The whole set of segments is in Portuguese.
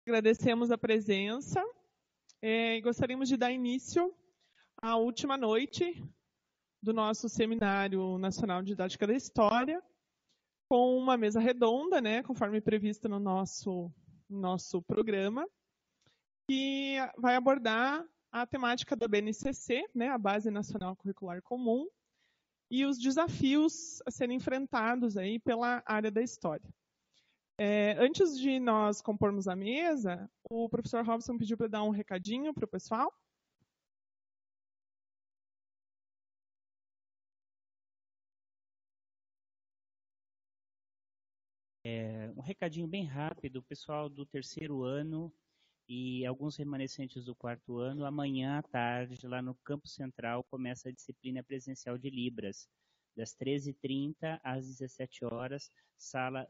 Agradecemos a presença e gostaríamos de dar início à última noite do nosso Seminário Nacional de Didática da História, com uma mesa redonda, conforme previsto no nosso programa, que vai abordar a temática da BNCC, a Base Nacional Curricular Comum, e os desafios a serem enfrentados aí pela área da História. Antes de nós compormos a mesa, o professor Robson pediu para dar um recadinho para o pessoal. Um recadinho bem rápido, o pessoal do terceiro ano e alguns remanescentes do quarto ano, amanhã à tarde, lá no Campus Central, começa a disciplina presencial de Libras, das 13h30 às 17 horas, sala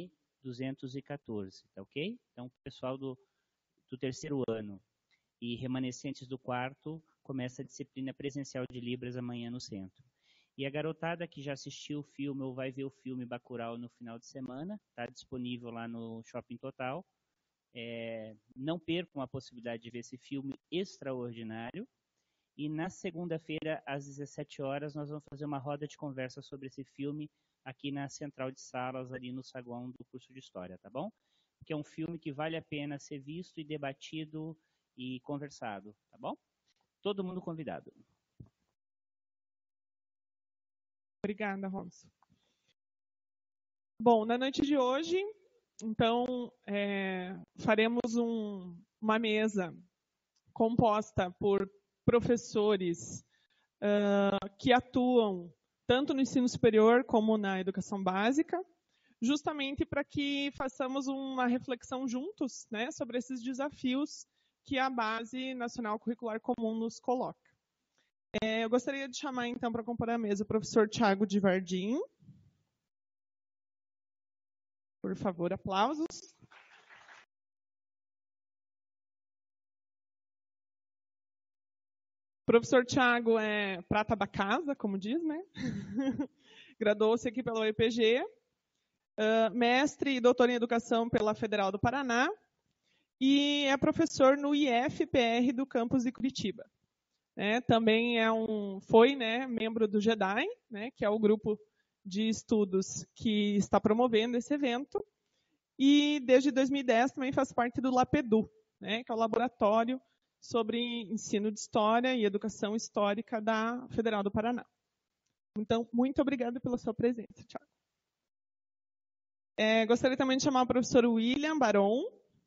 B214, tá ok? Então, o pessoal do terceiro ano e remanescentes do quarto, começa a disciplina presencial de Libras amanhã no centro. E a garotada que já assistiu o filme ou vai ver o filme Bacurau no final de semana, está disponível lá no Shopping Total. Não percam a possibilidade de ver esse filme extraordinário. E na segunda-feira, às 17 horas, nós vamos fazer uma roda de conversa sobre esse filme aqui na central de salas, ali no saguão do curso de História, tá bom? Porque é um filme que vale a pena ser visto e debatido e conversado, tá bom? Todo mundo convidado. Obrigada, Robson. Bom, na noite de hoje, então, faremos uma mesa composta por professores que atuam tanto no ensino superior como na educação básica, justamente para que façamos uma reflexão juntos, sobre esses desafios que a Base Nacional Curricular Comum nos coloca. Eu gostaria de chamar, então, para compor a mesa, o professor Thiago de Vardim. Por favor, aplausos. O professor Thiago é prata da casa, como diz, Graduou-se aqui pela UEPG, mestre e doutor em educação pela Federal do Paraná e é professor no IFPR do campus de Curitiba. Também foi membro do GEDAI, que é o grupo de estudos que está promovendo esse evento, e desde 2010 também faz parte do LAPEDU, que é o Laboratório sobre Ensino de História e Educação Histórica da Federal do Paraná. Então, muito obrigada pela sua presença, Thiago. Gostaria também de chamar o professor William Baron.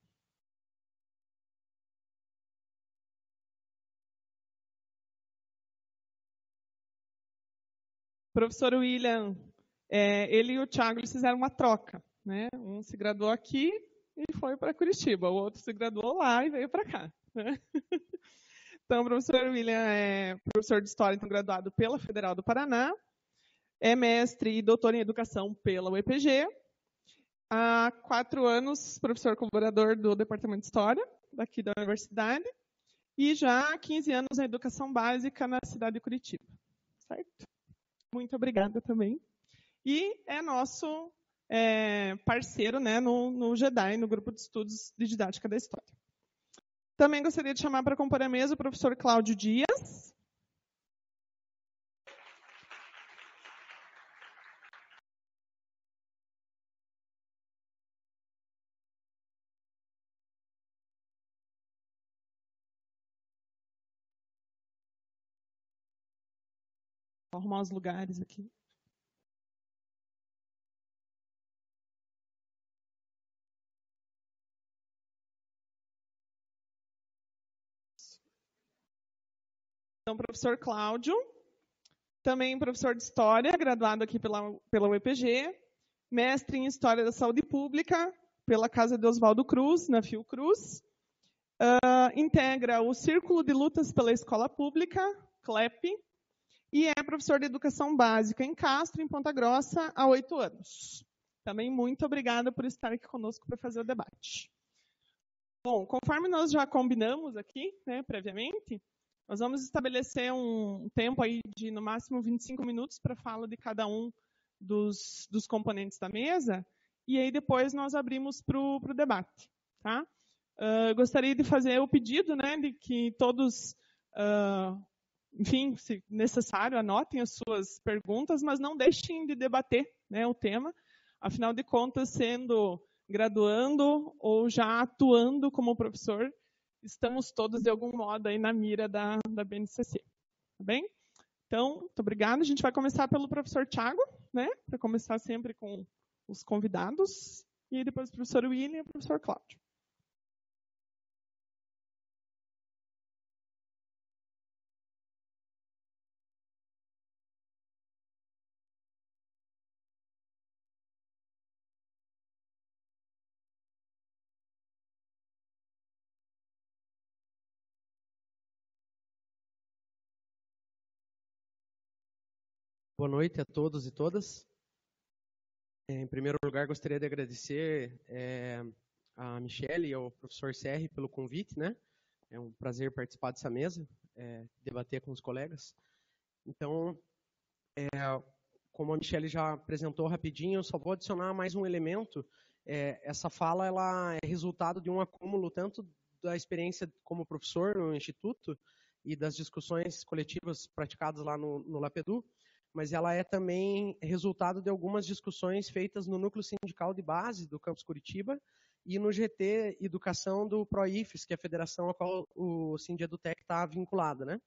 O professor William, ele e o Thiago eles fizeram uma troca. Um se graduou aqui e foi para Curitiba, o outro se graduou lá e veio para cá. Então, o professor William é professor de História, então, graduado pela Federal do Paraná, é mestre e doutor em Educação pela UEPG, há 4 anos professor colaborador do Departamento de História, daqui da Universidade, e já há 15 anos na Educação Básica na cidade de Curitiba. Certo? Muito obrigada também. E é nosso parceiro no GEDAI, no Grupo de Estudos de Didática da História. Também gostaria de chamar para compor a mesa o professor Cláudio Dias. Vou arrumar os lugares aqui. Então, professor Cláudio, também professor de História, graduado aqui pela UEPG, mestre em História da Saúde Pública pela Casa de Oswaldo Cruz, na Fiocruz. Integra o Círculo de Lutas pela Escola Pública, CLEP, e é professor de Educação Básica em Castro, em Ponta Grossa, há 8 anos. Também muito obrigada por estar aqui conosco para fazer o debate. Bom, conforme nós já combinamos aqui, previamente, nós vamos estabelecer um tempo aí de, no máximo, 25 minutos para fala de cada um dos componentes da mesa, e aí depois nós abrimos para o debate. Tá? Gostaria de fazer o pedido, né, de que todos, enfim, se necessário, anotem as suas perguntas, mas não deixem de debater, né, o tema. Afinal de contas, sendo graduando ou já atuando como professor, estamos todos, de algum modo, aí na mira da BNCC. Tá bem? Então, muito obrigada. A gente vai começar pelo professor Thiago, né, para começar sempre com os convidados, e depois o professor William e o professor Cláudio. Boa noite a todos e todas. Em primeiro lugar, gostaria de agradecer a Michele e ao professor Serri pelo convite, né? É um prazer participar dessa mesa, debater com os colegas. Então, como a Michele já apresentou rapidinho, eu só vou adicionar mais um elemento. Essa fala ela é resultado de um acúmulo tanto da experiência como professor no Instituto e das discussões coletivas praticadas lá no LAPEDU, mas ela é também resultado de algumas discussões feitas no núcleo sindical de base do Campus Curitiba e no GT Educação do PROIFES, que é a federação a qual o Sindedutec está vinculado, né?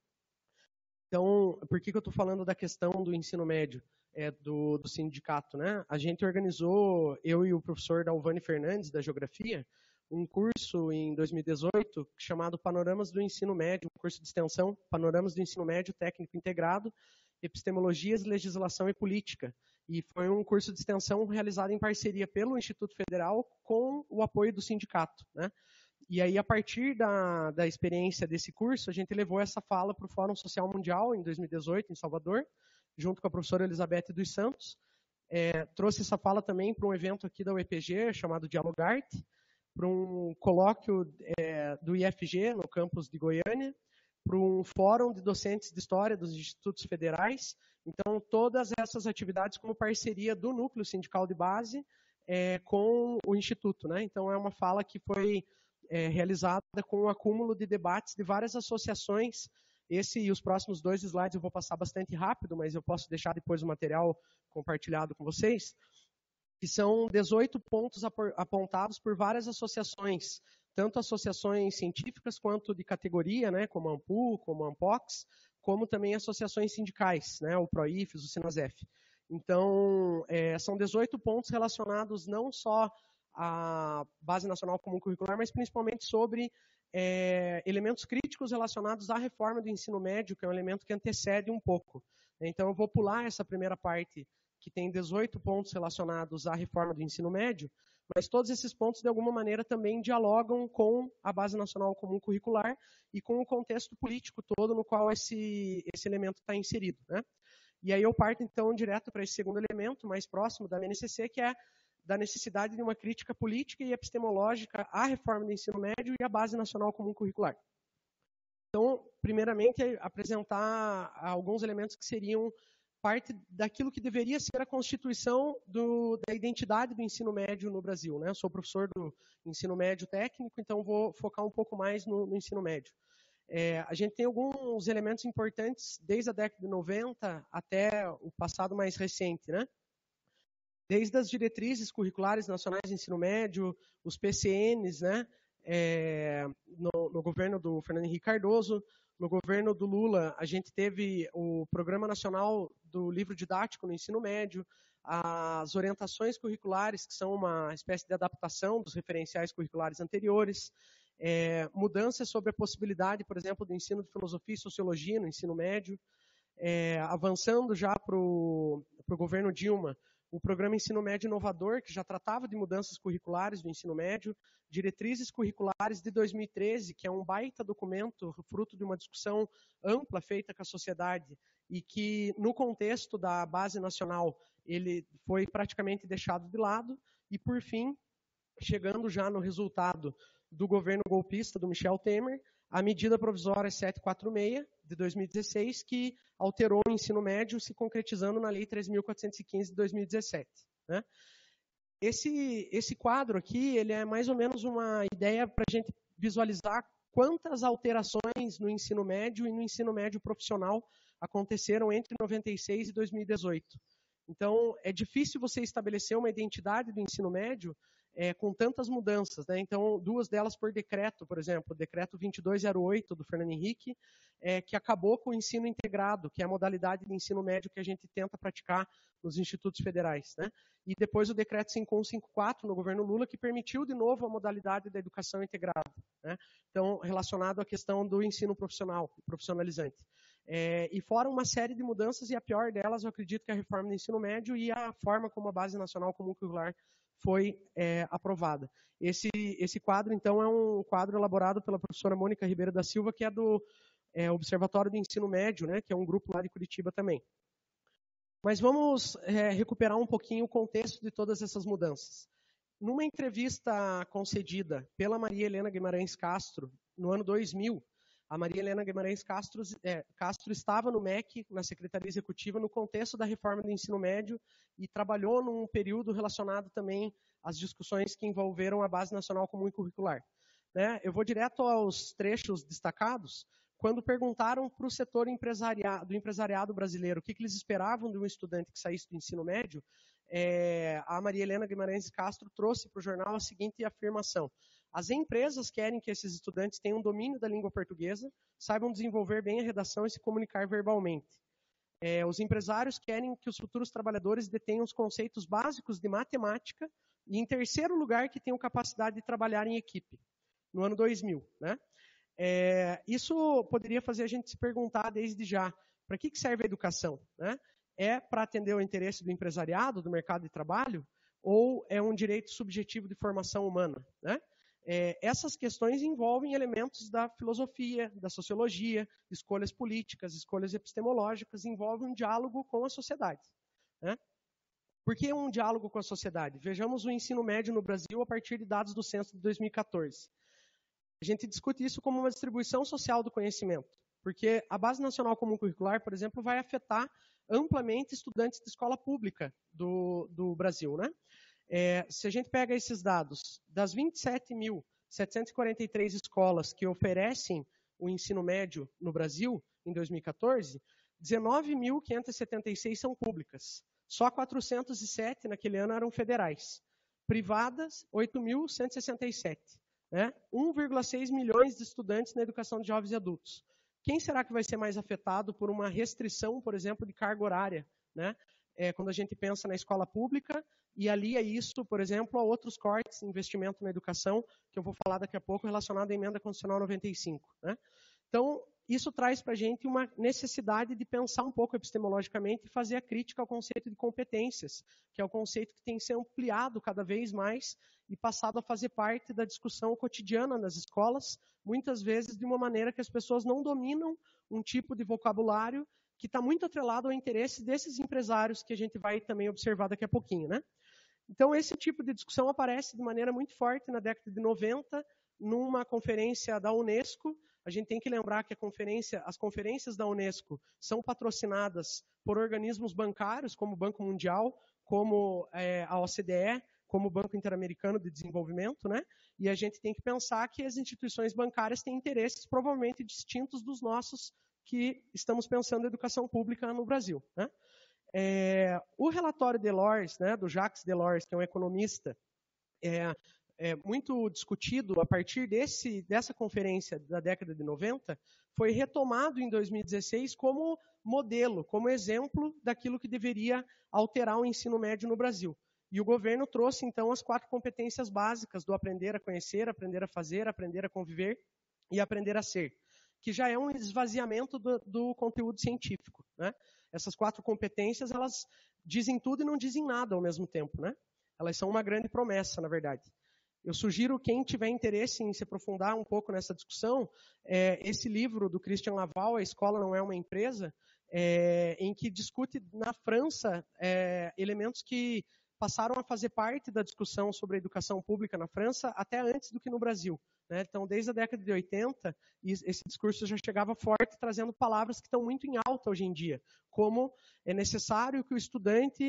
Então, por que eu estou falando da questão do ensino médio do sindicato, né? A gente organizou, eu e o professor Dalvani Fernandes, da Geografia, um curso em 2018 chamado Panoramas do Ensino Médio, um curso de extensão, Panoramas do Ensino Médio Técnico Integrado, Epistemologias, Legislação e Política. E foi um curso de extensão realizado em parceria pelo Instituto Federal com o apoio do sindicato, né? E aí, a partir da experiência desse curso, a gente levou essa fala para o Fórum Social Mundial, em 2018, em Salvador, junto com a professora Elizabeth dos Santos. Trouxe essa fala também para um evento aqui da UEPG, chamado Dialogarte, para um colóquio do IFG, no campus de Goiânia, para um fórum de docentes de história dos institutos federais. Então, todas essas atividades como parceria do núcleo sindical de base com o Instituto, né? Então, é uma fala que foi realizada com um acúmulo de debates de várias associações. Esse e os próximos 2 slides eu vou passar bastante rápido, mas eu posso deixar depois o material compartilhado com vocês, que são 18 pontos apontados por várias associações, tanto associações científicas quanto de categoria, né, como a AMPU, como a AMPOX, como também associações sindicais, né, o PROIFES, o SINASEF. Então, são 18 pontos relacionados não só à Base Nacional Comum Curricular, mas principalmente sobre elementos críticos relacionados à reforma do ensino médio, que é um elemento que antecede um pouco. Então, eu vou pular essa primeira parte, que tem 18 pontos relacionados à reforma do ensino médio, mas todos esses pontos, de alguma maneira, também dialogam com a Base Nacional Comum Curricular e com o contexto político todo no qual esse elemento está inserido, né? E aí eu parto, então, direto para esse segundo elemento, mais próximo da BNCC, que é da necessidade de uma crítica política e epistemológica à reforma do ensino médio e à Base Nacional Comum Curricular. Então, primeiramente, apresentar alguns elementos que seriam parte daquilo que deveria ser a constituição da identidade do ensino médio no Brasil, né? Eu sou professor do ensino médio técnico, então vou focar um pouco mais no ensino médio. A gente tem alguns elementos importantes desde a década de 90 até o passado mais recente, né? Desde as diretrizes curriculares nacionais de ensino médio, os PCNs, né? No governo do Fernando Henrique Cardoso, no governo do Lula, a gente teve o Programa Nacional do Livro Didático no ensino médio, as orientações curriculares, que são uma espécie de adaptação dos referenciais curriculares anteriores, mudanças sobre a possibilidade, por exemplo, do ensino de filosofia e sociologia no ensino médio, avançando já para o governo Dilma, o Programa Ensino Médio Inovador, que já tratava de mudanças curriculares do ensino médio, diretrizes curriculares de 2013, que é um baita documento, fruto de uma discussão ampla feita com a sociedade, e que, no contexto da base nacional, ele foi praticamente deixado de lado, e, por fim, chegando já no resultado do governo golpista do Michel Temer, a medida provisória 746, de 2016, que alterou o ensino médio, se concretizando na Lei 3.415, de 2017. Né? Esse quadro aqui, ele é mais ou menos uma ideia para a gente visualizar quantas alterações no ensino médio e no ensino médio profissional aconteceram entre 96 e 2018. Então, é difícil você estabelecer uma identidade do ensino médio com tantas mudanças, né? Então, duas delas por decreto, por exemplo, o decreto 2208 do Fernando Henrique, que acabou com o ensino integrado, que é a modalidade de ensino médio que a gente tenta praticar nos institutos federais, né? E depois o decreto 5154 no governo Lula, que permitiu de novo a modalidade da educação integrada, né? Então, relacionado à questão do ensino profissional, profissionalizante. E fora uma série de mudanças, e a pior delas, eu acredito que é a reforma do ensino médio e a forma como a Base Nacional Comum Curricular foi aprovada. Esse quadro, então, é um quadro elaborado pela professora Mônica Ribeiro da Silva, que é do Observatório do Ensino Médio, né, que é um grupo lá de Curitiba também. Mas vamos recuperar um pouquinho o contexto de todas essas mudanças. Numa entrevista concedida pela Maria Helena Guimarães Castro, no ano 2000, a Maria Helena Guimarães Castro estava no MEC, na Secretaria Executiva, no contexto da reforma do ensino médio e trabalhou num período relacionado também às discussões que envolveram a Base Nacional Comum e Curricular. Né? Eu vou direto aos trechos destacados. Quando perguntaram para o setor do empresariado brasileiro o que eles esperavam de um estudante que saísse do ensino médio, a Maria Helena Guimarães Castro trouxe para o jornal a seguinte afirmação: as empresas querem que esses estudantes tenham domínio da língua portuguesa, saibam desenvolver bem a redação e se comunicar verbalmente. Os empresários querem que os futuros trabalhadores detenham os conceitos básicos de matemática e, em terceiro lugar, que tenham capacidade de trabalhar em equipe, no ano 2000. Né? Isso poderia fazer a gente se perguntar desde já, para que serve a educação? Né? É para atender o interesse do empresariado, do mercado de trabalho, ou é um direito subjetivo de formação humana? Né? Essas questões envolvem elementos da filosofia, da sociologia, escolhas políticas, escolhas epistemológicas, envolvem um diálogo com a sociedade. Né? Por que um diálogo com a sociedade? Vejamos o ensino médio no Brasil a partir de dados do censo de 2014. A gente discute isso como uma distribuição social do conhecimento, porque a Base Nacional Comum Curricular, por exemplo, vai afetar amplamente estudantes de escola pública do Brasil, né? Se a gente pega esses dados, das 27.743 escolas que oferecem o ensino médio no Brasil, em 2014, 19.576 são públicas. Só 407 naquele ano eram federais. Privadas, 8.167. Né? 1,6 milhões de estudantes na educação de jovens e adultos. Quem será que vai ser mais afetado por uma restrição, por exemplo, de carga horária? Né? Quando a gente pensa na escola pública e alia isso, por exemplo, a outros cortes de investimento na educação, que eu vou falar daqui a pouco, relacionado à Emenda Constitucional 95. Né? Então, isso traz para a gente uma necessidade de pensar um pouco epistemologicamente e fazer a crítica ao conceito de competências, que é o conceito que tem que ser ampliado cada vez mais e passado a fazer parte da discussão cotidiana nas escolas, muitas vezes de uma maneira que as pessoas não dominam um tipo de vocabulário que está muito atrelado ao interesse desses empresários que a gente vai também observar daqui a pouquinho. Né? Então, esse tipo de discussão aparece de maneira muito forte na década de 90, numa conferência da Unesco. A gente tem que lembrar que as conferências da Unesco são patrocinadas por organismos bancários, como o Banco Mundial, como a OCDE, como o Banco Interamericano de Desenvolvimento, né? E a gente tem que pensar que as instituições bancárias têm interesses provavelmente distintos dos nossos que estamos pensando em educação pública no Brasil. Né? O relatório Delors, né, do Jacques Delors, que é um economista, muito discutido a partir dessa conferência da década de 90, foi retomado em 2016 como modelo, como exemplo daquilo que deveria alterar o ensino médio no Brasil. E o governo trouxe, então, as 4 competências básicas do aprender a conhecer, aprender a fazer, aprender a conviver e aprender a ser, que já é um esvaziamento do conteúdo científico. Né? Essas 4 competências, elas dizem tudo e não dizem nada ao mesmo tempo. Né? Elas são uma grande promessa, na verdade. Eu sugiro, quem tiver interesse em se aprofundar um pouco nessa discussão, esse livro do Christian Laval, A Escola Não é uma Empresa, em que discute na França elementos que passaram a fazer parte da discussão sobre a educação pública na França até antes do que no Brasil. Né? Então, desde a década de 80, esse discurso já chegava forte, trazendo palavras que estão muito em alta hoje em dia, como é necessário que o estudante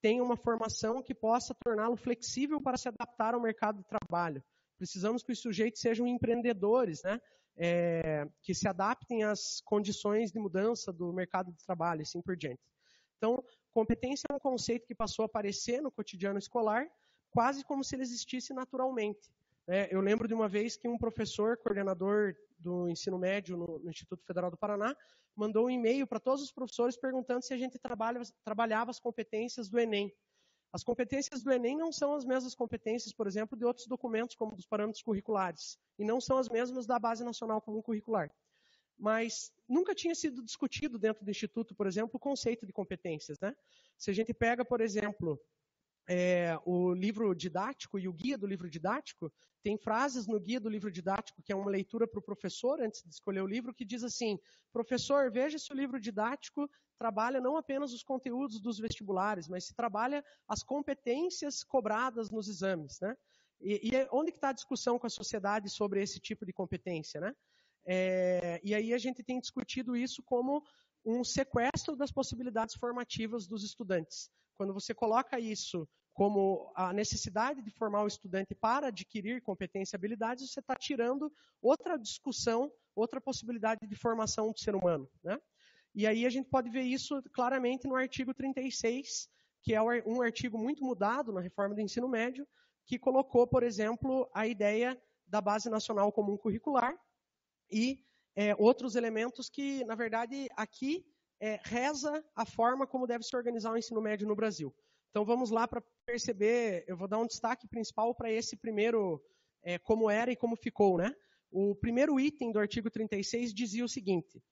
tenha uma formação que possa torná-lo flexível para se adaptar ao mercado de trabalho. Precisamos que os sujeitos sejam empreendedores, né? Que se adaptem às condições de mudança do mercado de trabalho e assim por diante. Então, competência é um conceito que passou a aparecer no cotidiano escolar, quase como se ele existisse naturalmente. Eu lembro de uma vez que um professor, coordenador do ensino médio no Instituto Federal do Paraná, mandou um e-mail para todos os professores perguntando se a gente trabalhava as competências do Enem. As competências do Enem não são as mesmas competências, por exemplo, de outros documentos, como dos parâmetros curriculares, e não são as mesmas da Base Nacional Comum Curricular. Mas nunca tinha sido discutido dentro do Instituto, por exemplo, o conceito de competências, né? Se a gente pega, por exemplo, o livro didático e o guia do livro didático, tem frases no guia do livro didático, que é uma leitura para o professor, antes de escolher o livro, que diz assim: professor, veja se o livro didático trabalha não apenas os conteúdos dos vestibulares, mas se trabalha as competências cobradas nos exames, né? E onde que está a discussão com a sociedade sobre esse tipo de competência, né? E aí a gente tem discutido isso como um sequestro das possibilidades formativas dos estudantes. Quando você coloca isso como a necessidade de formar o estudante para adquirir competência e habilidades, você está tirando outra discussão, outra possibilidade de formação do ser humano, né? E aí a gente pode ver isso claramente no artigo 36, que é um artigo muito mudado na reforma do ensino médio, que colocou, por exemplo, a ideia da Base Nacional Comum Curricular e outros elementos que, na verdade, aqui reza a forma como deve se organizar o ensino médio no Brasil. Então, vamos lá para perceber, eu vou dar um destaque principal para esse primeiro, como era e como ficou, né? O primeiro item do artigo 36 dizia o seguinte: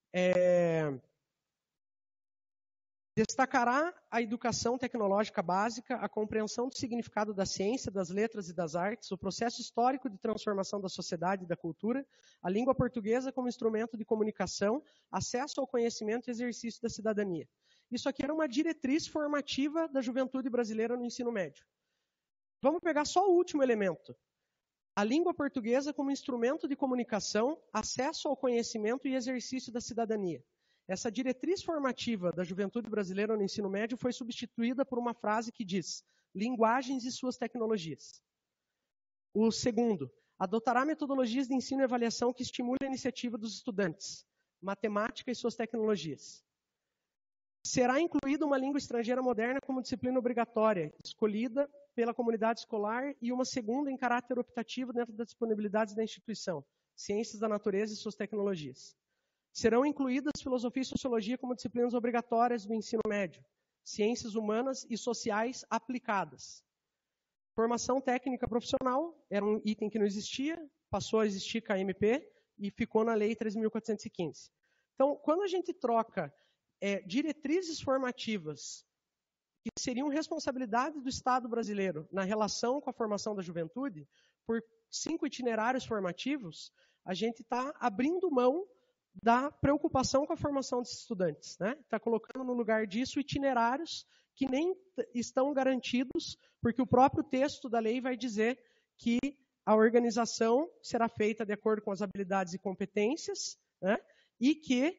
destacará a educação tecnológica básica, a compreensão do significado da ciência, das letras e das artes, o processo histórico de transformação da sociedade e da cultura, a língua portuguesa como instrumento de comunicação, acesso ao conhecimento e exercício da cidadania. Isso aqui era uma diretriz formativa da juventude brasileira no ensino médio. Vamos pegar só o último elemento. A língua portuguesa como instrumento de comunicação, acesso ao conhecimento e exercício da cidadania. Essa diretriz formativa da juventude brasileira no ensino médio foi substituída por uma frase que diz: linguagens e suas tecnologias. O segundo, adotará metodologias de ensino e avaliação que estimulem a iniciativa dos estudantes, matemática e suas tecnologias. Será incluída uma língua estrangeira moderna como disciplina obrigatória, escolhida pela comunidade escolar, e uma segunda em caráter optativo dentro das disponibilidades da instituição, ciências da natureza e suas tecnologias. Serão incluídas filosofia e sociologia como disciplinas obrigatórias do ensino médio, ciências humanas e sociais aplicadas. Formação técnica profissional, era um item que não existia, passou a existir KMP e ficou na Lei 3.415. Então, quando a gente troca diretrizes formativas que seriam responsabilidade do Estado brasileiro na relação com a formação da juventude, por 5 itinerários formativos, a gente está abrindo mão da preocupação com a formação dos estudantes, né? Está colocando no lugar disso itinerários que nem estão garantidos, porque o próprio texto da lei vai dizer que a organização será feita de acordo com as habilidades e competências, né? E que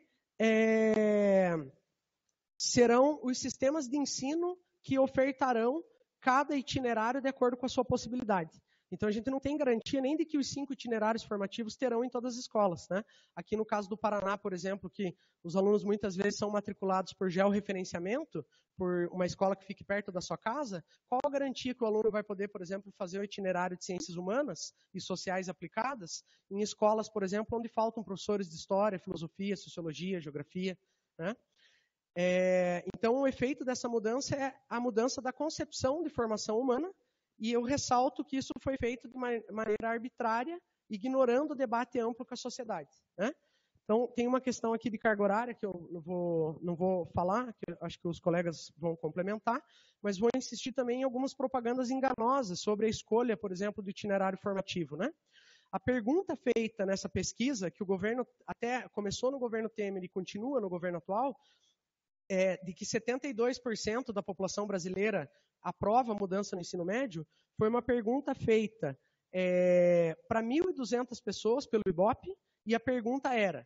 serão os sistemas de ensino que ofertarão cada itinerário de acordo com a sua possibilidade. Então, a gente não tem garantia nem de que os 5 itinerários formativos terão em todas as escolas, né? Aqui no caso do Paraná, por exemplo, que os alunos muitas vezes são matriculados por georreferenciamento, por uma escola que fique perto da sua casa, qual a garantia que o aluno vai poder, por exemplo, fazer o itinerário de ciências humanas e sociais aplicadas em escolas, por exemplo, onde faltam professores de história, filosofia, sociologia, geografia, né? Então, o efeito dessa mudança é a mudança da concepção de formação humana, e eu ressalto que isso foi feito de maneira arbitrária, ignorando o debate amplo com a sociedade, né? Então, tem uma questão aqui de carga horária que eu não vou falar, que eu acho que os colegas vão complementar, mas vou insistir também em algumas propagandas enganosas sobre a escolha, por exemplo, do itinerário formativo, né? A pergunta feita nessa pesquisa, que o governo até começou no governo Temer e continua no governo atual, de que 72% da população brasileira aprova a mudança no ensino médio, foi uma pergunta feita para 1.200 pessoas pelo IBOP, e a pergunta era: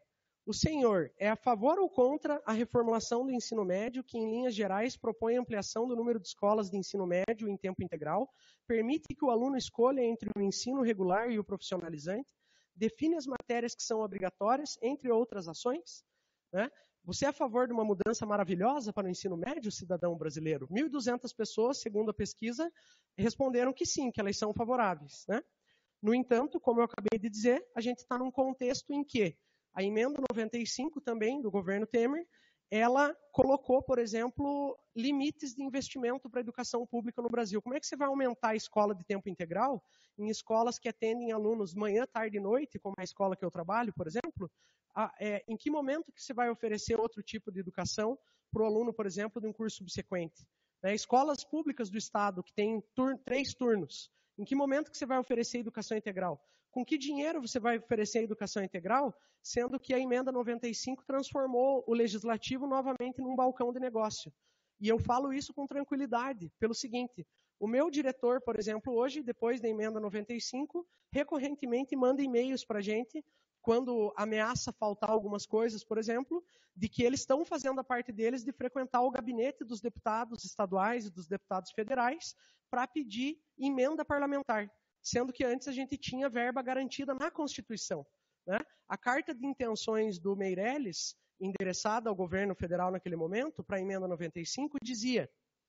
O senhor é a favor ou contra a reformulação do ensino médio, que, em linhas gerais, propõe ampliação do número de escolas de ensino médio em tempo integral, permite que o aluno escolha entre o ensino regular e o profissionalizante, define as matérias que são obrigatórias, entre outras ações? Né? Você é a favor de uma mudança maravilhosa para o ensino médio, cidadão brasileiro? 1.200 pessoas, segundo a pesquisa, responderam que sim, que elas são favoráveis. Né? No entanto, como eu acabei de dizer, a gente está num contexto em que a emenda 95 também, do governo Temer, ela colocou, por exemplo, limites de investimento para a educação pública no Brasil. Como é que você vai aumentar a escola de tempo integral em escolas que atendem alunos manhã, tarde e noite, como a escola que eu trabalho, por exemplo? Em que momento que você vai oferecer outro tipo de educação para o aluno, por exemplo, de um curso subsequente? Escolas públicas do Estado que têm 3 turnos, em que momento que você vai oferecer educação integral? Com que dinheiro você vai oferecer a educação integral, sendo que a emenda 95 transformou o legislativo novamente num balcão de negócio? E eu falo isso com tranquilidade, pelo seguinte: o meu diretor, por exemplo, hoje, depois da emenda 95, recorrentemente manda e-mails para a gente, quando ameaça faltar algumas coisas, por exemplo, de que eles estão fazendo a parte deles de frequentar o gabinete dos deputados estaduais e dos deputados federais para pedir emenda parlamentar, sendo que antes a gente tinha verba garantida na Constituição. Né? A carta de intenções do Meirelles, endereçada ao governo federal naquele momento, para a emenda 95, dizia: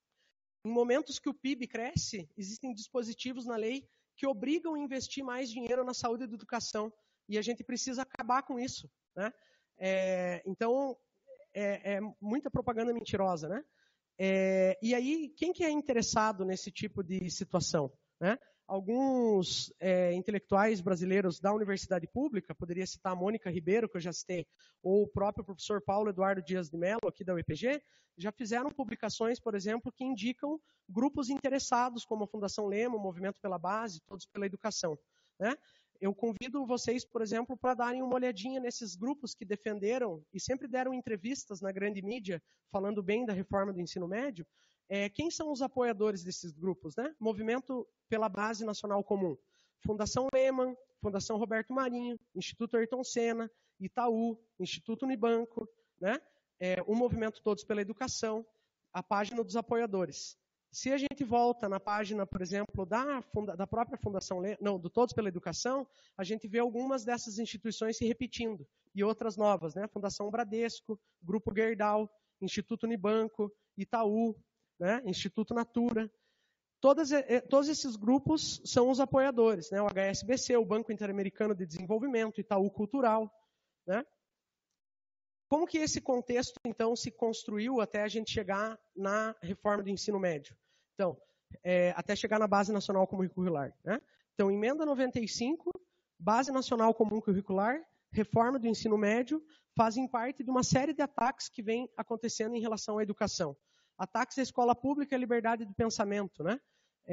em momentos que o PIB cresce, existem dispositivos na lei que obrigam a investir mais dinheiro na saúde e na educação, e a gente precisa acabar com isso. Né? Então, é muita propaganda mentirosa. Né? E aí, quem que é interessado nesse tipo de situação? Né? Alguns intelectuais brasileiros da universidade pública, poderia citar a Mônica Ribeiro, que eu já citei, ou o próprio professor Paulo Eduardo Dias de Mello, aqui da UEPG, já fizeram publicações, por exemplo, que indicam grupos interessados, como a Fundação Lema, o Movimento pela Base, Todos pela Educação. Né? Eu convido vocês, por exemplo, para darem uma olhadinha nesses grupos que defenderam e sempre deram entrevistas na grande mídia falando bem da reforma do ensino médio. Quem são os apoiadores desses grupos? Né? Movimento pela Base Nacional Comum, Fundação Lehman, Fundação Roberto Marinho, Instituto Ayrton Senna, Itaú, Instituto Unibanco, né? O Movimento Todos pela Educação, a página dos apoiadores. Se a gente volta na página, por exemplo, da própria Fundação Lehman, do Todos pela Educação, a gente vê algumas dessas instituições se repetindo, e outras novas, né? Fundação Bradesco, Grupo Gerdau, Instituto Unibanco, Itaú, né? Instituto Natura. Todos esses grupos são os apoiadores, né? O HSBC, o Banco Interamericano de Desenvolvimento, Itaú Cultural. Né? Como que esse contexto, então, se construiu até a gente chegar na reforma do ensino médio? Então, até chegar na Base Nacional Comum Curricular. Né? Então, emenda 95, Base Nacional Comum Curricular, reforma do ensino médio, fazem parte de uma série de ataques que vem acontecendo em relação à educação. Ataques à escola pública e à liberdade de pensamento. Né?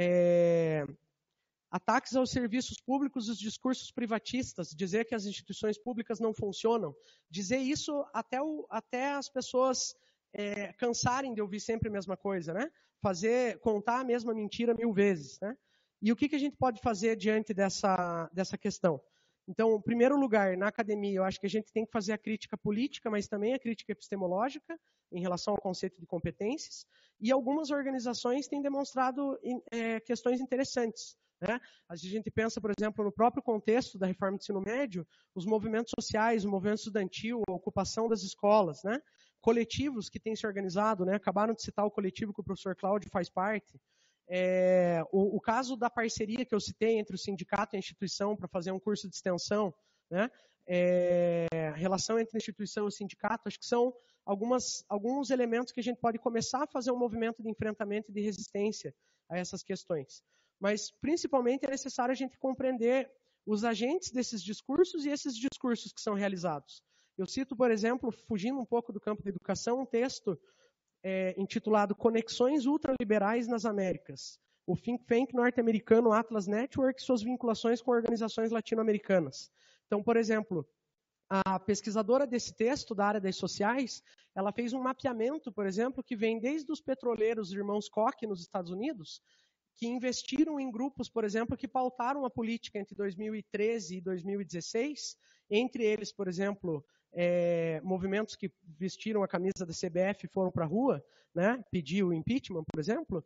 Ataques aos serviços públicos e os discursos privatistas, dizer que as instituições públicas não funcionam, dizer isso até as pessoas cansarem de ouvir sempre a mesma coisa, né? Contar a mesma mentira 1000 vezes. Né? E o que a gente pode fazer diante dessa questão? Então, em primeiro lugar, na academia, eu acho que a gente tem que fazer a crítica política, mas também a crítica epistemológica em relação ao conceito de competências, e algumas organizações têm demonstrado questões interessantes. Né? A gente pensa, por exemplo, no próprio contexto da reforma do ensino médio, os movimentos sociais, o movimento estudantil, a ocupação das escolas, né? Coletivos que têm se organizado, né? Acabaram de citar o coletivo que o professor Cláudio faz parte. O caso da parceria que eu citei entre o sindicato e a instituição para fazer um curso de extensão, né? A relação entre a instituição e o sindicato, acho que são alguns elementos que a gente pode começar a fazer um movimento de enfrentamento e de resistência a essas questões. Mas, principalmente, é necessário a gente compreender os agentes desses discursos e esses discursos que são realizados. Eu cito, por exemplo, fugindo um pouco do campo da educação, um texto intitulado Conexões Ultraliberais nas Américas. O think tank norte-americano Atlas Network e suas vinculações com organizações latino-americanas. Então, por exemplo, a pesquisadora desse texto, da área das sociais, ela fez um mapeamento, por exemplo, que vem desde os petroleiros irmãos Koch nos Estados Unidos, que investiram em grupos, por exemplo, que pautaram a política entre 2013 e 2016, entre eles, por exemplo, movimentos que vestiram a camisa da CBF e foram para a rua, né, pedir o impeachment, por exemplo,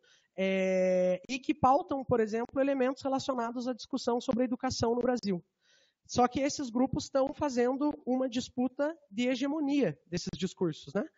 e que pautam, por exemplo, elementos relacionados à discussão sobre a educação no Brasil. Só que esses grupos estão fazendo uma disputa de hegemonia desses discursos, né?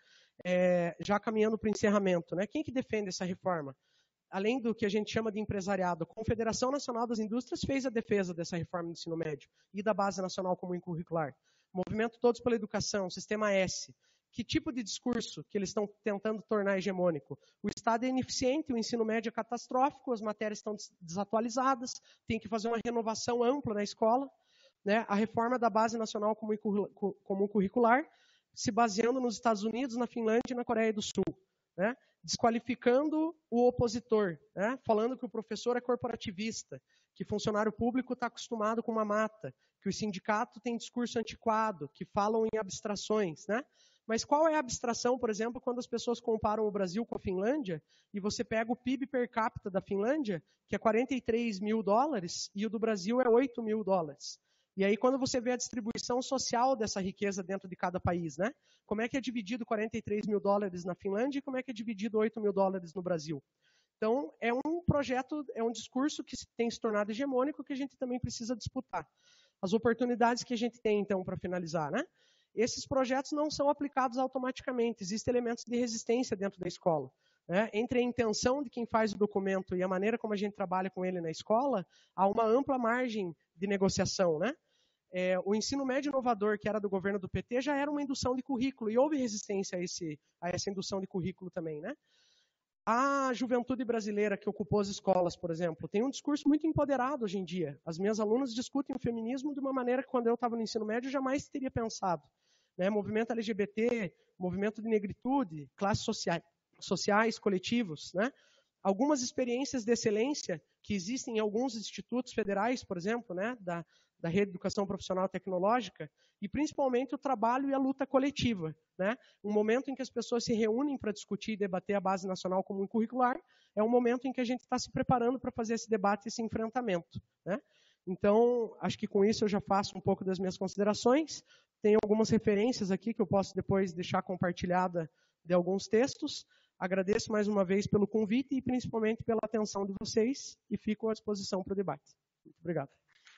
Já caminhando para o encerramento, né? Quem que defende essa reforma? Além do que a gente chama de empresariado, a Confederação Nacional das Indústrias fez a defesa dessa reforma do ensino médio e da Base Nacional Comum Curricular. Movimento Todos pela Educação, Sistema S. Que tipo de discurso que eles estão tentando tornar hegemônico? O Estado é ineficiente, o ensino médio é catastrófico, as matérias estão desatualizadas, tem que fazer uma renovação ampla na escola, né? A reforma da Base Nacional Comum Curricular, se baseando nos Estados Unidos, na Finlândia e na Coreia do Sul, né? Desqualificando o opositor, né? Falando que o professor é corporativista, que funcionário público está acostumado com uma mata, que o sindicato tem discurso antiquado, que falam em abstrações, né? Mas qual é a abstração, por exemplo, quando as pessoas comparam o Brasil com a Finlândia e você pega o PIB per capita da Finlândia, que é 43 mil dólares, e o do Brasil é 8 mil dólares. E aí, quando você vê a distribuição social dessa riqueza dentro de cada país, né? Como é que é dividido 43 mil dólares na Finlândia e como é que é dividido 8 mil dólares no Brasil? Então, é um projeto, é um discurso que tem se tornado hegemônico que a gente também precisa disputar. As oportunidades que a gente tem, então, para finalizar, né? Esses projetos não são aplicados automaticamente, existem elementos de resistência dentro da escola. Né? Entre a intenção de quem faz o documento e a maneira como a gente trabalha com ele na escola, há uma ampla margem de negociação, né? O ensino médio inovador, que era do governo do PT, já era uma indução de currículo, e houve resistência a essa indução de currículo também, né? A juventude brasileira que ocupou as escolas, por exemplo, tem um discurso muito empoderado hoje em dia. As minhas alunas discutem o feminismo de uma maneira que, quando eu estava no ensino médio, jamais teria pensado. Né? Movimento LGBT, movimento de negritude, classes sociais, coletivos, né? Algumas experiências de excelência que existem em alguns institutos federais, por exemplo, né, da Rede de Educação Profissional Tecnológica, e principalmente o trabalho e a luta coletiva. Né? Um momento em que as pessoas se reúnem para discutir e debater a Base Nacional Comum Curricular é um momento em que a gente está se preparando para fazer esse debate, esse enfrentamento. Né? Então, acho que com isso eu já faço um pouco das minhas considerações. Tem algumas referências aqui que eu posso depois deixar compartilhada de alguns textos. Agradeço mais uma vez pelo convite e principalmente pela atenção de vocês e fico à disposição para o debate. Muito obrigado.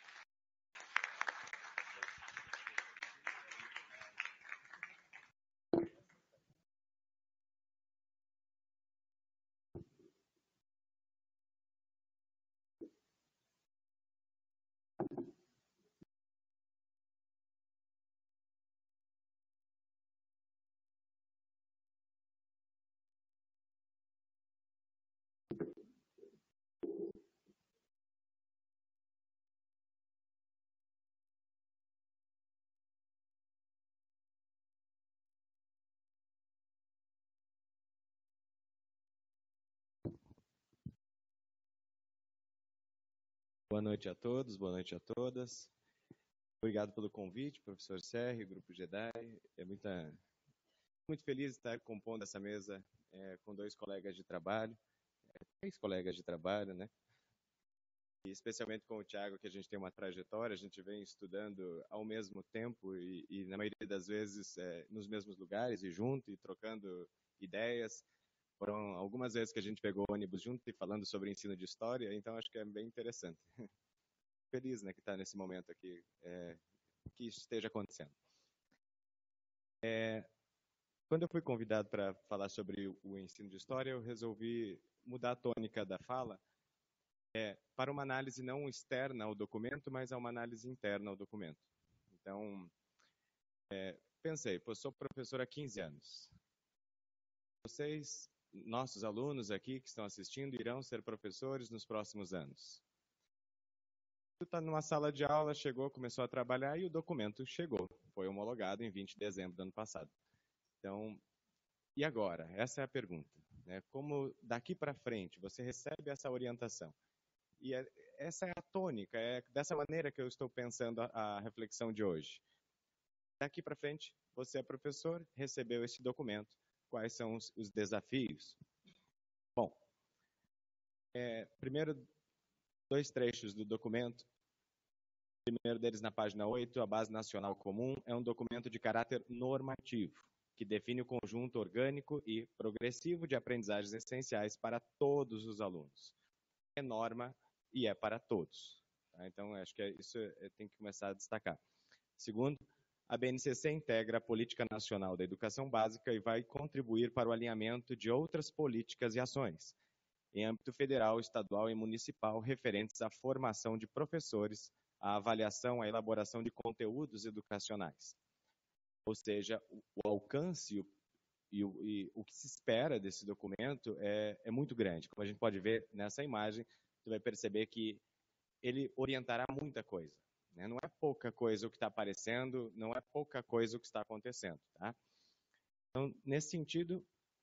Boa noite a todos, boa noite a todas. Obrigado pelo convite, professor Serri, Grupo JEDI. É muito feliz de estar compondo essa mesa com dois colegas de trabalho, três colegas de trabalho, né? E especialmente com o Thiago, que a gente tem uma trajetória, a gente vem estudando ao mesmo tempo e na maioria das vezes nos mesmos lugares e junto e trocando ideias. Foram algumas vezes que a gente pegou ônibus junto e falando sobre ensino de história, então acho que é bem interessante. Feliz, né, que está nesse momento aqui, que isso esteja acontecendo. Quando eu fui convidado para falar sobre o ensino de história, eu resolvi mudar a tônica da fala para uma análise não externa ao documento, mas a uma análise interna ao documento. Então, pensei, sou professor há 15 anos. Vocês, nossos alunos aqui que estão assistindo, irão ser professores nos próximos anos. Está numa sala de aula, chegou, começou a trabalhar e o documento chegou. Foi homologado em 20 de dezembro do ano passado. Então, e agora? Essa é a pergunta. Né? Como daqui para frente você recebe essa orientação? E essa é a tônica, é dessa maneira que eu estou pensando a reflexão de hoje. Daqui para frente, você é professor, recebeu esse documento. Quais são os desafios? Bom, primeiro, dois trechos do documento. O primeiro deles, na página 8, a Base Nacional Comum, é um documento de caráter normativo, que define o conjunto orgânico e progressivo de aprendizagens essenciais para todos os alunos. É norma e é para todos. Tá? Então, acho que isso tem que começar a destacar. Segundo, a BNCC integra a Política Nacional da Educação Básica e vai contribuir para o alinhamento de outras políticas e ações, em âmbito federal, estadual e municipal, referentes à formação de professores, à avaliação, à elaboração de conteúdos educacionais. Ou seja, o alcance e o que se espera desse documento é muito grande. Como a gente pode ver nessa imagem, você vai perceber que ele orientará muita coisa. Né? Não é pouca coisa o que está aparecendo, não é pouca coisa o que está acontecendo. Tá? Então, nesse sentido,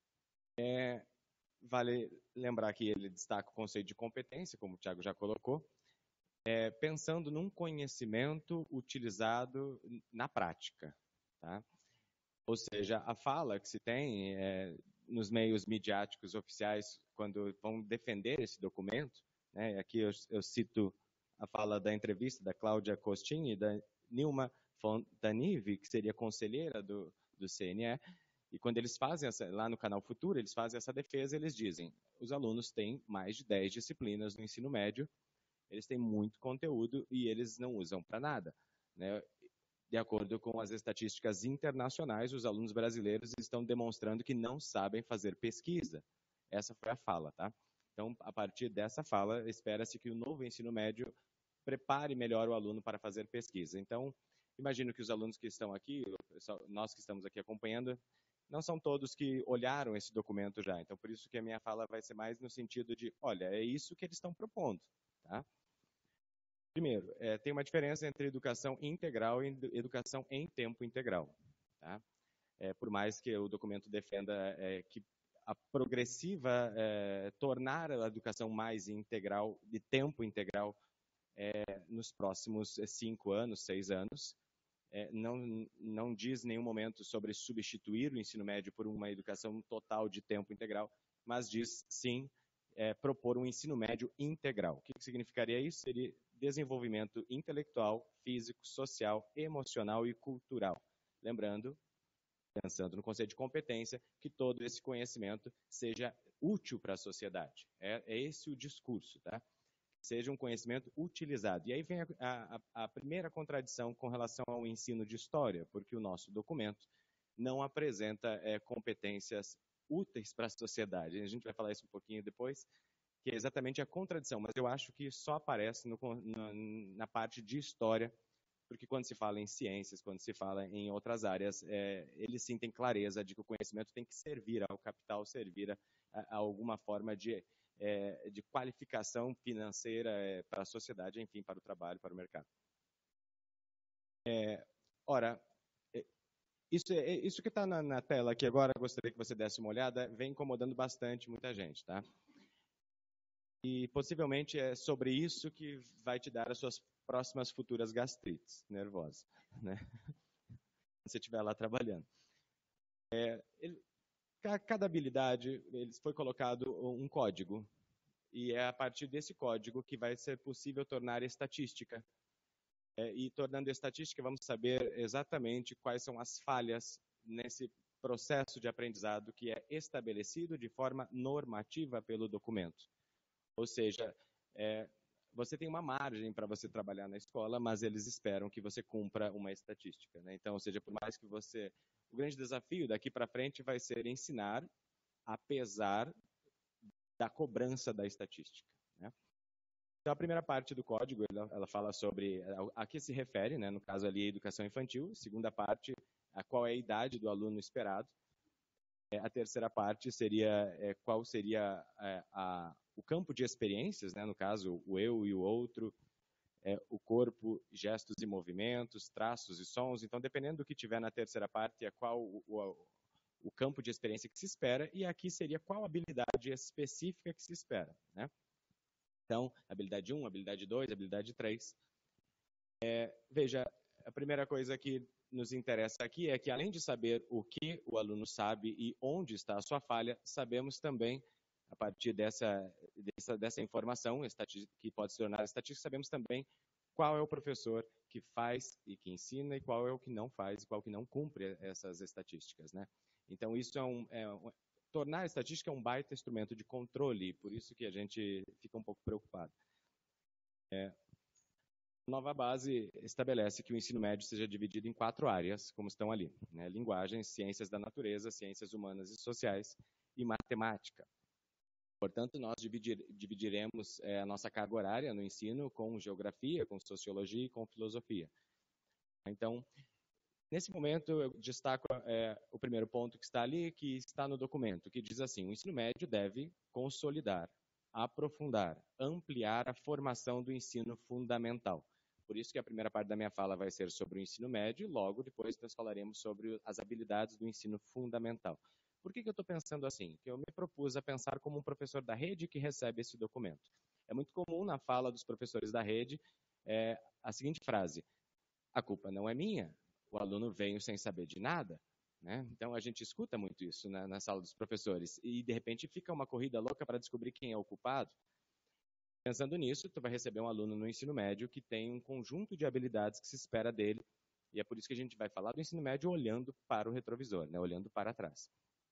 vale lembrar que ele destaca o conceito de competência, como o Thiago já colocou, pensando num conhecimento utilizado na prática. Tá? Ou seja, a fala que se tem nos meios midiáticos oficiais, quando vão defender esse documento, né, aqui eu cito a fala da entrevista da Cláudia Costini e da Nilma Fontanive, que seria conselheira do CNE, e quando eles fazem lá no canal Futuro, eles fazem essa defesa, eles dizem, os alunos têm mais de 10 disciplinas no ensino médio, eles têm muito conteúdo e eles não usam para nada. Né? De acordo com as estatísticas internacionais, os alunos brasileiros estão demonstrando que não sabem fazer pesquisa. Essa foi a fala, tá? Então, a partir dessa fala, espera-se que o novo ensino médio prepare melhor o aluno para fazer pesquisa. Então, imagino que os alunos que estão aqui, nós que estamos aqui acompanhando, não são todos que olharam esse documento já. Então, por isso que a minha fala vai ser mais no sentido de, olha, é isso que eles estão propondo, tá? Primeiro, tem uma diferença entre educação integral e educação em tempo integral. Tá? Por mais que o documento defenda que a progressiva tornar a educação mais integral, de tempo integral, nos próximos 5 anos, 6 anos, não diz em nenhum momento sobre substituir o ensino médio por uma educação total de tempo integral, mas diz, sim, propor um ensino médio integral. O que significaria isso? Seria desenvolvimento intelectual, físico, social, emocional e cultural. Lembrando, pensando no conceito de competência, que todo esse conhecimento seja útil para a sociedade. É esse o discurso, tá? Seja um conhecimento utilizado. E aí vem a primeira contradição com relação ao ensino de história, porque o nosso documento não apresenta competências úteis para a sociedade. A gente vai falar isso um pouquinho depois, que é exatamente a contradição, mas eu acho que só aparece na parte de história, porque quando se fala em ciências, quando se fala em outras áreas, eles sim têm clareza de que o conhecimento tem que servir ao capital, servir a alguma forma de qualificação financeira para a sociedade, enfim, para o trabalho, para o mercado. Ora, isso que está na tela aqui agora, gostaria que você desse uma olhada, vem incomodando bastante muita gente, tá? E possivelmente é sobre isso que vai te dar as suas próximas futuras gastrites nervosas, né? Se você estiver lá trabalhando. Cada habilidade, foi colocado um código, e é a partir desse código que vai ser possível tornar estatística. E tornando estatística, vamos saber exatamente quais são as falhas nesse processo de aprendizado que é estabelecido de forma normativa pelo documento. Ou seja, você tem uma margem para você trabalhar na escola, mas eles esperam que você cumpra uma estatística. Né? Então, ou seja, por mais que você... O grande desafio daqui para frente vai ser ensinar, apesar da cobrança da estatística. Né? Então, a primeira parte do código, ela fala sobre a que se refere, né? No caso ali, a educação infantil. A segunda parte, qual é a idade do aluno esperado. A terceira parte seria qual seria o campo de experiências, né? No caso, o eu e o outro, o corpo, gestos e movimentos, traços e sons. Então, dependendo do que tiver na terceira parte, qual o campo de experiência que se espera, e aqui seria qual habilidade específica que se espera. Né? Então, habilidade 1, habilidade 2, habilidade 3. Veja, a primeira coisa que nos interessa aqui é que, além de saber o que o aluno sabe e onde está a sua falha, sabemos também, a partir dessa informação, que pode se tornar estatística, sabemos também qual é o professor que faz e que ensina e qual é o que não faz e qual que não cumpre essas estatísticas, né? Então, isso tornar a estatística um baita instrumento de controle, por isso que a gente fica um pouco preocupado. A nova base estabelece que o ensino médio seja dividido em 4 áreas, como estão ali, né? Linguagens, ciências da natureza, ciências humanas e sociais e matemática. Portanto, nós dividiremos a nossa carga horária no ensino com geografia, com sociologia e com filosofia. Então, nesse momento, eu destaco o primeiro ponto que está ali, que está no documento, que diz assim: o ensino médio deve consolidar, aprofundar, ampliar a formação do ensino fundamental. Por isso que a primeira parte da minha fala vai ser sobre o ensino médio, e logo depois nós falaremos sobre as habilidades do ensino fundamental. Por que eu estou pensando assim? Que eu me propus a pensar como um professor da rede que recebe esse documento. É muito comum na fala dos professores da rede a seguinte frase: a culpa não é minha, o aluno veio sem saber de nada. Né? Então a gente escuta muito isso na sala dos professores e de repente fica uma corrida louca para descobrir quem é o culpado. Pensando nisso, tu vai receber um aluno no ensino médio que tem um conjunto de habilidades que se espera dele, e é por isso que a gente vai falar do ensino médio olhando para o retrovisor, né? Olhando para trás.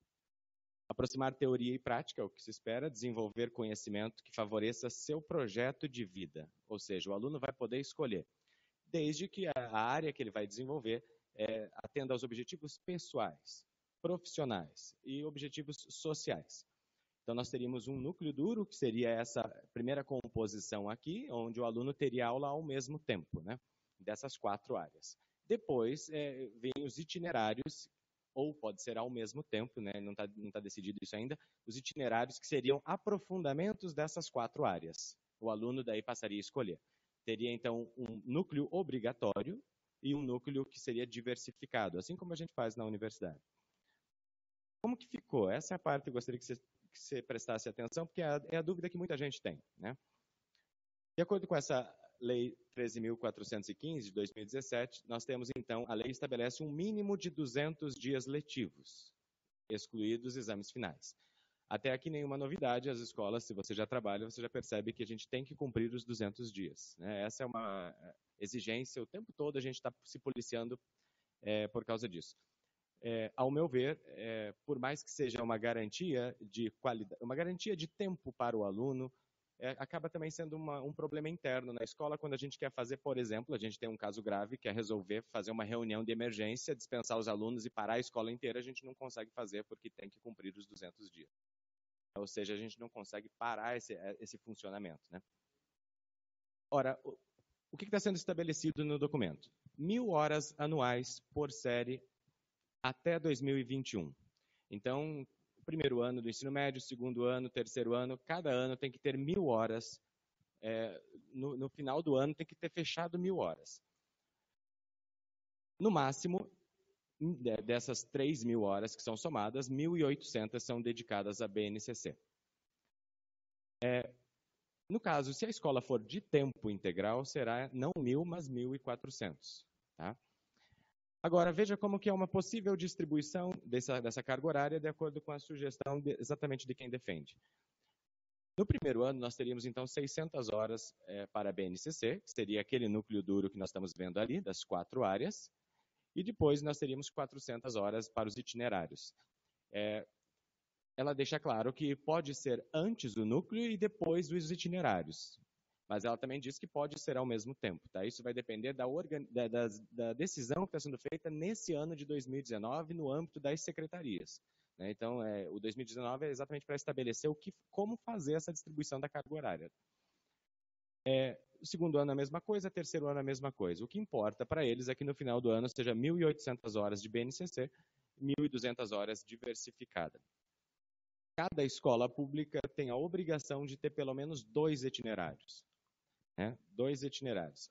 Aproximar teoria e prática, é o que se espera, desenvolver conhecimento que favoreça seu projeto de vida, ou seja, o aluno vai poder escolher, desde que a área que ele vai desenvolver atenda aos objetivos pessoais, profissionais e objetivos sociais. Então, nós teríamos um núcleo duro, que seria essa primeira composição aqui, onde o aluno teria aula ao mesmo tempo, né? Dessas 4 áreas. Depois, vem os itinerários, ou pode ser ao mesmo tempo, né? Não tá decidido isso ainda, os itinerários que seriam aprofundamentos dessas 4 áreas. O aluno daí passaria a escolher. Teria, então, um núcleo obrigatório e um núcleo que seria diversificado, assim como a gente faz na universidade. Como que ficou? Essa é a parte que eu gostaria que você prestasse atenção, porque é a dúvida que muita gente tem, né? De acordo com essa Lei 13.415, de 2017, nós temos, então, a lei estabelece um mínimo de 200 dias letivos, excluídos exames finais. Até aqui nenhuma novidade, as escolas, se você já trabalha, você já percebe que a gente tem que cumprir os 200 dias. Né? Essa é uma exigência, o tempo todo a gente está se policiando por causa disso. Ao meu ver, por mais que seja uma garantia de qualidade, uma garantia de tempo para o aluno, acaba também sendo um problema interno na escola, quando a gente quer fazer, por exemplo, a gente tem um caso grave, que é resolver fazer uma reunião de emergência, dispensar os alunos e parar a escola inteira, a gente não consegue fazer porque tem que cumprir os 200 dias. Ou seja, a gente não consegue parar esse funcionamento. Né? Ora, o que está sendo estabelecido no documento? 1.000 horas anuais por série até 2021. Então, o primeiro ano do ensino médio, segundo ano, terceiro ano, cada ano tem que ter 1.000 horas. No final do ano tem que ter fechado 1.000 horas. No máximo, dessas 3.000 horas que são somadas, 1.800 são dedicadas à BNCC. No caso, se a escola for de tempo integral, será não 1.000, mas 1.400. Tá? Agora, veja como que é uma possível distribuição dessa carga horária de acordo com a sugestão exatamente de quem defende. No primeiro ano, nós teríamos, então, 600 horas para a BNCC, que seria aquele núcleo duro que nós estamos vendo ali, das 4 áreas, e depois nós teríamos 400 horas para os itinerários. Ela deixa claro que pode ser antes do núcleo e depois dos itinerários. Mas ela também diz que pode ser ao mesmo tempo. Tá? Isso vai depender da decisão que está sendo feita nesse ano de 2019 no âmbito das secretarias. Né? Então, o 2019 é exatamente para estabelecer como fazer essa distribuição da carga horária. O segundo ano é a mesma coisa, terceiro ano é a mesma coisa. O que importa para eles é que no final do ano seja 1.800 horas de BNCC, 1.200 horas diversificada. Cada escola pública tem a obrigação de ter pelo menos 2 itinerários. 2 itinerários.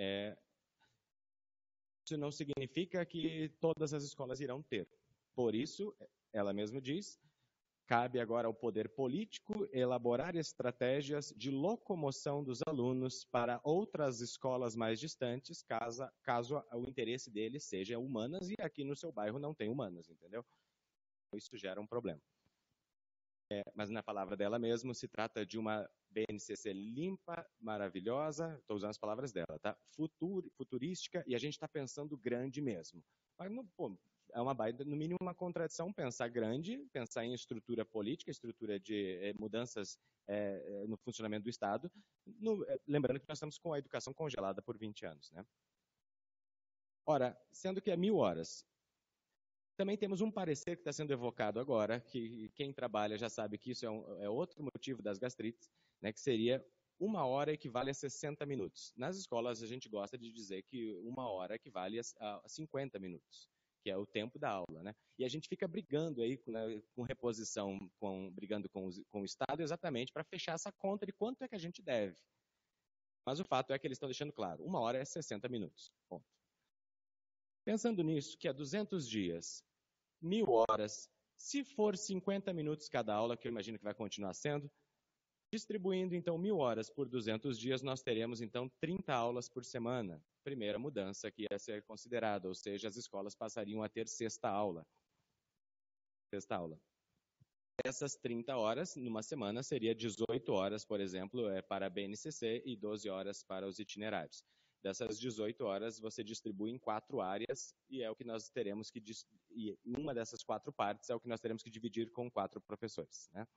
Isso não significa que todas as escolas irão ter. Por isso, ela mesma diz, cabe agora ao poder político elaborar estratégias de locomoção dos alunos para outras escolas mais distantes, caso o interesse deles seja humanas, e aqui no seu bairro não tem humanas, entendeu? Isso gera um problema. Mas na palavra dela mesmo, se trata de uma BNCC limpa, maravilhosa, estou usando as palavras dela, tá? Futurística, e a gente está pensando grande mesmo. Mas, é uma baita, no mínimo, uma contradição pensar grande, pensar em estrutura política, estrutura de mudanças no funcionamento do Estado, lembrando que nós estamos com a educação congelada por 20 anos, né? Ora, sendo que é 1.000 horas, também temos um parecer que está sendo evocado agora, que quem trabalha já sabe que isso é outro motivo das gastrites, né, que seria 1 hora equivale a 60 minutos. Nas escolas, a gente gosta de dizer que 1 hora equivale a 50 minutos, que é o tempo da aula, né? E a gente fica brigando aí com reposição, brigando com o Estado exatamente para fechar essa conta de quanto é que a gente deve. Mas o fato é que eles estão deixando claro, 1 hora é 60 minutos. Ponto. Pensando nisso, que é 200 dias, 1.000 horas, se for 50 minutos cada aula, que eu imagino que vai continuar sendo, distribuindo então 1.000 horas por 200 dias, nós teremos então 30 aulas por semana. Primeira mudança que ia ser considerada, ou seja, as escolas passariam a ter sexta aula. Essas 30 horas, numa semana, seria 18 horas, por exemplo, para a BNCC e 12 horas para os itinerários. Dessas 18 horas, você distribui em 4 áreas e é o que nós teremos que... E uma dessas 4 partes é o que nós teremos que dividir com 4 professores, né?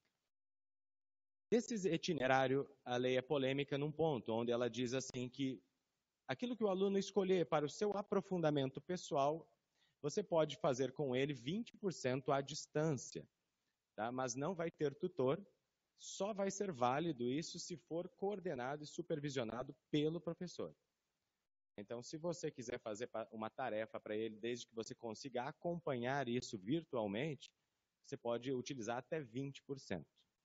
Desse itinerário, a lei é polêmica num ponto, onde ela diz assim que aquilo que o aluno escolher para o seu aprofundamento pessoal, você pode fazer com ele 20% à distância, tá? Mas não vai ter tutor, só vai ser válido isso se for coordenado e supervisionado pelo professor. Então, se você quiser fazer uma tarefa para ele, desde que você consiga acompanhar isso virtualmente, você pode utilizar até 20%.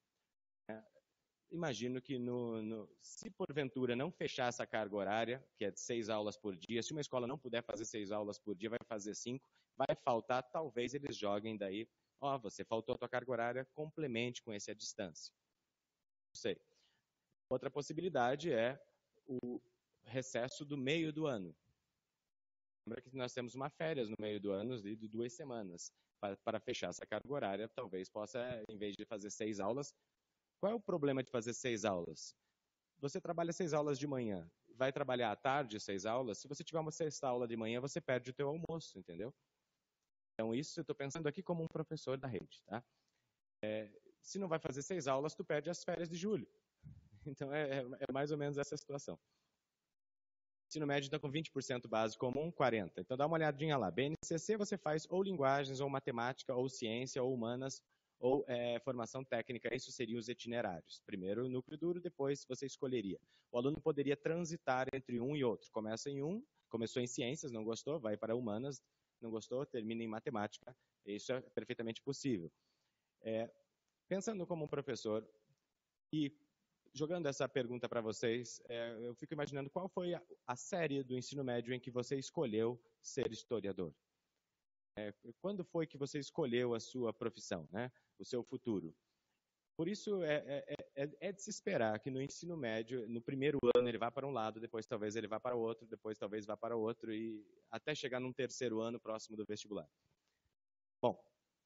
Imagino que se porventura não fechar essa carga horária, que é de 6 aulas por dia, se uma escola não puder fazer 6 aulas por dia, vai fazer 5, vai faltar, talvez eles joguem daí, você faltou a tua carga horária, complemente com esse à distância. Não sei. Outra possibilidade é o recesso do meio do ano. Lembra que nós temos uma férias no meio do ano de 2 semanas. Para fechar essa carga horária, talvez possa, em vez de fazer 6 aulas, qual é o problema de fazer 6 aulas? Você trabalha 6 aulas de manhã, vai trabalhar à tarde 6 aulas, se você tiver uma sexta aula de manhã, você perde o teu almoço, entendeu? Então isso eu estou pensando aqui como um professor da rede, tá? Se não vai fazer 6 aulas, tu perde as férias de julho. Então é mais ou menos essa situação. Ensino médio está com 20% base comum, 40%. Então dá uma olhadinha lá. BNCC você faz ou linguagens, ou matemática, ou ciência, ou humanas, ou formação técnica. Isso seriam os itinerários. Primeiro o núcleo duro, depois você escolheria. O aluno poderia transitar entre um e outro. Começa em começou em ciências, não gostou, vai para humanas, não gostou, termina em matemática. Isso é perfeitamente possível. Pensando como um professor e jogando essa pergunta para vocês, eu fico imaginando qual foi a série do ensino médio em que você escolheu ser historiador. Quando foi que você escolheu a sua profissão, né? O seu futuro? Por isso, é de se esperar que no ensino médio, no primeiro ano, ele vá para um lado, depois talvez ele vá para o outro, depois talvez vá para o outro, e até chegar num terceiro ano próximo do vestibular. Bom,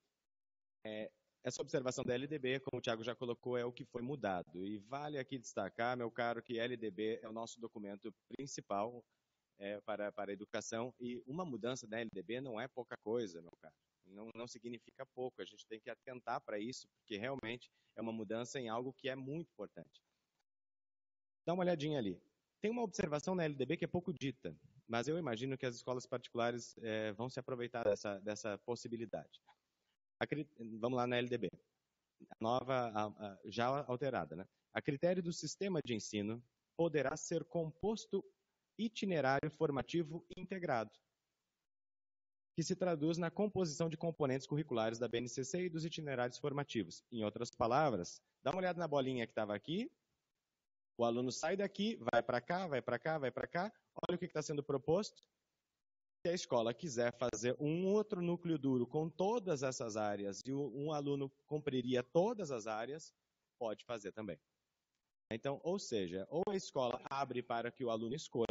essa observação da LDB, como o Thiago já colocou, é o que foi mudado. E vale aqui destacar, meu caro, que LDB é o nosso documento principal para a educação. E uma mudança da LDB não é pouca coisa, meu caro. Não significa pouco. A gente tem que atentar para isso, porque realmente é uma mudança em algo que é muito importante. Dá uma olhadinha ali. Tem uma observação na LDB que é pouco dita, mas eu imagino que as escolas particulares vão se aproveitar dessa possibilidade. Vamos lá na LDB, nova, já alterada, né? A critério do sistema de ensino, poderá ser composto itinerário formativo integrado, que se traduz na composição de componentes curriculares da BNCC e dos itinerários formativos. Em outras palavras, dá uma olhada na bolinha que estava aqui, o aluno sai daqui, vai para cá, vai para cá, vai para cá, olha o que está sendo proposto. Se a escola quiser fazer um outro núcleo duro com todas essas áreas e um aluno cumpriria todas as áreas, pode fazer também. Então, ou seja, ou a escola abre para que o aluno escolha,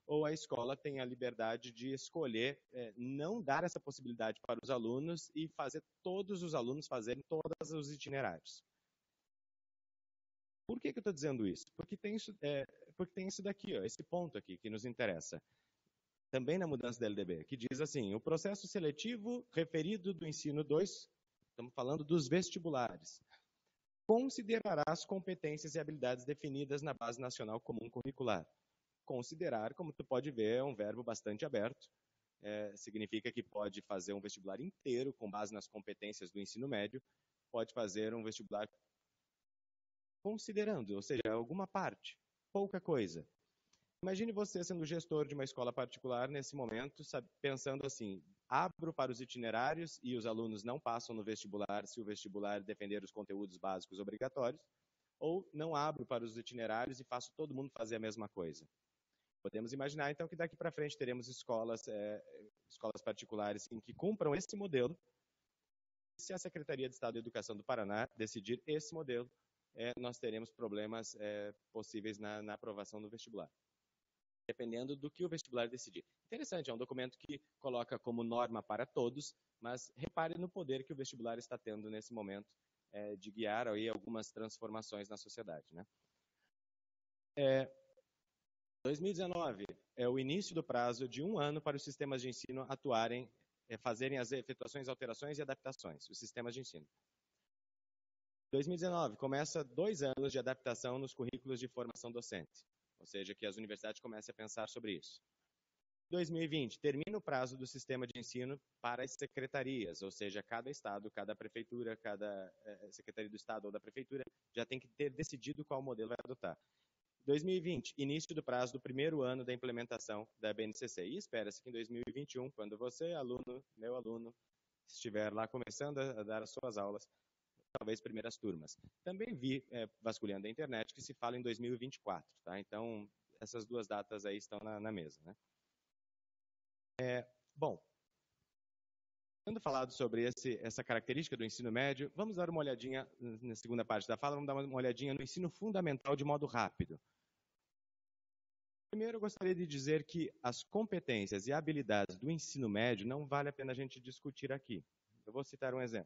ou a escola tem a liberdade de escolher não dar essa possibilidade para os alunos e fazer todos os alunos fazerem todos os itinerários. Por que eu estou dizendo isso? Porque tem isso daqui, ó, esse ponto aqui que nos interessa. Também na mudança da LDB, que diz assim, o processo seletivo referido do ensino 2, estamos falando dos vestibulares, considerará as competências e habilidades definidas na Base Nacional Comum Curricular. Considerar, como tu pode ver, é um verbo bastante aberto. Significa que pode fazer um vestibular inteiro com base nas competências do ensino médio, pode fazer um vestibular considerando, ou seja, alguma parte, pouca coisa. Imagine você sendo gestor de uma escola particular nesse momento, pensando assim, abro para os itinerários e os alunos não passam no vestibular se o vestibular defender os conteúdos básicos obrigatórios, ou não abro para os itinerários e faço todo mundo fazer a mesma coisa. Podemos imaginar, então, que daqui para frente teremos escolas particulares em que cumpram esse modelo. Se a Secretaria de Estado de Educação do Paraná decidir esse modelo, nós teremos problemas possíveis na aprovação do vestibular, dependendo do que o vestibular decidir. Interessante, é um documento que coloca como norma para todos, mas repare no poder que o vestibular está tendo nesse momento de guiar aí algumas transformações na sociedade, né? 2019 é o início do prazo de 1 ano para os sistemas de ensino atuarem, fazerem as efetuações, alterações e adaptações, os sistemas de ensino. 2019 começa 2 anos de adaptação nos currículos de formação docente, ou seja, que as universidades comecem a pensar sobre isso. 2020 termina o prazo do sistema de ensino para as secretarias, ou seja, cada estado, cada prefeitura, cada secretaria do estado ou da prefeitura já tem que ter decidido qual modelo vai adotar. 2020, início do prazo do 1º ano da implementação da BNCC. E espera-se que em 2021, quando você, aluno, meu aluno, estiver lá começando a dar as suas aulas, talvez primeiras turmas. Também vi, vasculhando a internet, que se fala em 2024, tá? Então, essas 2 datas aí estão na mesa, né? Bom, tendo falado sobre essa característica do ensino médio, vamos dar uma olhadinha, na segunda parte da fala, vamos dar uma olhadinha no ensino fundamental de modo rápido. Primeiro, eu gostaria de dizer que as competências e habilidades do ensino médio não vale a pena a gente discutir aqui. Eu vou citar um exemplo.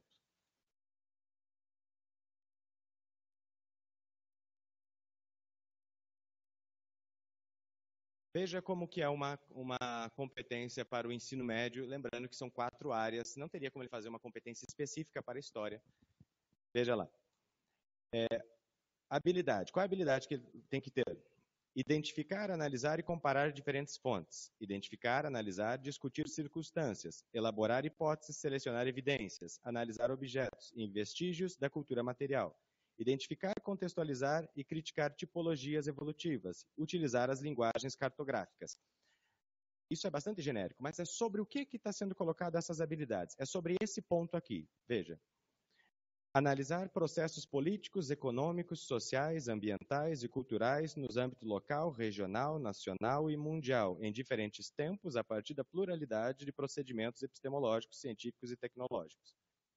Veja como que é uma competência para o ensino médio, lembrando que são 4 áreas, não teria como ele fazer uma competência específica para a história. Veja lá. Habilidade. Qual é a habilidade que ele tem que ter? Identificar, analisar e comparar diferentes fontes. Identificar, analisar, discutir circunstâncias. Elaborar hipóteses, selecionar evidências. Analisar objetos e vestígios da cultura material. Identificar, contextualizar e criticar tipologias evolutivas. Utilizar as linguagens cartográficas. Isso é bastante genérico, mas é sobre o que está sendo colocado essas habilidades. É sobre esse ponto aqui. Veja. Analisar processos políticos, econômicos, sociais, ambientais e culturais nos âmbitos local, regional, nacional e mundial, em diferentes tempos, a partir da pluralidade de procedimentos epistemológicos, científicos e tecnológicos.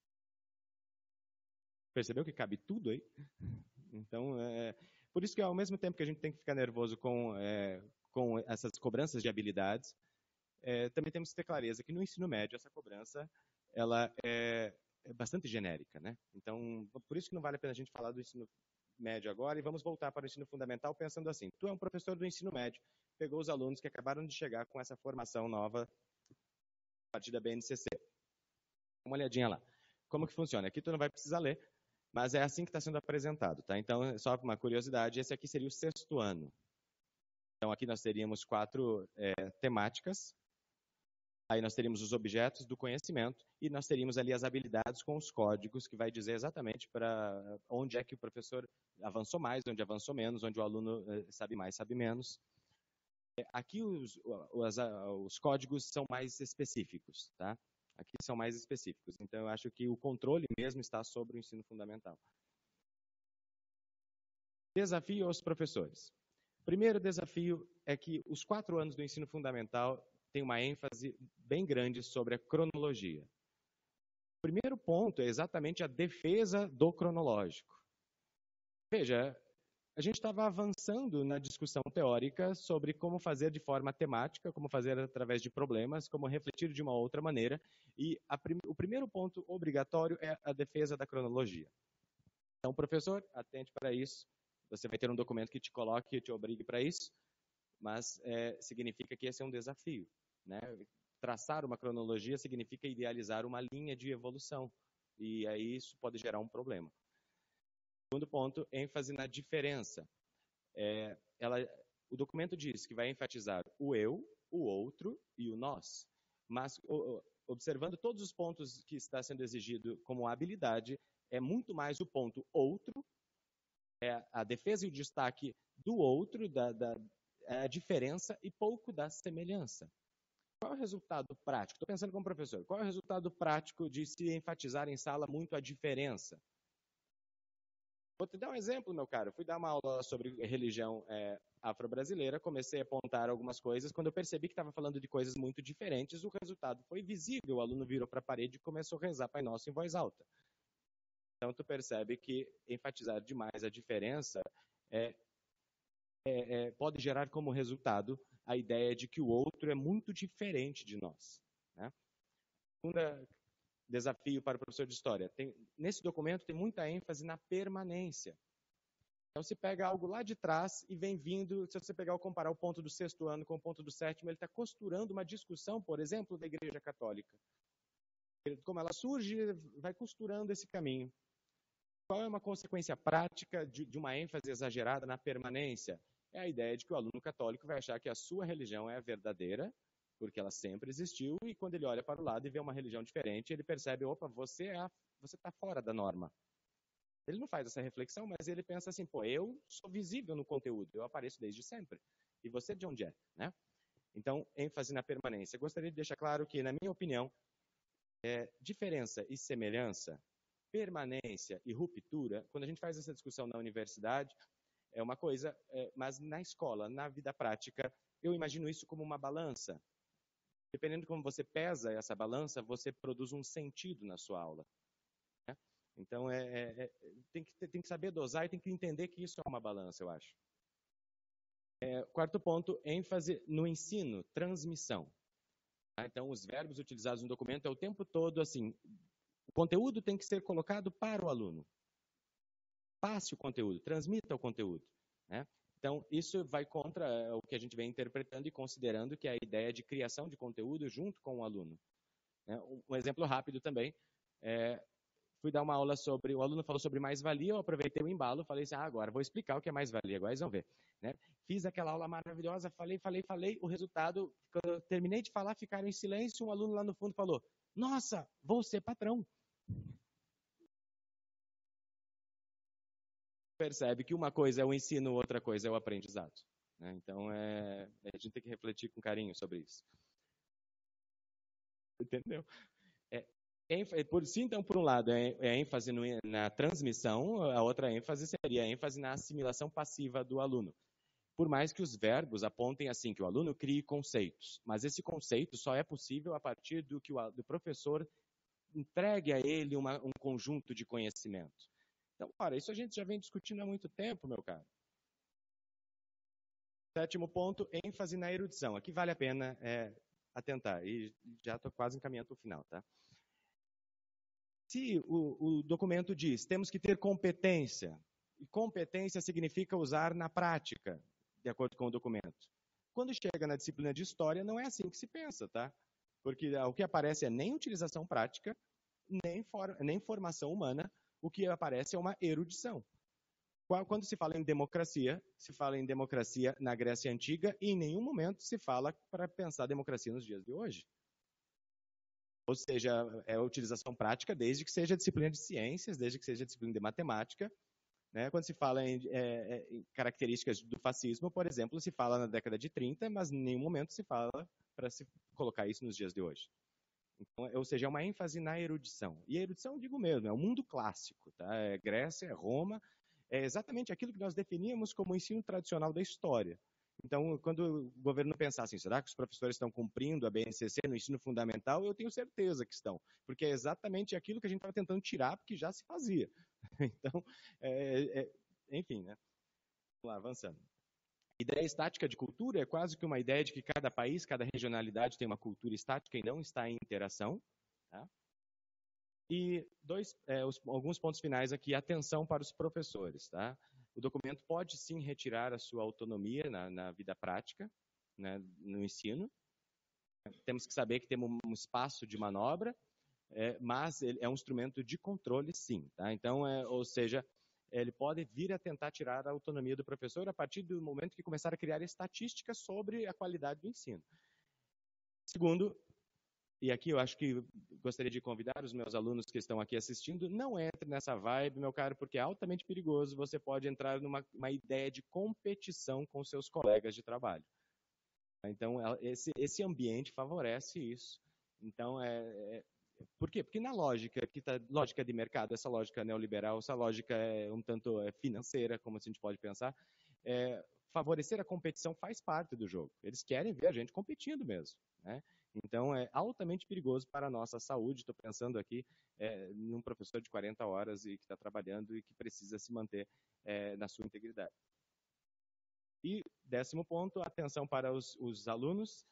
Percebeu que cabe tudo aí? Então, por isso que ao mesmo tempo que a gente tem que ficar nervoso com essas cobranças de habilidades, também temos que ter clareza que no ensino médio essa cobrança ela é bastante genérica, né? Então, por isso que não vale a pena a gente falar do ensino médio agora e vamos voltar para o ensino fundamental pensando assim, tu é um professor do ensino médio, pegou os alunos que acabaram de chegar com essa formação nova a partir da BNCC. Uma olhadinha lá. Como que funciona? Aqui tu não vai precisar ler, mas é assim que está sendo apresentado, tá? Então, só uma curiosidade, esse aqui seria o 6º ano. Então, aqui nós teríamos 4 temáticas. Aí nós teríamos os objetos do conhecimento e nós teríamos ali as habilidades com os códigos, que vai dizer exatamente para onde é que o professor avançou mais, onde avançou menos, onde o aluno sabe mais, sabe menos. Aqui os códigos são mais específicos, tá? Aqui são mais específicos. Então, eu acho que o controle mesmo está sobre o ensino fundamental. Desafio aos professores. Primeiro desafio é que os 4 anos do ensino fundamental têm uma ênfase bem grande sobre a cronologia. O primeiro ponto é exatamente a defesa do cronológico. Veja, a gente estava avançando na discussão teórica sobre como fazer de forma temática, como fazer através de problemas, como refletir de uma outra maneira. E o primeiro ponto obrigatório é a defesa da cronologia. Então, professor, atente para isso. Você vai ter um documento que te coloque e te obrigue para isso, mas significa que esse é um desafio, né? Traçar uma cronologia significa idealizar uma linha de evolução, e aí isso pode gerar um problema. Segundo ponto, ênfase na diferença. O documento diz que vai enfatizar o eu, o outro e o nós, mas observando todos os pontos que está sendo exigido como habilidade, é muito mais o ponto outro, a defesa e o destaque do outro, a diferença e pouco da semelhança. Qual é o resultado prático? Estou pensando como professor. Qual é o resultado prático de se enfatizar em sala muito a diferença? Vou te dar um exemplo, meu caro. Fui dar uma aula sobre religião afro-brasileira, comecei a apontar algumas coisas. Quando eu percebi que estava falando de coisas muito diferentes, o resultado foi visível. O aluno virou para a parede e começou a rezar Pai Nosso em voz alta. Então, tu percebe que enfatizar demais a diferença pode gerar como resultado a ideia de que o outro é muito diferente de nós, né? Segundo desafio para o professor de história. Nesse documento tem muita ênfase na permanência. Então, se pega algo lá de trás e vem vindo, se você comparar o ponto do 6º ano com o ponto do 7º, ele está costurando uma discussão, por exemplo, da Igreja Católica. Como ela surge, vai costurando esse caminho. Qual é uma consequência prática de uma ênfase exagerada na permanência? É a ideia de que o aluno católico vai achar que a sua religião é a verdadeira, porque ela sempre existiu, e quando ele olha para o lado e vê uma religião diferente, ele percebe, opa, você está fora da norma. Ele não faz essa reflexão, mas ele pensa assim, pô, eu sou visível no conteúdo, eu apareço desde sempre. E você de onde é, né? Então, ênfase na permanência. Eu gostaria de deixar claro que, na minha opinião, diferença e semelhança, permanência e ruptura, quando a gente faz essa discussão na universidade, é uma coisa, mas na escola, na vida prática, eu imagino isso como uma balança. Dependendo de como você pesa essa balança, você produz um sentido na sua aula, né? Então, tem que saber dosar e tem que entender que isso é uma balança, eu acho. Quarto ponto, ênfase no ensino, transmissão. Então, os verbos utilizados no documento é o tempo todo assim, o conteúdo tem que ser colocado para o aluno. Passe o conteúdo, transmita o conteúdo, né? Então, isso vai contra o que a gente vem interpretando e considerando que é a ideia de criação de conteúdo junto com o aluno. Um exemplo rápido também, fui dar uma aula sobre, o aluno falou sobre mais-valia, eu aproveitei o embalo, falei assim, agora vou explicar o que é mais-valia, agora eles vão ver, né? Fiz aquela aula maravilhosa, falei, o resultado, quando eu terminei de falar, ficaram em silêncio, um aluno lá no fundo falou, nossa, vou ser patrão. Percebe que uma coisa é o ensino, outra coisa é o aprendizado, né? Então, a gente tem que refletir com carinho sobre isso. Entendeu? Então, por um lado, é ênfase na transmissão, a outra ênfase seria a ênfase na assimilação passiva do aluno. Por mais que os verbos apontem assim, que o aluno crie conceitos, mas esse conceito só é possível a partir do que o professor entregue a ele um conjunto de conhecimento. Então, ora, isso a gente já vem discutindo há muito tempo, meu caro. Sétimo ponto, ênfase na erudição. Aqui vale a pena atentar, e já estou quase encaminhando para o final, tá? Se o documento diz, temos que ter competência, e competência significa usar na prática, de acordo com o documento. Quando chega na disciplina de história, não é assim que se pensa, tá? Porque o que aparece é nem utilização prática, nem formação humana, o que aparece é uma erudição. Quando se fala em democracia na Grécia Antiga e em nenhum momento se fala para pensar democracia nos dias de hoje. Ou seja, é a utilização prática desde que seja disciplina de ciências, desde que seja disciplina de matemática, né? Quando se fala em características do fascismo, por exemplo, se fala na década de 30, mas em nenhum momento se fala para se colocar isso nos dias de hoje. Então, ou seja, é uma ênfase na erudição. E a erudição, digo mesmo, é o mundo clássico, tá? É Grécia, é Roma, é exatamente aquilo que nós definíamos como o ensino tradicional da história. Então, quando o governo pensar assim, será que os professores estão cumprindo a BNCC no ensino fundamental? Eu tenho certeza que estão, porque é exatamente aquilo que a gente estava tentando tirar, porque já se fazia. Então, enfim, né? Vamos lá, avançando. Ideia estática de cultura é quase que uma ideia de que cada país, cada regionalidade tem uma cultura estática e não está em interação. Tá? E alguns pontos finais aqui. Atenção para os professores. Tá? O documento pode sim retirar a sua autonomia na vida prática, né, no ensino. Temos que saber que temos um espaço de manobra, mas ele é um instrumento de controle, sim. Tá? Então, ou seja, ele pode vir a tentar tirar a autonomia do professor a partir do momento que começar a criar estatísticas sobre a qualidade do ensino. Segundo, e aqui eu acho que gostaria de convidar os meus alunos que estão aqui assistindo, não entre nessa vibe, meu caro, porque é altamente perigoso. Você pode entrar numa ideia de competição com seus colegas de trabalho. Então, esse ambiente favorece isso. Então, por quê? Porque na lógica lógica de mercado, essa lógica neoliberal, essa lógica um tanto financeira, como a gente pode pensar, favorecer a competição faz parte do jogo. Eles querem ver a gente competindo mesmo, né? Então, é altamente perigoso para a nossa saúde. Estou pensando aqui num professor de 40 horas e que está trabalhando e que precisa se manter na sua integridade. E, 10º ponto, atenção para os alunos.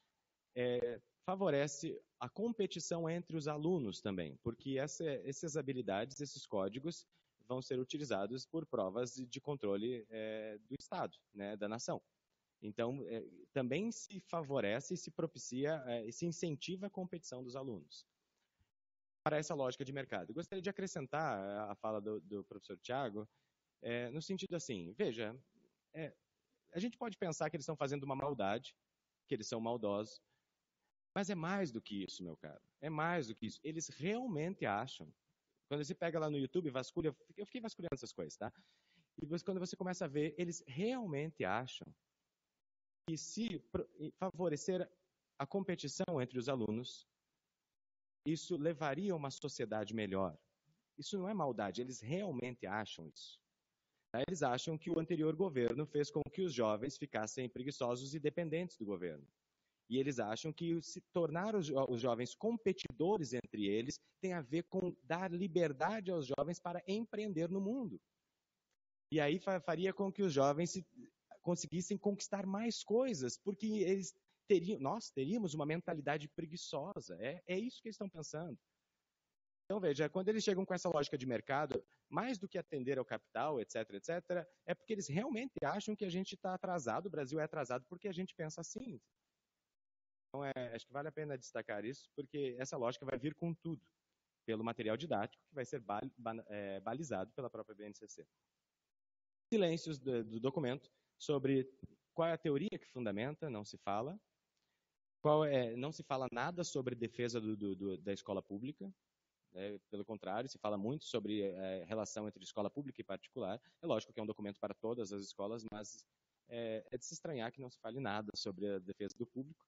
Favorece a competição entre os alunos também, porque essas habilidades, esses códigos, vão ser utilizados por provas de controle do Estado, né, da nação. Então, também se favorece e se propicia, se incentiva a competição dos alunos. Para essa lógica de mercado. Eu gostaria de acrescentar a fala do professor Tiago, no sentido assim, veja, a gente pode pensar que eles estão fazendo uma maldade, que eles são maldosos, mas é mais do que isso, meu caro. É mais do que isso. Eles realmente acham. Quando você pega lá no YouTube, vasculha, eu fiquei vasculhando essas coisas, tá? E quando você começa a ver, eles realmente acham que se favorecer a competição entre os alunos, isso levaria a uma sociedade melhor. Isso não é maldade, eles realmente acham isso. Eles acham que o anterior governo fez com que os jovens ficassem preguiçosos e dependentes do governo. E eles acham que se tornar os jovens competidores entre eles tem a ver com dar liberdade aos jovens para empreender no mundo. E aí faria com que os jovens conseguissem conquistar mais coisas, porque nós teríamos uma mentalidade preguiçosa. É isso que eles estão pensando. Então, veja, quando eles chegam com essa lógica de mercado, mais do que atender ao capital, etc., etc., é porque eles realmente acham que a gente está atrasado, o Brasil é atrasado porque a gente pensa assim. Então, acho que vale a pena destacar isso, porque essa lógica vai vir com tudo, pelo material didático, que vai ser balizado pela própria BNCC. Silêncios do documento sobre qual é a teoria que fundamenta, não se fala. Não se fala nada sobre defesa da escola pública. Pelo contrário, se fala muito sobre relação entre escola pública e particular. É lógico que é um documento para todas as escolas, mas é de se estranhar que não se fale nada sobre a defesa do público.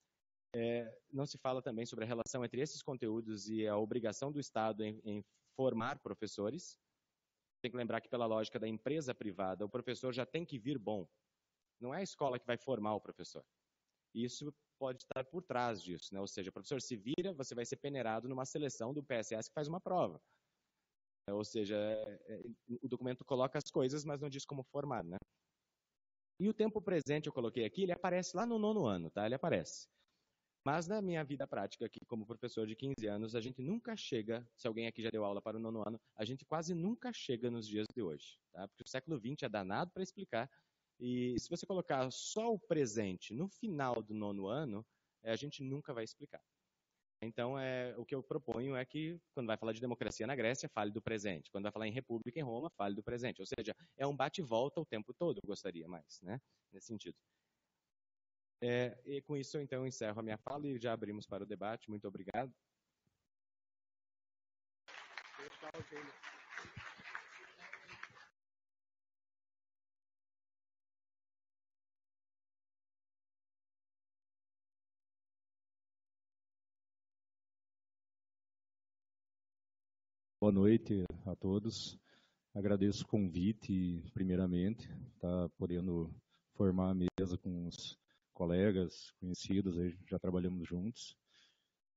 Não se fala também sobre a relação entre esses conteúdos e a obrigação do Estado em formar professores. Tem que lembrar que, pela lógica da empresa privada, o professor já tem que vir bom. Não é a escola que vai formar o professor. Isso pode estar por trás disso, né? Ou seja, o professor se vira, você vai ser peneirado numa seleção do PSS que faz uma prova. Ou seja, o documento coloca as coisas, mas não diz como formar, né? E o tempo presente eu coloquei aqui, ele aparece lá no 9º ano, tá? Ele aparece. Mas na minha vida prática aqui, como professor de 15 anos, a gente nunca chega, se alguém aqui já deu aula para o 9º ano, a gente quase nunca chega nos dias de hoje, tá? Porque o século XX é danado para explicar. E se você colocar só o presente no final do 9º ano, a gente nunca vai explicar. Então, o que eu proponho é que, quando vai falar de democracia na Grécia, fale do presente. Quando vai falar em república em Roma, fale do presente. Ou seja, é um bate e volta o tempo todo, eu gostaria mais, né? Nesse sentido. E com isso, então, eu encerro a minha fala e já abrimos para o debate. Muito obrigado. Boa noite a todos. Agradeço o convite, primeiramente, tá podendo formar a mesa com os colegas conhecidos, aí já trabalhamos juntos.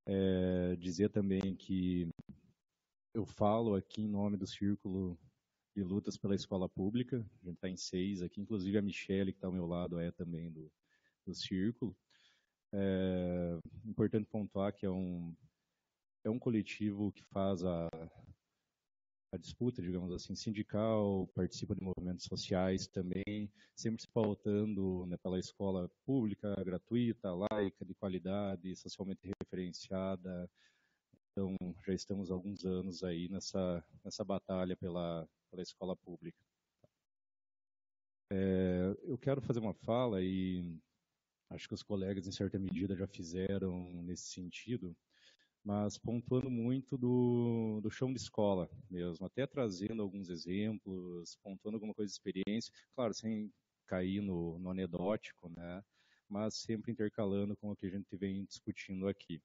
Dizer também que eu falo aqui em nome do Círculo de lutas pela escola pública. A gente está em 6 aqui, inclusive a Michele, que está ao meu lado, é também do círculo. É importante pontuar que é um coletivo que faz a disputa, digamos assim, sindical, participa de movimentos sociais também, sempre se pautando, né, pela escola pública, gratuita, laica, de qualidade, socialmente referenciada. Então, já estamos há alguns anos aí nessa batalha pela escola pública. Eu quero fazer uma fala, e acho que os colegas, em certa medida, já fizeram nesse sentido, mas pontuando muito do chão de escola mesmo, até trazendo alguns exemplos, pontuando alguma coisa de experiência, claro, sem cair no anedótico, né, mas sempre intercalando com o que a gente vem discutindo aqui.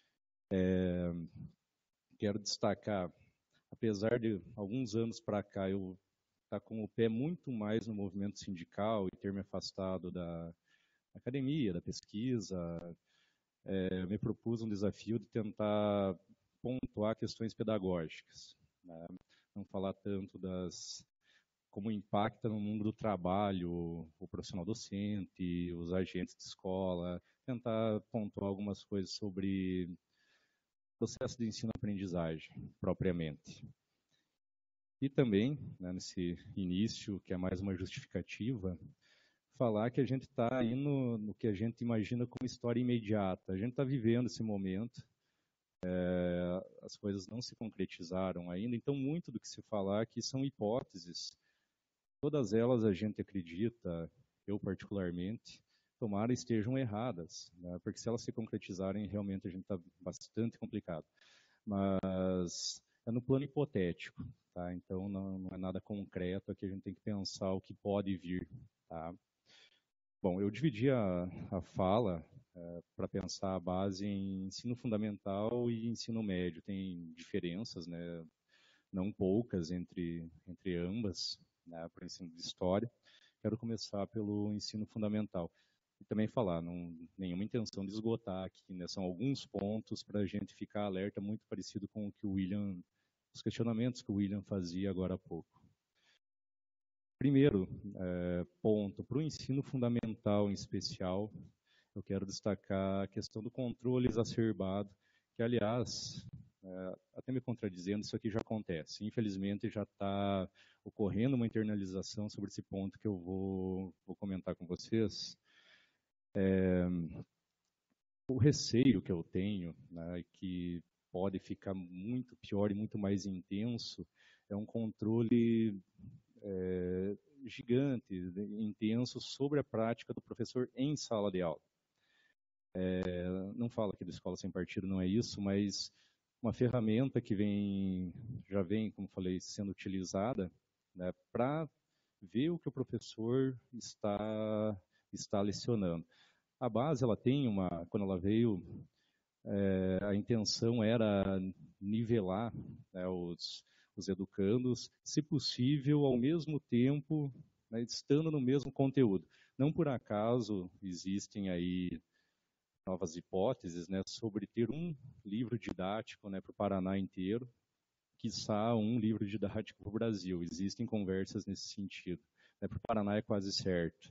Quero destacar, apesar de alguns anos para cá eu estar com o pé muito mais no movimento sindical e ter me afastado da academia, da pesquisa, me propus um desafio de tentar pontuar questões pedagógicas, né? Não falar tanto como impacta no mundo do trabalho o profissional docente, os agentes de escola, tentar pontuar algumas coisas sobre processo de ensino-aprendizagem, propriamente. E também, né, nesse início, que é mais uma justificativa, falar que a gente está indo no que a gente imagina como história imediata. A gente está vivendo esse momento, as coisas não se concretizaram ainda, então muito do que se falar aqui são hipóteses. Todas elas a gente acredita, eu particularmente, tomara estejam erradas, né? Porque se elas se concretizarem, realmente a gente está bastante complicado. Mas é no plano hipotético, tá? Então não é nada concreto, aqui a gente tem que pensar o que pode vir, tá? Bom, eu dividi a fala para pensar a base em ensino fundamental e ensino médio. Tem diferenças, né, não poucas entre ambas, né, para o ensino de história. Quero começar pelo ensino fundamental. E também falar, nenhuma intenção de esgotar aqui, né, são alguns pontos para a gente ficar alerta, muito parecido com o que os questionamentos que o William fazia agora há pouco. Primeiro ponto, para o ensino fundamental em especial, eu quero destacar a questão do controle exacerbado, que, aliás, até me contradizendo, isso aqui já acontece. Infelizmente, já está ocorrendo uma internalização sobre esse ponto que eu vou comentar com vocês. O receio que eu tenho, né, que pode ficar muito pior e muito mais intenso, é um controle gigante, intenso, sobre a prática do professor em sala de aula. Não falo aqui da escola sem partido, não é isso, mas uma ferramenta que já vem, como falei, sendo utilizada, né, para ver o que o professor está lecionando. A base, ela tem quando ela veio, a intenção era nivelar, né, os educandos, se possível, ao mesmo tempo, né, estando no mesmo conteúdo. Não por acaso existem aí novas hipóteses, né, sobre ter um livro didático, né, para o Paraná inteiro, quiçá um livro didático para o Brasil. Existem conversas nesse sentido. Né, para o Paraná é quase certo.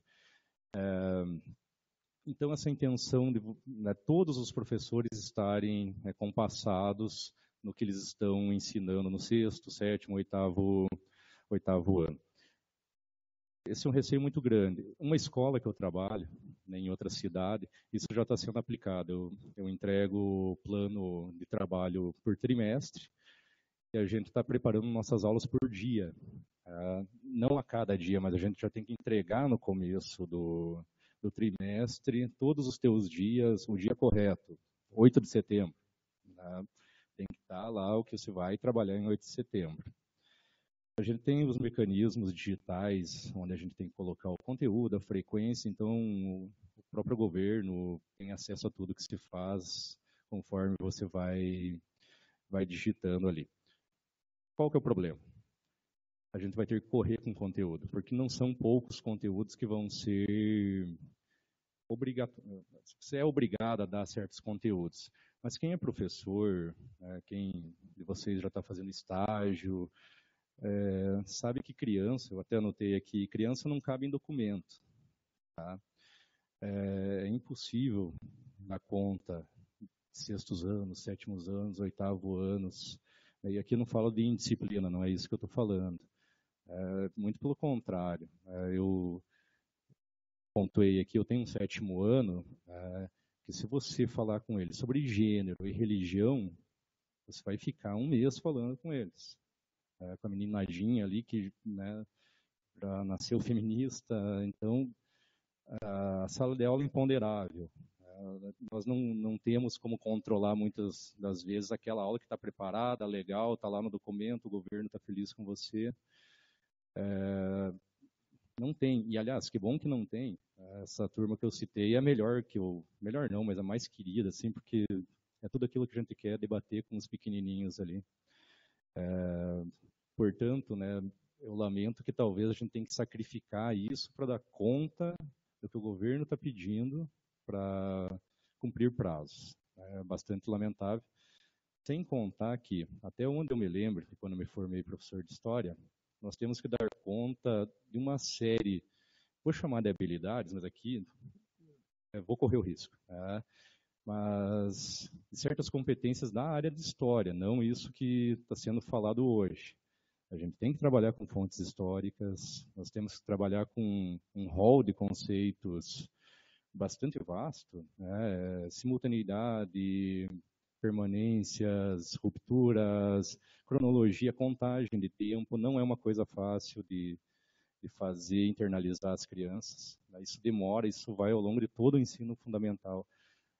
Então, essa intenção de, né, todos os professores estarem, né, compassados no que eles estão ensinando no 6º, 7º, 8º ano. Esse é um receio muito grande. Uma escola que eu trabalho, né, em outra cidade, isso já está sendo aplicado. Eu entrego o plano de trabalho por trimestre e a gente está preparando nossas aulas por dia. Não a cada dia, mas a gente já tem que entregar no começo do trimestre todos os teus dias, o dia correto, 8 de setembro. Né? Tem que estar lá o que você vai trabalhar em 8 de setembro. A gente tem os mecanismos digitais, onde a gente tem que colocar o conteúdo, a frequência, então o próprio governo tem acesso a tudo que se faz conforme você vai digitando ali. Qual que é o problema? A gente vai ter que correr com conteúdo, porque não são poucos conteúdos que vão ser obrigatórios. Você é obrigado a dar certos conteúdos. Mas quem é professor, quem de vocês já está fazendo estágio, sabe que criança, eu até anotei aqui, criança não cabe em documento. Tá? É impossível dar conta sextos anos, sétimos anos, oitavo anos. E aqui não falo de indisciplina, não é isso que eu estou falando. Muito pelo contrário. Eu pontuei aqui, eu tenho um sétimo ano, que se você falar com eles sobre gênero e religião, você vai ficar um mês falando com eles. Com a meninadinha ali que já nasceu feminista, então a sala de aula é imponderável. Nós não temos como controlar muitas das vezes aquela aula que está preparada, legal, está lá no documento, o governo está feliz com você. Não tem, e aliás, que bom que não tem. Essa turma que eu citei é a melhor melhor não, mas a mais querida, assim, porque é tudo aquilo que a gente quer debater com os pequenininhos ali. Portanto, eu lamento que talvez a gente tenha que sacrificar isso para dar conta do que o governo está pedindo para cumprir prazos. É bastante lamentável. Sem contar que, até onde eu me lembro, quando eu me formei professor de História, nós temos que dar conta de uma série, vou chamar de habilidades, mas aqui vou correr o risco, mas de certas competências da área de História, não isso que está sendo falado hoje. A gente tem que trabalhar com fontes históricas, nós temos que trabalhar com um rol de conceitos bastante vasto, simultaneidade, permanências, rupturas, cronologia, contagem de tempo, não é uma coisa fácil de fazer, internalizar as crianças. Isso demora, isso vai ao longo de todo o ensino fundamental.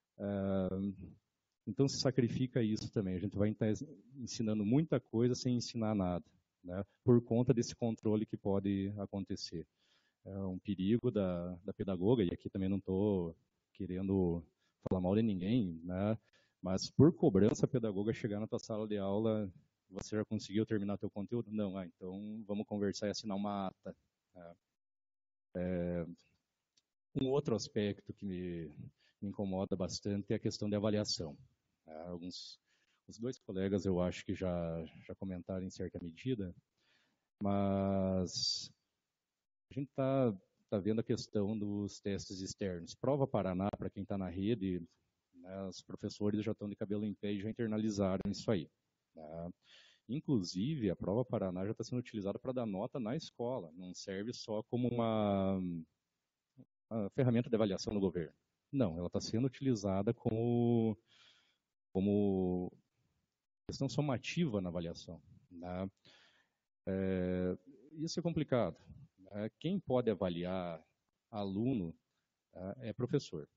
Então se sacrifica isso também, a gente vai estar ensinando muita coisa sem ensinar nada, por conta desse controle que pode acontecer. É um perigo da pedagoga, e aqui também não estou querendo falar mal de ninguém, mas por cobrança a pedagoga chegar na tua sala de aula, você já conseguiu terminar teu conteúdo? Não, então vamos conversar e assinar uma ata. Um outro aspecto que me incomoda bastante é a questão de avaliação. Os dois colegas eu acho que já comentaram em certa medida, mas a gente está vendo a questão dos testes externos. Prova Paraná, para quem está na rede, os professores já estão de cabelo em pé e já internalizaram isso aí. Inclusive, a Prova Paraná já está sendo utilizada para dar nota na escola, não serve só como uma ferramenta de avaliação do governo. Não, ela está sendo utilizada como questão somativa na avaliação. Isso é complicado. Quem pode avaliar aluno é professor.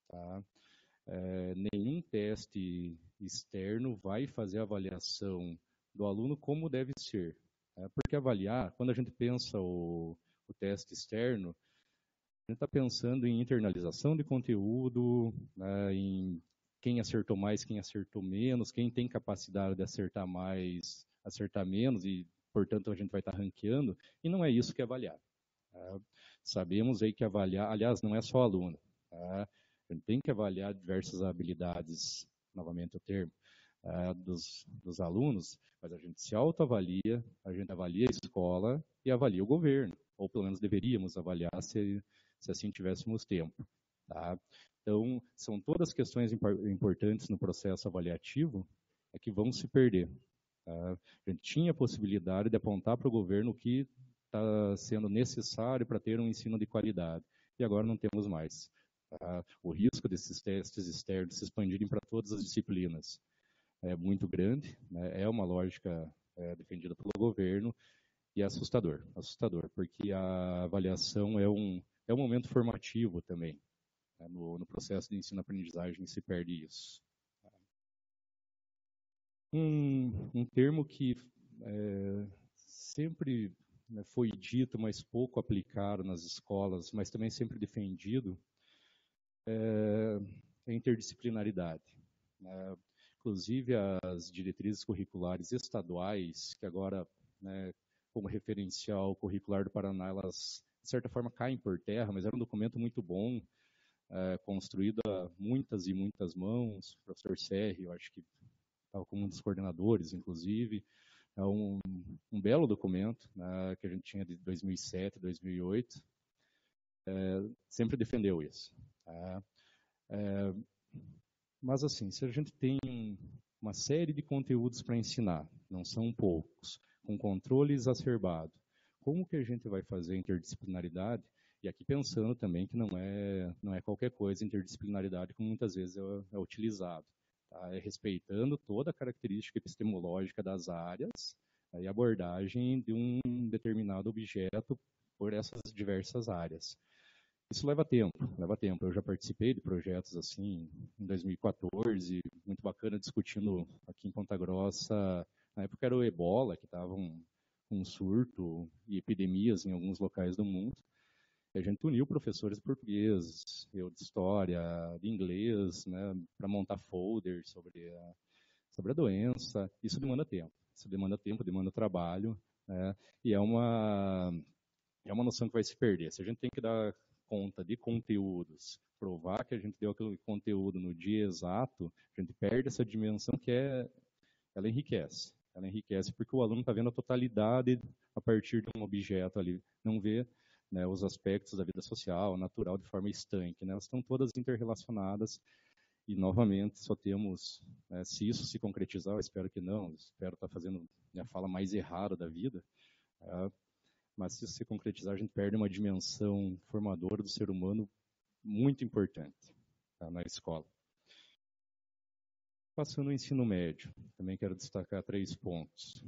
Nenhum teste externo vai fazer a avaliação do aluno como deve ser. Porque avaliar, quando a gente pensa o teste externo, a gente está pensando em internalização de conteúdo, em quem acertou mais, quem acertou menos, quem tem capacidade de acertar mais, acertar menos, e, portanto, a gente vai estar ranqueando, e não é isso que é avaliar. Sabemos aí que avaliar, aliás, não é só aluno. A gente tem que avaliar diversas habilidades, novamente o termo, dos alunos, mas a gente se autoavalia, a gente avalia a escola e avalia o governo, ou pelo menos deveríamos avaliar se assim tivéssemos tempo. Então, são todas questões importantes no processo avaliativo que vão se perder. A gente tinha a possibilidade de apontar para o governo o que está sendo necessário para ter um ensino de qualidade, e agora não temos mais. O risco desses testes externos se expandirem para todas as disciplinas é muito grande, é uma lógica defendida pelo governo, e é assustador, porque a avaliação é um momento formativo também. No processo de ensino-aprendizagem se perde isso. Um termo que sempre foi dito, mas pouco aplicado nas escolas, mas também sempre defendido, é a interdisciplinaridade. Inclusive, as diretrizes curriculares estaduais, que agora, como referencial curricular do Paraná, elas, de certa forma, caem por terra, mas era um documento muito bom, construído a muitas e muitas mãos. O professor Serri, eu acho que estava como um dos coordenadores, inclusive. É um belo documento, né, que a gente tinha de 2007, 2008, sempre defendeu isso. Tá? Mas assim, se a gente tem uma série de conteúdos para ensinar, não são poucos, com controle exacerbado, como que a gente vai fazer interdisciplinaridade? E aqui pensando também que não é qualquer coisa interdisciplinaridade como muitas vezes é utilizado. Tá? É respeitando toda a característica epistemológica das áreas e abordagem de um determinado objeto por essas diversas áreas. Isso leva tempo. Eu já participei de projetos assim em 2014, muito bacana, discutindo aqui em Ponta Grossa. Na época era o Ebola, que estava um surto e epidemias em alguns locais do mundo. E a gente uniu professores de português, eu de história, de inglês, né, para montar folders sobre a doença. Isso demanda tempo, demanda trabalho, né, e é uma noção que vai se perder. Se a gente tem que dar conta de conteúdos, provar que a gente deu aquele conteúdo no dia exato, a gente perde essa dimensão que ela enriquece. Ela enriquece porque o aluno está vendo a totalidade a partir de um objeto ali, não vê, né, os aspectos da vida social, natural, de forma estanque. Né? Elas estão todas interrelacionadas e, novamente, só temos, né, se isso se concretizar, eu espero que não, espero estar fazendo minha fala mais errada da vida, mas se isso se concretizar, a gente perde uma dimensão formadora do ser humano muito importante, tá, na escola. Passando ao ensino médio, também quero destacar 3 pontos.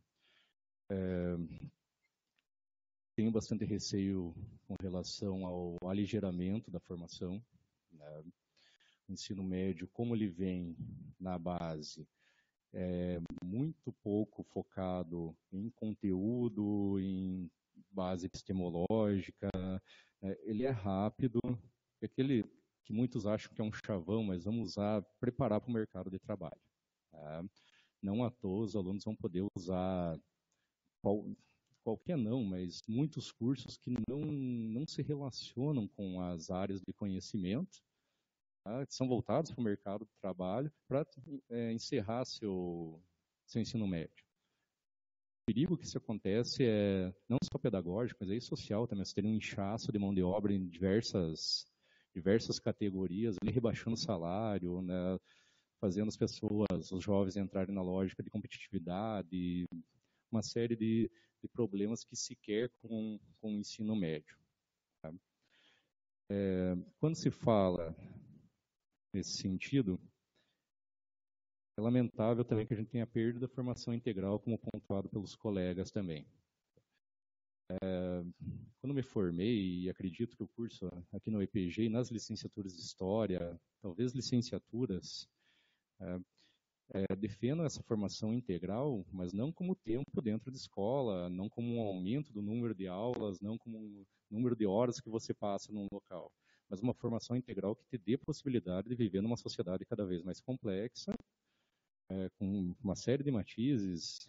Tenho bastante receio com relação ao aligeiramento da formação. Né? O ensino médio, como ele vem na base, é muito pouco focado em conteúdo, em base epistemológica. Ele é rápido, é aquele que muitos acham que é um chavão, mas vamos usar, preparar para o mercado de trabalho. Tá? Não à toa os alunos vão poder usar qualquer não, mas muitos cursos que não se relacionam com as áreas de conhecimento, tá? Que são voltados para o mercado de trabalho para encerrar seu ensino médio. O perigo que isso acontece é não só pedagógico, mas aí social também. Você tem um inchaço de mão de obra em diversas categorias, ali rebaixando o salário, né? Fazendo as pessoas, os jovens entrarem na lógica de competitividade, uma série de problemas que se quer com o ensino médio. Tá? Quando se fala nesse sentido, é lamentável também que a gente tenha perda da formação integral, como pontuado pelos colegas também. Quando me formei, e acredito que o curso aqui no EPG, nas licenciaturas de História, talvez licenciaturas, defendam essa formação integral, mas não como tempo dentro de escola, não como um aumento do número de aulas, não como um número de horas que você passa num local, mas uma formação integral que te dê possibilidade de viver numa sociedade cada vez mais complexa, com uma série de matizes.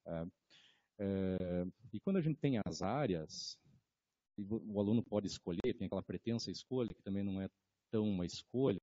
E quando a gente tem as áreas, o aluno pode escolher, tem aquela pretensa escolha, que também não é tão uma escolha,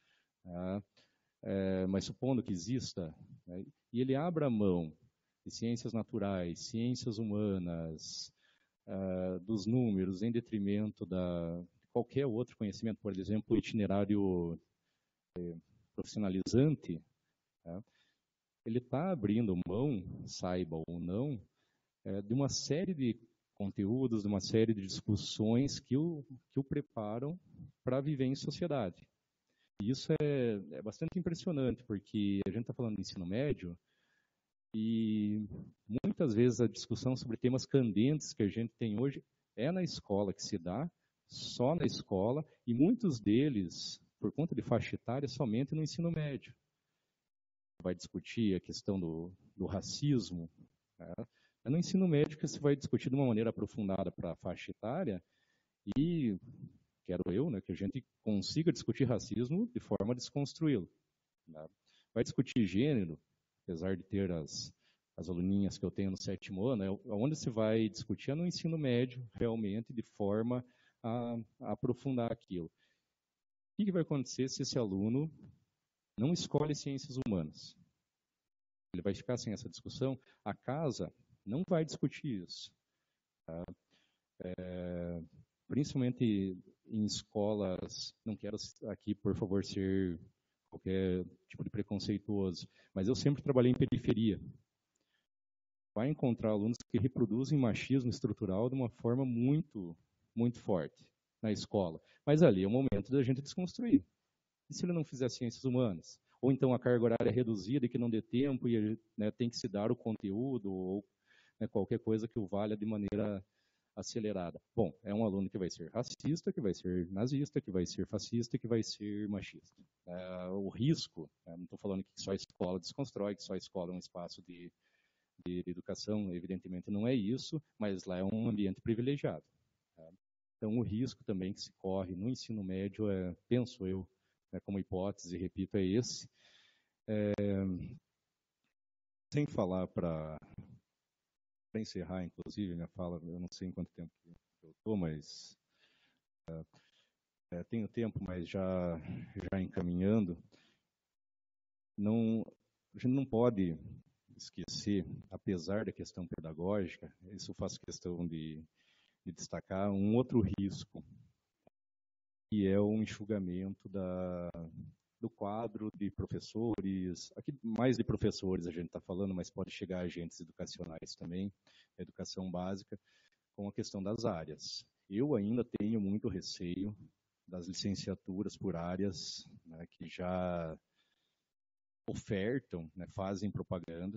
mas supondo que exista, né, e ele abra mão de ciências naturais, ciências humanas, dos números, em detrimento de qualquer outro conhecimento, por exemplo, o itinerário profissionalizante, ele está abrindo mão, saiba ou não, de uma série de conteúdos, de uma série de discussões que o preparam para viver em sociedade. E isso é bastante impressionante, porque a gente está falando de ensino médio e muitas vezes a discussão sobre temas candentes que a gente tem hoje é na escola que se dá, só na escola, e muitos deles, por conta de faixa etária, somente no ensino médio. Vai discutir a questão do racismo, né? É no ensino médio que se vai discutir de uma maneira aprofundada para a faixa etária e quero eu, né, que a gente consiga discutir racismo de forma a desconstruí-lo. Né? Vai discutir gênero, apesar de ter as aluninhas que eu tenho no 7º ano, onde se vai discutir é no ensino médio, realmente, de forma a aprofundar aquilo. O que vai acontecer se esse aluno não escolhe ciências humanas? ele vai ficar sem essa discussão. A casa não vai discutir isso. Tá? Principalmente em escolas, não quero aqui, por favor, ser qualquer tipo de preconceituoso, mas eu sempre trabalhei em periferia. Vai encontrar alunos que reproduzem machismo estrutural de uma forma muito, muito forte na escola. Mas ali é o momento da gente desconstruir. E se ele não fizer ciências humanas? Ou então a carga horária é reduzida e que não dê tempo e tem que se dar o conteúdo ou qualquer coisa que o valha de maneira acelerada. Bom, é um aluno que vai ser racista, que vai ser nazista, que vai ser fascista, que vai ser machista. O risco, não estou falando que só a escola desconstrói, que só a escola é um espaço de educação, evidentemente não é isso, mas lá é um ambiente privilegiado. Tá? Então, o risco também que se corre no ensino médio, penso eu, como hipótese, repito, é esse. Sem falar para encerrar, inclusive, minha fala, eu não sei em quanto tempo eu estou, mas tenho tempo, mas já encaminhando. A gente não pode esquecer, apesar da questão pedagógica, isso eu faço questão de destacar, um outro risco, que é o enxugamento do quadro de professores, aqui mais de professores a gente está falando, mas pode chegar a agentes educacionais também, educação básica, com a questão das áreas. Eu ainda tenho muito receio das licenciaturas por áreas, que já ofertam, fazem propaganda.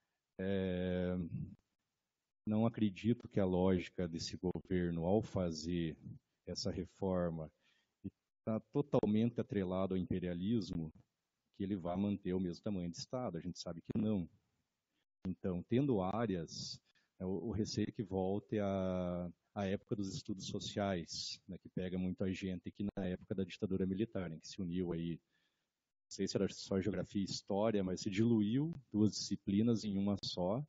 Não acredito que a lógica desse governo, ao fazer essa reforma, está totalmente atrelado ao imperialismo, que ele vai manter o mesmo tamanho de Estado. A gente sabe que não. Então, tendo áreas, o receio que volte à época dos estudos sociais, que pega muito a gente aqui na época da ditadura militar, que se uniu aí, não sei se era só geografia e história, mas se diluiu duas disciplinas em uma só.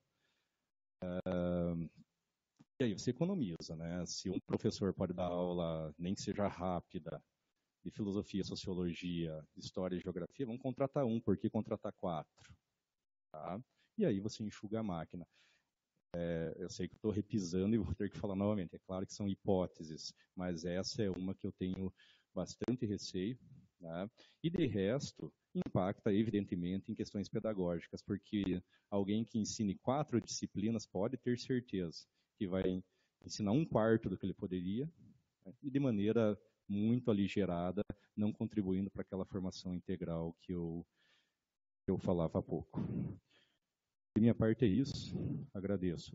E aí você economiza, Se um professor pode dar aula, nem que seja rápida, de filosofia, sociologia, história e geografia, vamos contratar um, por que contratar 4? Tá? E aí você enxuga a máquina. Eu sei que estou repisando e vou ter que falar novamente. É claro que são hipóteses, mas essa é uma que eu tenho bastante receio. Tá? E de resto, impacta evidentemente em questões pedagógicas, porque alguém que ensine 4 disciplinas pode ter certeza que vai ensinar 1/4 do que ele poderia, e de maneira muito aligerada, não contribuindo para aquela formação integral que eu falava há pouco. De minha parte é isso. Agradeço.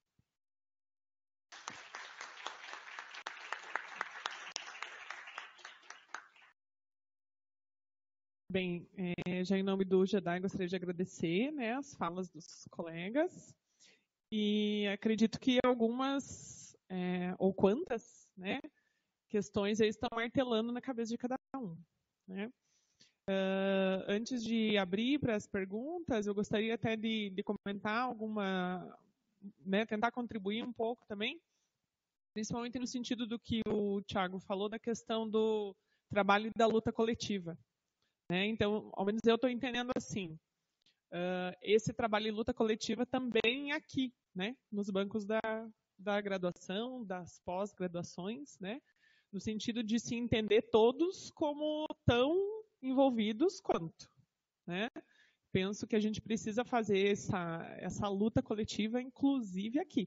Bem, já em nome do JEDAI, gostaria de agradecer as falas dos colegas e acredito que algumas, ou quantas, questões aí estão martelando na cabeça de cada um. Antes de abrir para as perguntas, eu gostaria até de comentar alguma, tentar contribuir um pouco também, principalmente no sentido do que o Thiago falou da questão do trabalho e da luta coletiva. Então, ao menos eu estou entendendo assim, esse trabalho e luta coletiva também aqui, nos bancos da graduação, das pós-graduações, no sentido de se entender todos como tão envolvidos quanto. Penso que a gente precisa fazer essa luta coletiva, inclusive aqui.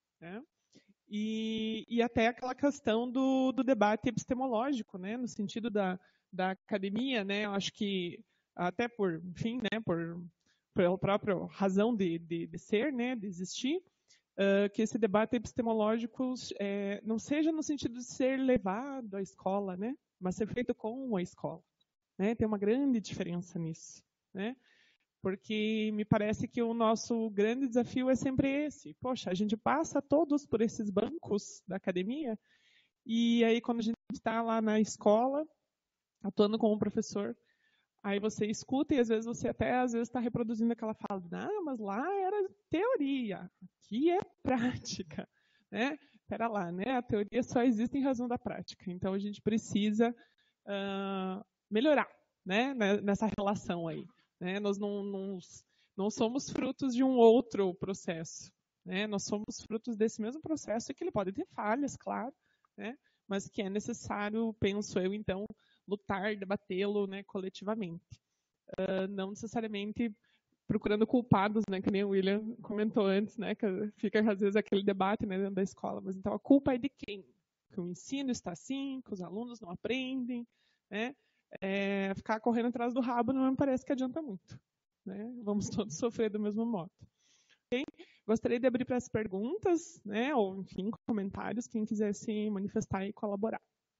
E até aquela questão do debate epistemológico, no sentido da academia, eu acho que até por, enfim, pela própria razão de ser, de existir, que esse debate epistemológico não seja no sentido de ser levado à escola, mas ser feito com a escola. Tem uma grande diferença nisso. Porque me parece que o nosso grande desafio é sempre esse. Poxa, a gente passa todos por esses bancos da academia, e aí quando a gente está lá na escola, atuando como professor, aí você escuta e às vezes você até está reproduzindo aquela fala, mas lá era teoria, aqui é prática. Espera lá, a teoria só existe em razão da prática. Então a gente precisa melhorar nessa relação aí. Nós não nos não somos frutos de um outro processo, né? Nós somos frutos desse mesmo processo, que ele pode ter falhas, claro, né? Mas que é necessário, penso eu, então, lutar, debatê-lo, né, coletivamente. Não necessariamente procurando culpados, né, que nem o William comentou antes, né, que fica às vezes aquele debate, né, dentro da escola, mas então a culpa é de quem? Que o ensino está assim, que os alunos não aprendem, né? Ficar correndo atrás do rabo não me parece que adianta muito, né? Vamos todos sofrer do mesmo modo. Okay? Gostaria de abrir para as perguntas, né, ou enfim, comentários, quem quiser se manifestar e colaborar.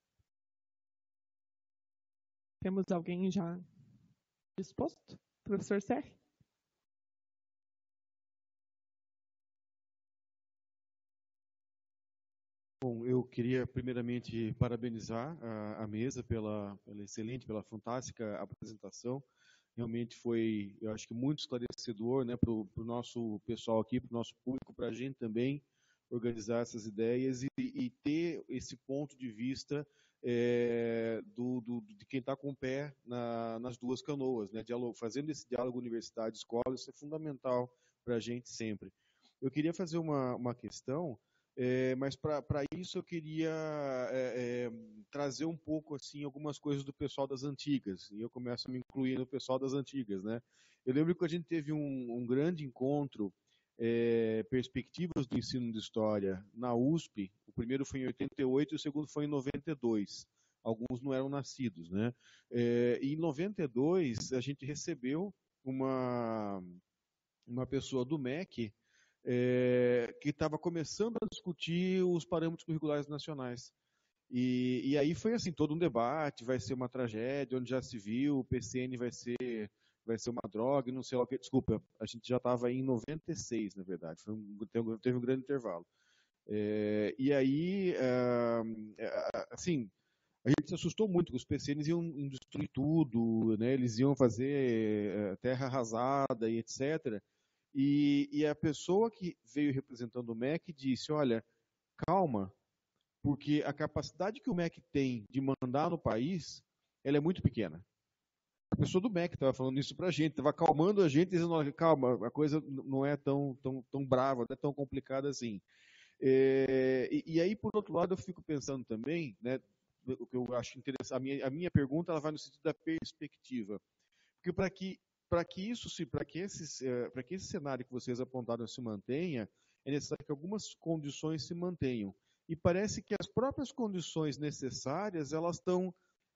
Temos alguém já disposto? Professor Serri? Bom, eu queria primeiramente parabenizar a mesa pela excelente, pela fantástica apresentação. Realmente foi, eu acho que muito esclarecedor, né, para o nosso pessoal aqui, para o nosso público, para a gente também organizar essas ideias e ter esse ponto de vista de quem está com o pé nas duas canoas, né, fazendo esse diálogo universidade-escola, isso é fundamental para a gente sempre. Eu queria fazer uma questão, mas para isso eu queria trazer um pouco assim algumas coisas do pessoal das antigas, e eu começo a me incluir no pessoal das antigas, né? Eu lembro que a gente teve um grande encontro, Perspectivas do Ensino de História, na USP. O primeiro foi em 88 e o segundo foi em 92. Alguns não eram nascidos, né? E em 92 a gente recebeu uma pessoa do MEC que estava começando a discutir os parâmetros curriculares nacionais. E aí foi assim, todo um debate, vai ser uma tragédia, onde já se viu, o PCN vai ser uma droga, não sei lá o que. Desculpa, a gente já estava em 96, na verdade, teve um grande intervalo. E aí, assim, a gente se assustou muito, que os PCNs iam destruir tudo, né? Eles iam fazer terra arrasada e etc. E a pessoa que veio representando o MEC disse, olha, calma, porque a capacidade que o MEC tem de mandar no país, ela é muito pequena. A pessoa do MEC estava falando isso para a gente, estava acalmando a gente, dizendo, olha, calma, a coisa não é tão brava, não é tão complicada assim. E aí, por outro lado, eu fico pensando também, né, o que eu acho interessante, a minha pergunta ela vai no sentido da perspectiva. Porque para que esse cenário que vocês apontaram se mantenha, é necessário que algumas condições se mantenham. E parece que as próprias condições necessárias elas estão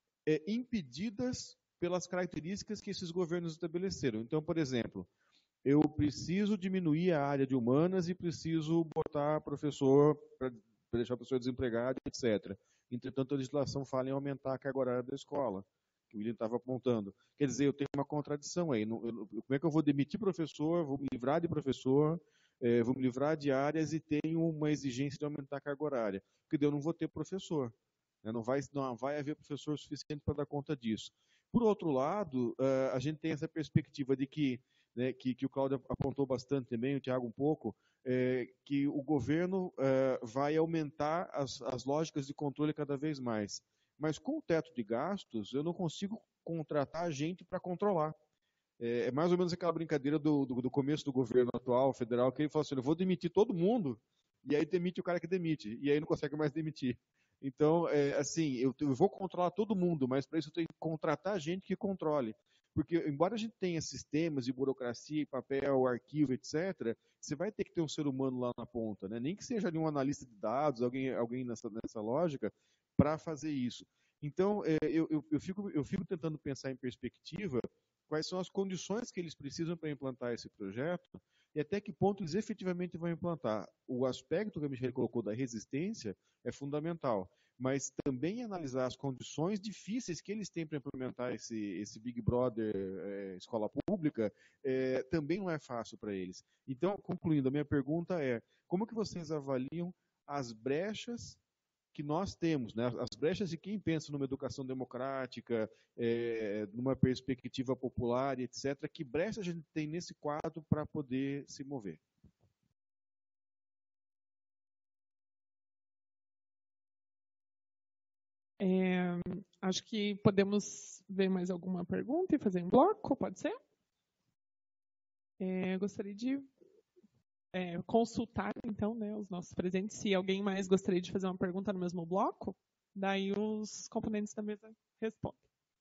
impedidas pelas características que esses governos estabeleceram. Então, por exemplo, eu preciso diminuir a área de humanas e preciso botar professor para deixar a pessoa desempregada, etc. Entretanto, a legislação fala em aumentar a carga horária da escola, que o William estava apontando. Quer dizer, eu tenho uma contradição aí. Como é que eu vou demitir professor, vou me livrar de professor, vou me livrar de áreas e tenho uma exigência de aumentar a carga horária? Porque eu não vou ter professor. Né? Não vai haver professor suficiente para dar conta disso. Por outro lado, a gente tem essa perspectiva de que, né, que o Cláudio apontou bastante também, o Tiago um pouco, que o governo vai aumentar as lógicas de controle cada vez mais. Mas com o teto de gastos, eu não consigo contratar gente para controlar. É mais ou menos aquela brincadeira do começo do governo atual, federal, que ele fala assim, eu vou demitir todo mundo, e aí demite o cara que demite, e aí não consegue mais demitir. Então, assim, eu vou controlar todo mundo, mas para isso eu tenho que contratar gente que controle. Porque, embora a gente tenha sistemas de burocracia, papel, arquivo, etc., você vai ter que ter um ser humano lá na ponta, né? Nem que seja ali um analista de dados, alguém nessa lógica, para fazer isso. Então, eu fico tentando pensar em perspectiva quais são as condições que eles precisam para implantar esse projeto e até que ponto eles efetivamente vão implantar. O aspecto que a Michelle colocou da resistência é fundamental, mas também analisar as condições difíceis que eles têm para implementar esse Big Brother escola pública também não é fácil para eles. Então, concluindo, a minha pergunta é, como que vocês avaliam as brechas que nós temos, né? As brechas de quem pensa numa educação democrática, numa perspectiva popular, etc. Que brechas a gente tem nesse quadro para poder se mover? Acho que podemos ver mais alguma pergunta e fazer em bloco, pode ser? Gostaria de consultar, então, né, os nossos presentes. Se alguém mais gostaria de fazer uma pergunta no mesmo bloco, daí os componentes da mesa respondem.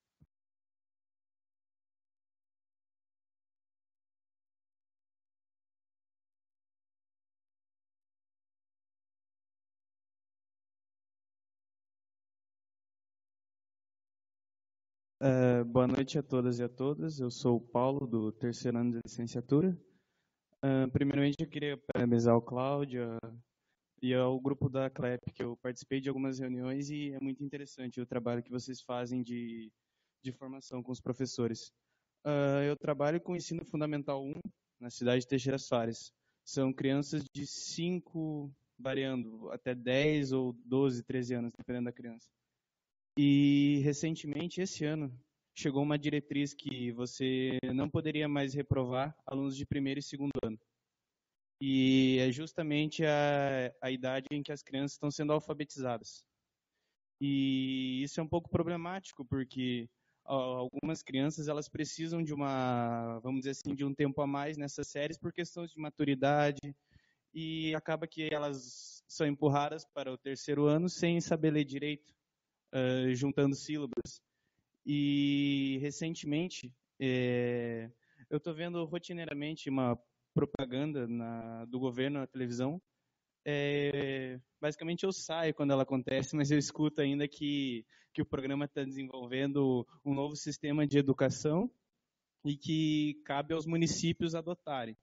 Boa noite a todas e a todos. Eu sou o Paulo, do terceiro ano de licenciatura. Primeiramente, eu queria parabenizar o Cláudio e ao grupo da CLEP, que eu participei de algumas reuniões e é muito interessante o trabalho que vocês fazem de formação com os professores. Eu trabalho com ensino fundamental 1 na cidade de Teixeira Soares. São crianças de 5, variando, até 10 ou 12, 13 anos, dependendo da criança. E, recentemente, esse ano, chegou uma diretriz que você não poderia mais reprovar alunos de primeiro e segundo ano. E é justamente a idade em que as crianças estão sendo alfabetizadas. E isso é um pouco problemático, porque algumas crianças elas precisam de vamos dizer assim, de um tempo a mais nessas séries por questões de maturidade, e acaba que elas são empurradas para o terceiro ano sem saber ler direito, juntando sílabas. E, recentemente, eu estou vendo rotineiramente uma propaganda do governo na televisão. Basicamente, eu saio quando ela acontece, mas eu escuto ainda que o programa está desenvolvendo um novo sistema de educação e que cabe aos municípios adotarem.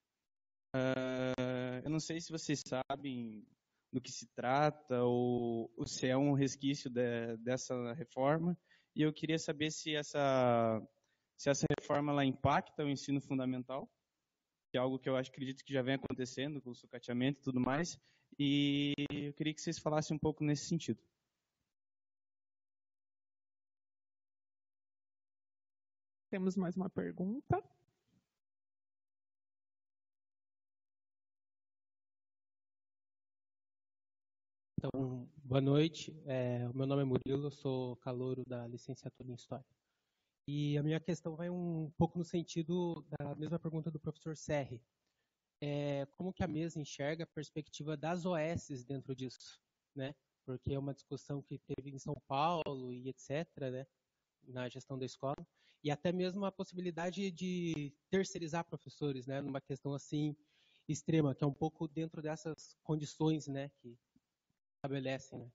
Eu não sei se vocês sabem do que se trata ou se é um resquício dessa reforma, e eu queria saber se essa reforma ela impacta o ensino fundamental, que é algo que eu acredito que já vem acontecendo com o sucateamento e tudo mais, e eu queria que vocês falassem um pouco nesse sentido. Temos mais uma pergunta. Então, boa noite. O meu nome é Murilo, eu sou calouro da licenciatura em História. E a minha questão vai um pouco no sentido da mesma pergunta do professor Serri. Como que a mesa enxerga a perspectiva das OSs dentro disso, né? Porque é uma discussão que teve em São Paulo e etc., né? Na gestão da escola, e até mesmo a possibilidade de terceirizar professores, né? Numa questão assim extrema, que é um pouco dentro dessas condições, né? Que estabelecem, né?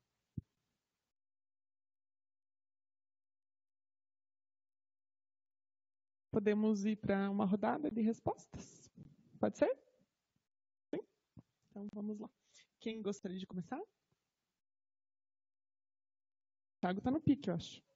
Podemos ir para uma rodada de respostas? Pode ser? Sim? Então, vamos lá. Quem gostaria de começar? O Thiago está no pique, eu acho.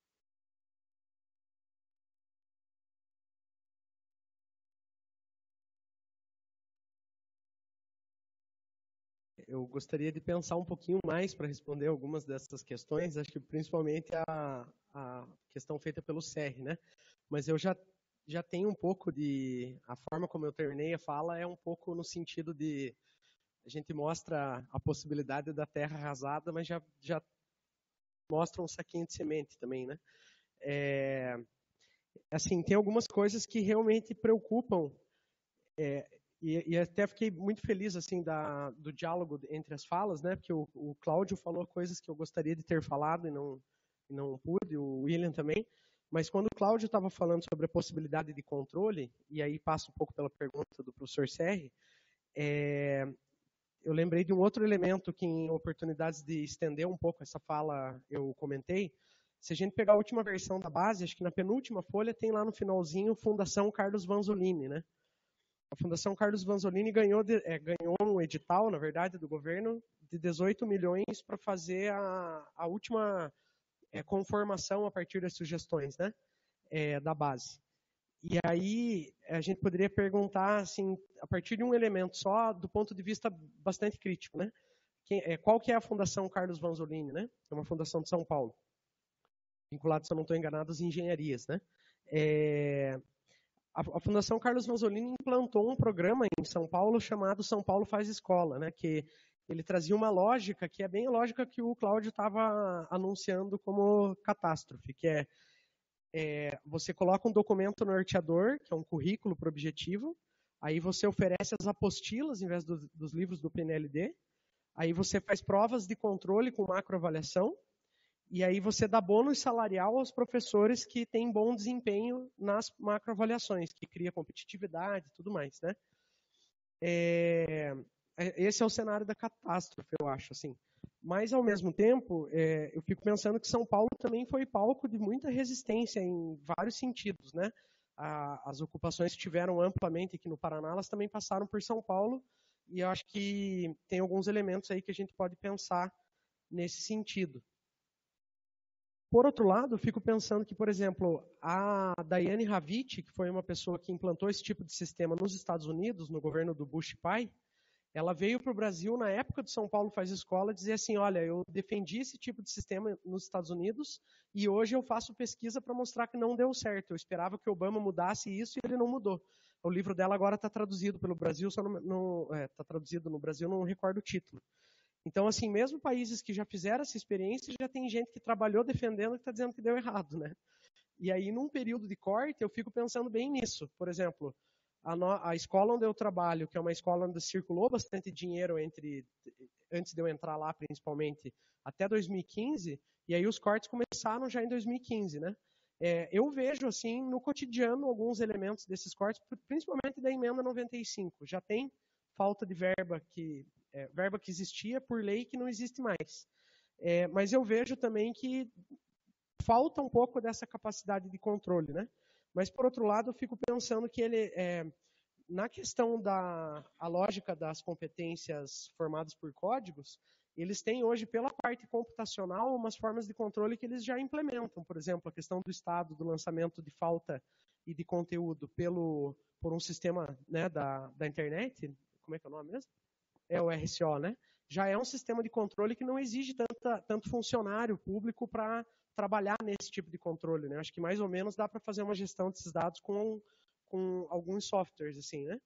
Eu gostaria de pensar um pouquinho mais para responder algumas dessas questões, acho que principalmente a questão feita pelo Serri, né? Mas eu já tenho um pouco a forma como eu terminei a fala é um pouco no sentido de a gente mostra a possibilidade da terra arrasada, mas já mostra um saquinho de semente também, né? Assim, tem algumas coisas que realmente preocupam, e até fiquei muito feliz assim do diálogo entre as falas, né? Porque o Cláudio falou coisas que eu gostaria de ter falado e não pude, o William também. Mas quando o Cláudio estava falando sobre a possibilidade de controle, e aí passa um pouco pela pergunta do professor Serri, eu lembrei de um outro elemento que em oportunidades de estender um pouco essa fala eu comentei. Se a gente pegar a última versão da base, acho que na penúltima folha tem lá no finalzinho Fundação Carlos Vanzolini, né? A Fundação Carlos Vanzolini ganhou um edital, na verdade, do governo de 18 milhões para fazer a última conformação a partir das sugestões, né, da base. E aí a gente poderia perguntar, assim, a partir de um elemento só, do ponto de vista bastante crítico, né? Qual que é a Fundação Carlos Vanzolini, né? É uma fundação de São Paulo, vinculada, se eu não estou enganado, às engenharias, né? A Fundação Carlos Vanzolini implantou um programa em São Paulo chamado São Paulo Faz Escola, né? Que ele trazia uma lógica que é bem a lógica que o Cláudio estava anunciando como catástrofe, que é você coloca um documento norteador, que é um currículo para objetivo, aí você oferece as apostilas em vez dos livros do PNLD, aí você faz provas de controle com macroavaliação, e aí você dá bônus salarial aos professores que têm bom desempenho nas macroavaliações, que cria competitividade e tudo mais, né? Esse é o cenário da catástrofe, eu acho, assim. Mas, ao mesmo tempo, eu fico pensando que São Paulo também foi palco de muita resistência em vários sentidos, né? As ocupações que tiveram amplamente aqui no Paraná, elas também passaram por São Paulo, e eu acho que tem alguns elementos aí que a gente pode pensar nesse sentido. Por outro lado, eu fico pensando que, por exemplo, a Diane Ravitch, que foi uma pessoa que implantou esse tipo de sistema nos Estados Unidos, no governo do Bush pai, ela veio para o Brasil na época do São Paulo Faz Escola dizer assim, olha, eu defendi esse tipo de sistema nos Estados Unidos e hoje eu faço pesquisa para mostrar que não deu certo. Eu esperava que Obama mudasse isso e ele não mudou. O livro dela agora está traduzido pelo Brasil, só está traduzido no Brasil, não recordo o título. Então, assim, mesmo países que já fizeram essa experiência, já tem gente que trabalhou defendendo e está dizendo que deu errado, né? E aí, num período de corte, eu fico pensando bem nisso. Por exemplo, a escola onde eu trabalho, que é uma escola onde circulou bastante dinheiro antes de eu entrar lá, principalmente, até 2015, e aí os cortes começaram já em 2015, né? Eu vejo, assim, no cotidiano, alguns elementos desses cortes, principalmente da emenda 95. Já tem falta de verba que existia por lei que não existe mais. Mas eu vejo também que falta um pouco dessa capacidade de controle, né? Mas, por outro lado, eu fico pensando que na questão da lógica das competências formadas por códigos, eles têm hoje, pela parte computacional, umas formas de controle que eles já implementam. Por exemplo, a questão do estado do lançamento de falta e de conteúdo por um sistema, né, da internet. Como é que é o nome mesmo? É o RCO, né? Já é um sistema de controle que não exige tanto funcionário público para trabalhar nesse tipo de controle, né? Acho que mais ou menos dá para fazer uma gestão desses dados com alguns softwares, assim, né?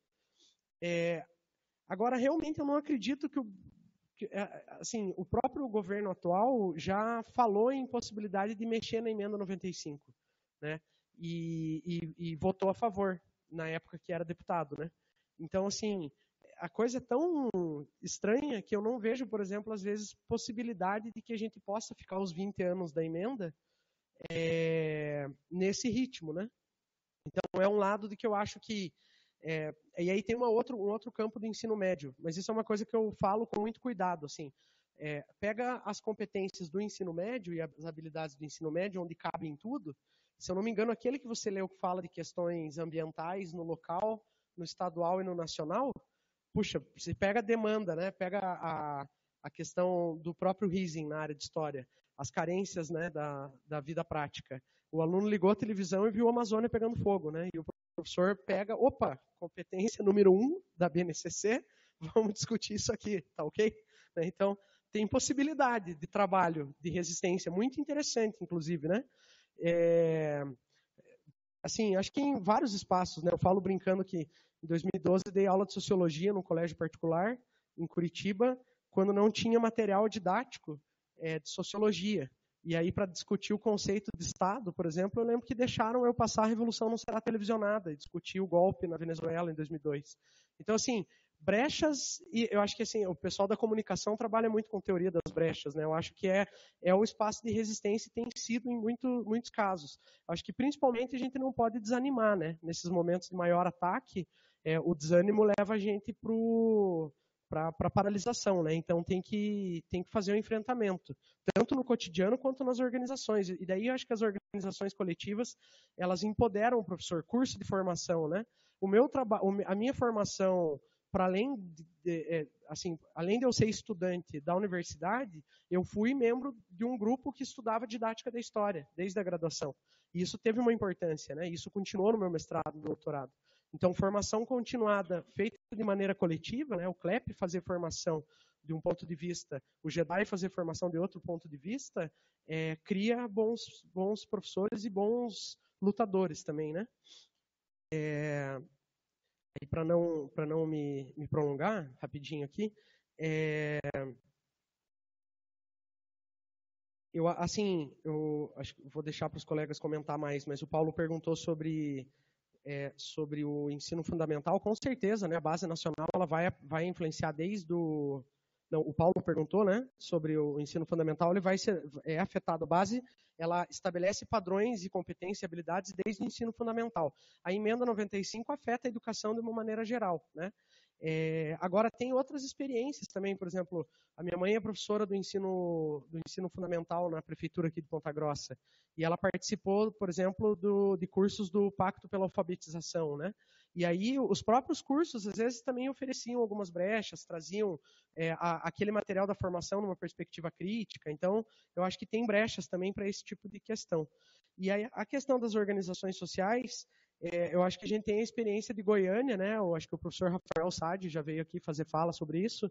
Agora, realmente, eu não acredito que assim, o próprio governo atual já falou em possibilidade de mexer na emenda 95, né? E votou a favor na época que era deputado, né? Então, assim, a coisa é tão estranha que eu não vejo, por exemplo, às vezes, possibilidade de que a gente possa ficar os 20 anos da emenda nesse ritmo, né? Então, é um lado de que eu acho que... e aí tem um outro campo do ensino médio, mas isso é uma coisa que eu falo com muito cuidado, assim. Pega as competências do ensino médio e as habilidades do ensino médio, onde cabe em tudo. Se eu não me engano, aquele que você leu que fala de questões ambientais no local, no estadual e no nacional, puxa, você pega a demanda, né? Pega a questão do próprio Rising na área de história, as carências, né, da vida prática. O aluno ligou a televisão e viu a Amazônia pegando fogo, né? E o professor pega, opa, competência número 1 da BNCC, vamos discutir isso aqui, tá ok? Então, tem possibilidade de trabalho, de resistência, muito interessante, inclusive, né? Assim, acho que em vários espaços, né? Eu falo brincando que em 2012 dei aula de sociologia num colégio particular, em Curitiba, quando não tinha material didático de sociologia. E aí, para discutir o conceito de Estado, por exemplo, eu lembro que deixaram eu passar a Revolução Não Será Televisionada e discutir o golpe na Venezuela em 2002. Então, assim, brechas, e eu acho que assim, o pessoal da comunicação trabalha muito com teoria das brechas, né? Eu acho que é o espaço de resistência e tem sido em muitos casos. Eu acho que principalmente a gente não pode desanimar, né? Nesses momentos de maior ataque, o desânimo leva a gente para paralisação, né? Então tem que fazer o enfrentamento, tanto no cotidiano quanto nas organizações. E daí eu acho que as organizações coletivas, elas empoderam o professor, curso de formação, né? A minha formação, para além além de eu ser estudante da universidade, eu fui membro de um grupo que estudava didática da história, desde a graduação. E isso teve uma importância, né? Isso continuou no meu mestrado, no doutorado. Então, formação continuada, feita de maneira coletiva, né? O CLEP fazer formação de um ponto de vista, o JEDI fazer formação de outro ponto de vista, cria bons professores e bons lutadores também, né? E para não me prolongar, rapidinho aqui, eu acho que vou deixar para os colegas comentar mais, mas o Paulo perguntou sobre o ensino fundamental. Com certeza, né, a base nacional ela vai influenciar desde o... Não, o Paulo perguntou, né, sobre o ensino fundamental, ele vai ser afetado. A base, ela estabelece padrões de competência e habilidades desde o ensino fundamental. A emenda 95 afeta a educação de uma maneira geral, né? Agora, tem outras experiências também, por exemplo, a minha mãe é professora do ensino fundamental na prefeitura aqui de Ponta Grossa, e ela participou, por exemplo, de cursos do Pacto pela Alfabetização, né? E aí, os próprios cursos, às vezes, também ofereciam algumas brechas, traziam aquele material da formação numa perspectiva crítica. Então, eu acho que tem brechas também para esse tipo de questão. E aí, a questão das organizações sociais, eu acho que a gente tem a experiência de Goiânia, né? Eu acho que o professor Rafael Sade já veio aqui fazer fala sobre isso.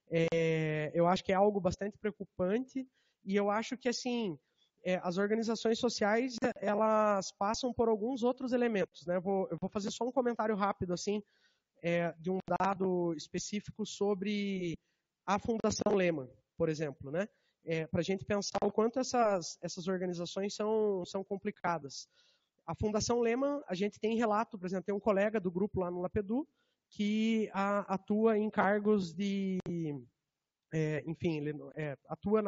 Eu acho que é algo bastante preocupante, e eu acho que, assim, as organizações sociais, elas passam por alguns outros elementos, né? Eu vou fazer só um comentário rápido, assim, de um dado específico sobre a Fundação Lehman, por exemplo, né? Para a gente pensar o quanto essas organizações são complicadas. A Fundação Lehman, a gente tem relato, por exemplo, tem um colega do grupo lá no Lapedu que atua em cargos de... enfim, ele atua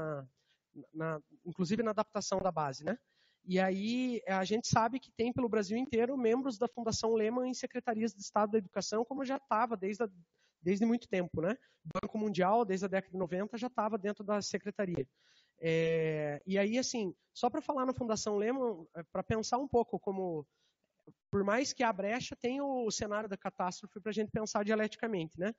inclusive na adaptação da base, né? E aí a gente sabe que tem pelo Brasil inteiro membros da Fundação Lehman em secretarias de Estado da Educação, como já estava desde muito tempo, né? O Banco Mundial, desde a década de 90, já estava dentro da secretaria. E aí, assim, só para falar na Fundação Lehman, para pensar um pouco como, por mais que a brecha, tem o cenário da catástrofe para a gente pensar dialeticamente, né?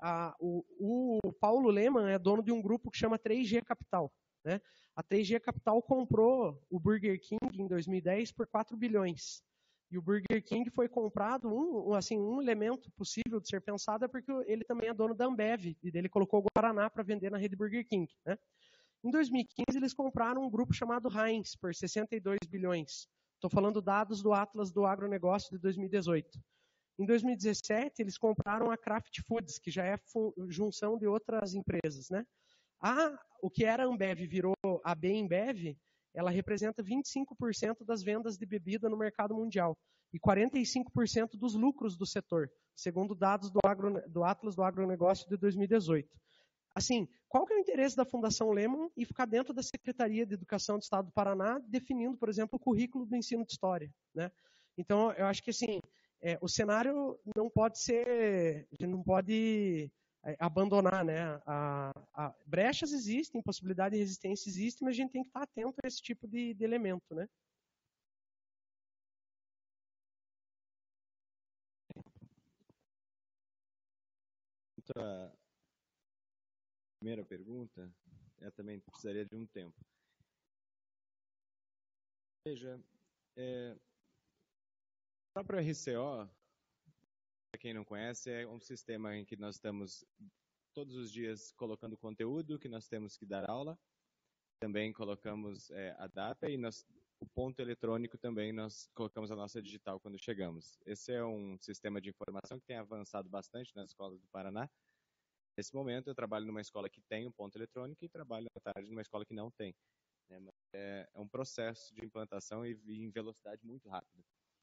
O Paulo Lehman é dono de um grupo que chama 3G Capital, né? A 3G Capital comprou o Burger King em 2010 por 4 bilhões. E o Burger King foi comprado, um elemento possível de ser pensado é porque ele também é dono da Ambev, e ele colocou o Guaraná para vender na rede Burger King, né? Em 2015, eles compraram um grupo chamado Heinz por 62 bilhões. Estou falando dados do Atlas do Agronegócio de 2018. Em 2017, eles compraram a Kraft Foods, que já é junção de outras empresas, né? O que era a Ambev virou a Bembev, ela representa 25% das vendas de bebida no mercado mundial e 45% dos lucros do setor, segundo dados do Atlas do Agronegócio de 2018. Assim, qual que é o interesse da Fundação Lehman em ficar dentro da Secretaria de Educação do Estado do Paraná, definindo, por exemplo, o currículo do ensino de história, né? Então, eu acho que, assim, o cenário não pode ser, a gente não pode abandonar, né? Brechas existem, possibilidade de resistência existe, mas a gente tem que estar atento a esse tipo de elemento, né? A primeira pergunta, eu também precisaria de um tempo. Veja, o próprio RCO, para quem não conhece, é um sistema em que nós estamos todos os dias colocando conteúdo que nós temos que dar aula. Também colocamos a data e o ponto eletrônico também nós colocamos a nossa digital quando chegamos. Esse é um sistema de informação que tem avançado bastante nas escolas do Paraná. Nesse momento eu trabalho numa escola que tem um ponto eletrônico e trabalho à tarde numa escola que não tem, né? Mas é um processo de implantação e em velocidade muito rápida.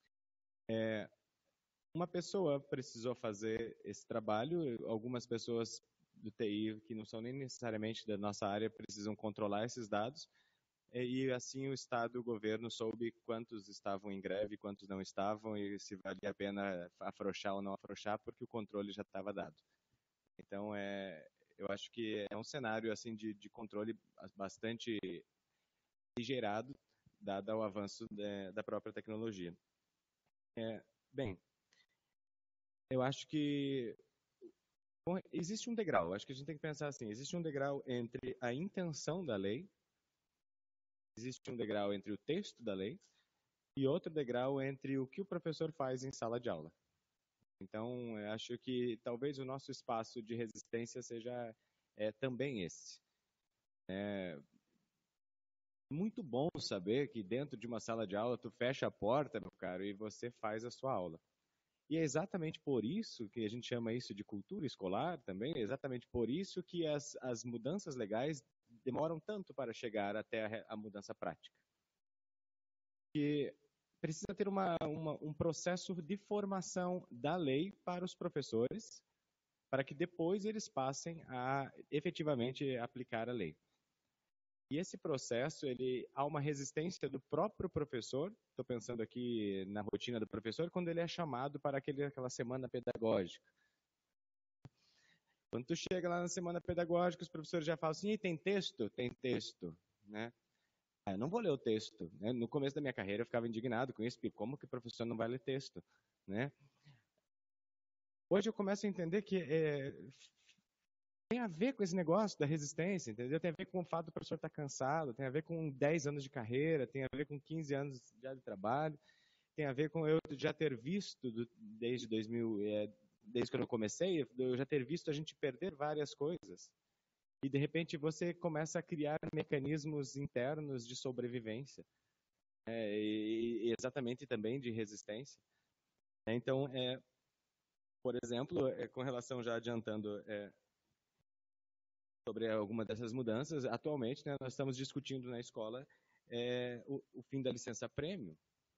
Uma pessoa precisou fazer esse trabalho, algumas pessoas do TI, que não são nem necessariamente da nossa área, precisam controlar esses dados, e assim o Estado, o governo soube quantos estavam em greve, quantos não estavam, e se valia a pena afrouxar ou não afrouxar, porque o controle já estava dado. Então, eu acho que é um cenário assim de controle bastante gerado, dado o avanço da própria tecnologia. Bem, eu acho que existe um degrau, acho que a gente tem que pensar assim, existe um degrau entre a intenção da lei, existe um degrau entre o texto da lei e outro degrau entre o que o professor faz em sala de aula. Então, eu acho que talvez o nosso espaço de resistência seja também esse. É muito bom saber que dentro de uma sala de aula tu fecha a porta, meu caro, e você faz a sua aula. E é exatamente por isso que a gente chama isso de cultura escolar também, é exatamente por isso que as mudanças legais demoram tanto para chegar até a mudança prática. E precisa ter um processo de formação da lei para os professores, para que depois eles passem a efetivamente aplicar a lei. E esse processo, há uma resistência do próprio professor, estou pensando aqui na rotina do professor, quando ele é chamado para aquela semana pedagógica. Quando tu chega lá na semana pedagógica, os professores já falam assim, e tem texto? Tem texto, né? Eu não vou ler o texto, né? No começo da minha carreira eu ficava indignado com isso, porque como que o professor não vai ler texto, né? Hoje eu começo a entender que tem a ver com esse negócio da resistência, entendeu? Tem a ver com o fato do professor estar cansado, tem a ver com 10 anos de carreira, tem a ver com 15 anos já de trabalho, tem a ver com eu já ter visto desde 2000, desde quando eu comecei, eu já ter visto a gente perder várias coisas. E de repente você começa a criar mecanismos internos de sobrevivência, e exatamente também de resistência. Então, por exemplo, com relação já adiantando sobre alguma dessas mudanças, atualmente, né, nós estamos discutindo na escola o fim da licença-prêmio.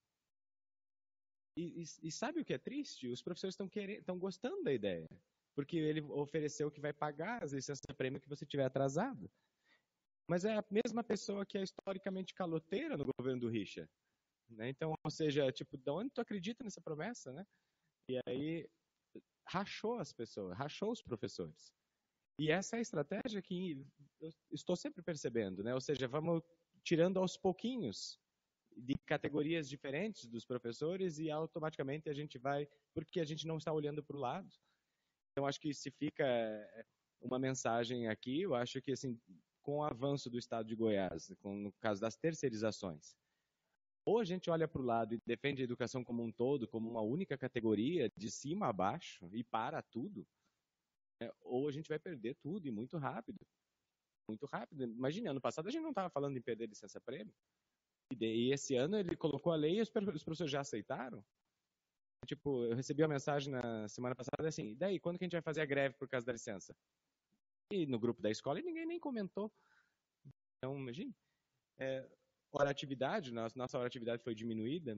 E sabe o que é triste? Os professores estão gostando da ideia, porque ele ofereceu que vai pagar as licenças-prêmio que você tiver atrasado. Mas é a mesma pessoa que é historicamente caloteira no governo do Richa. Né? Então, ou seja, tipo, de onde tu acredita nessa promessa, né? E aí rachou as pessoas, rachou os professores. E essa é a estratégia que eu estou sempre percebendo, né? Ou seja, vamos tirando aos pouquinhos de categorias diferentes dos professores e automaticamente a gente vai, porque a gente não está olhando para o lado. Então, acho que se fica uma mensagem aqui, eu acho que, assim, com o avanço do Estado de Goiás, no caso das terceirizações, ou a gente olha para o lado e defende a educação como um todo, como uma única categoria, de cima a baixo, e para tudo, ou a gente vai perder tudo, e muito rápido. Muito rápido. Imagina, ano passado a gente não estava falando em perder licença-prêmio. E esse ano ele colocou a lei e os professores já aceitaram. Tipo, eu recebi uma mensagem na semana passada assim, e daí, quando que a gente vai fazer a greve por causa da licença? E no grupo da escola ninguém nem comentou. Então, imagine. Hora atividade, nossa hora atividade foi diminuída.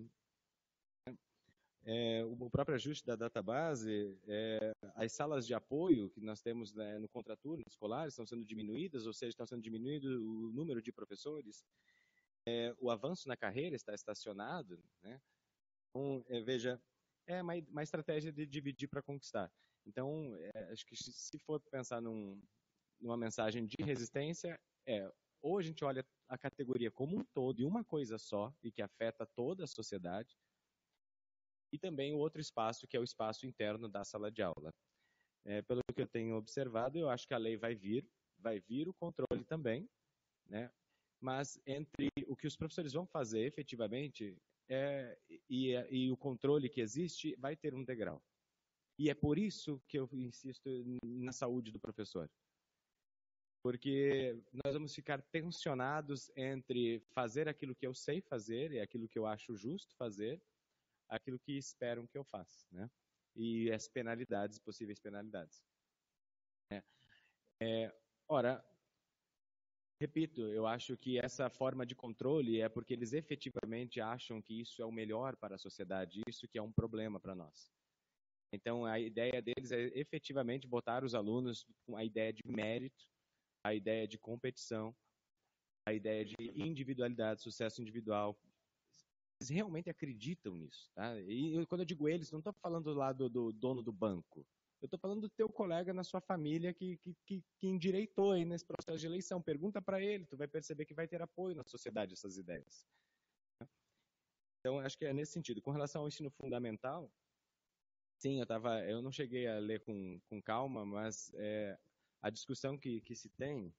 O próprio ajuste da database, as salas de apoio que nós temos, né, no contraturno escolar estão sendo diminuídas, ou seja, está sendo diminuído o número de professores. O avanço na carreira está estacionado, né? Então, veja, é uma estratégia de dividir para conquistar. Então, acho que se for pensar numa mensagem de resistência, ou a gente olha a categoria como um todo e uma coisa só, e que afeta toda a sociedade, e também o outro espaço, que é o espaço interno da sala de aula. Pelo que eu tenho observado, eu acho que a lei vai vir o controle também, né? Mas entre o que os professores vão fazer efetivamente e o controle que existe, vai ter um degrau. E é por isso que eu insisto na saúde do professor. Porque nós vamos ficar tensionados entre fazer aquilo que eu sei fazer e aquilo que eu acho justo fazer, aquilo que esperam que eu faça, né? E as penalidades, possíveis penalidades. Ora, repito, eu acho que essa forma de controle é porque eles efetivamente acham que isso é o melhor para a sociedade, isso que é um problema para nós. Então, a ideia deles é efetivamente botar os alunos com a ideia de mérito, a ideia de competição, a ideia de individualidade, sucesso individual. Eles realmente acreditam nisso, tá? E quando eu digo eles, não estou falando lá do dono do banco. Eu estou falando do teu colega na sua família que endireitou aí nesse processo de eleição. Pergunta para ele, tu vai perceber que vai ter apoio na sociedade essas ideias. Então, acho que é nesse sentido. Com relação ao ensino fundamental, sim, eu não cheguei a ler com calma, mas a discussão que se tem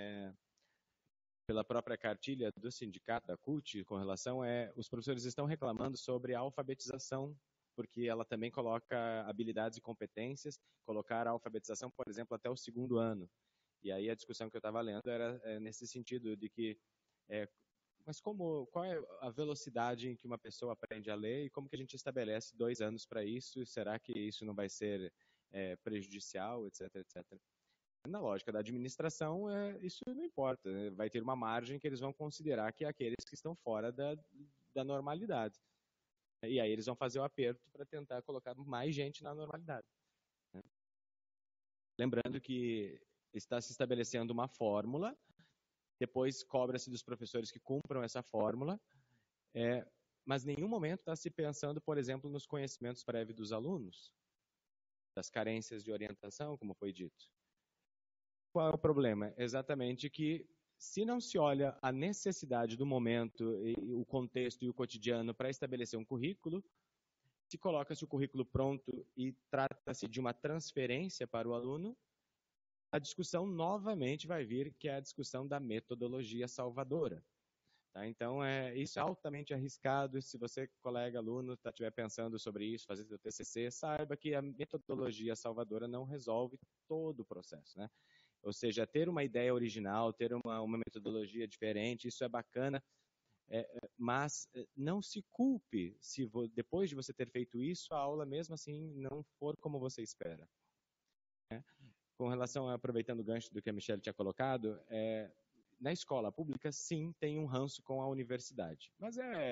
pela própria cartilha do sindicato, da CUT, com relação os professores estão reclamando sobre a alfabetização, porque ela também coloca habilidades e competências, colocar a alfabetização, por exemplo, até o 2º ano. E aí a discussão que eu estava lendo era nesse sentido de que, mas qual é a velocidade em que uma pessoa aprende a ler e como que a gente estabelece 2 anos para isso? Será que isso não vai ser prejudicial, etc, etc. Na lógica da administração, isso não importa, né? Vai ter uma margem que eles vão considerar que é aqueles que estão fora da normalidade. E aí eles vão fazer o aperto para tentar colocar mais gente na normalidade, né? Lembrando que está se estabelecendo uma fórmula, depois cobra-se dos professores que cumpram essa fórmula, mas em nenhum momento está se pensando, por exemplo, nos conhecimentos prévios dos alunos, das carências de orientação, como foi dito. Qual é o problema? Exatamente que, se não se olha a necessidade do momento, e o contexto e o cotidiano para estabelecer um currículo, se coloca-se o currículo pronto e trata-se de uma transferência para o aluno, a discussão novamente vai vir, que é a discussão da metodologia salvadora. Tá? Então, isso é altamente arriscado. Se você, colega aluno, estiver pensando sobre isso, fazer seu TCC, saiba que a metodologia salvadora não resolve todo o processo, né? Ou seja, ter uma ideia original, ter uma metodologia diferente, isso é bacana, mas não se culpe se depois de você ter feito isso, a aula mesmo assim não for como você espera, né? Com relação, aproveitando o gancho do que a Michelle tinha colocado, na escola pública, sim, tem um ranço com a universidade, mas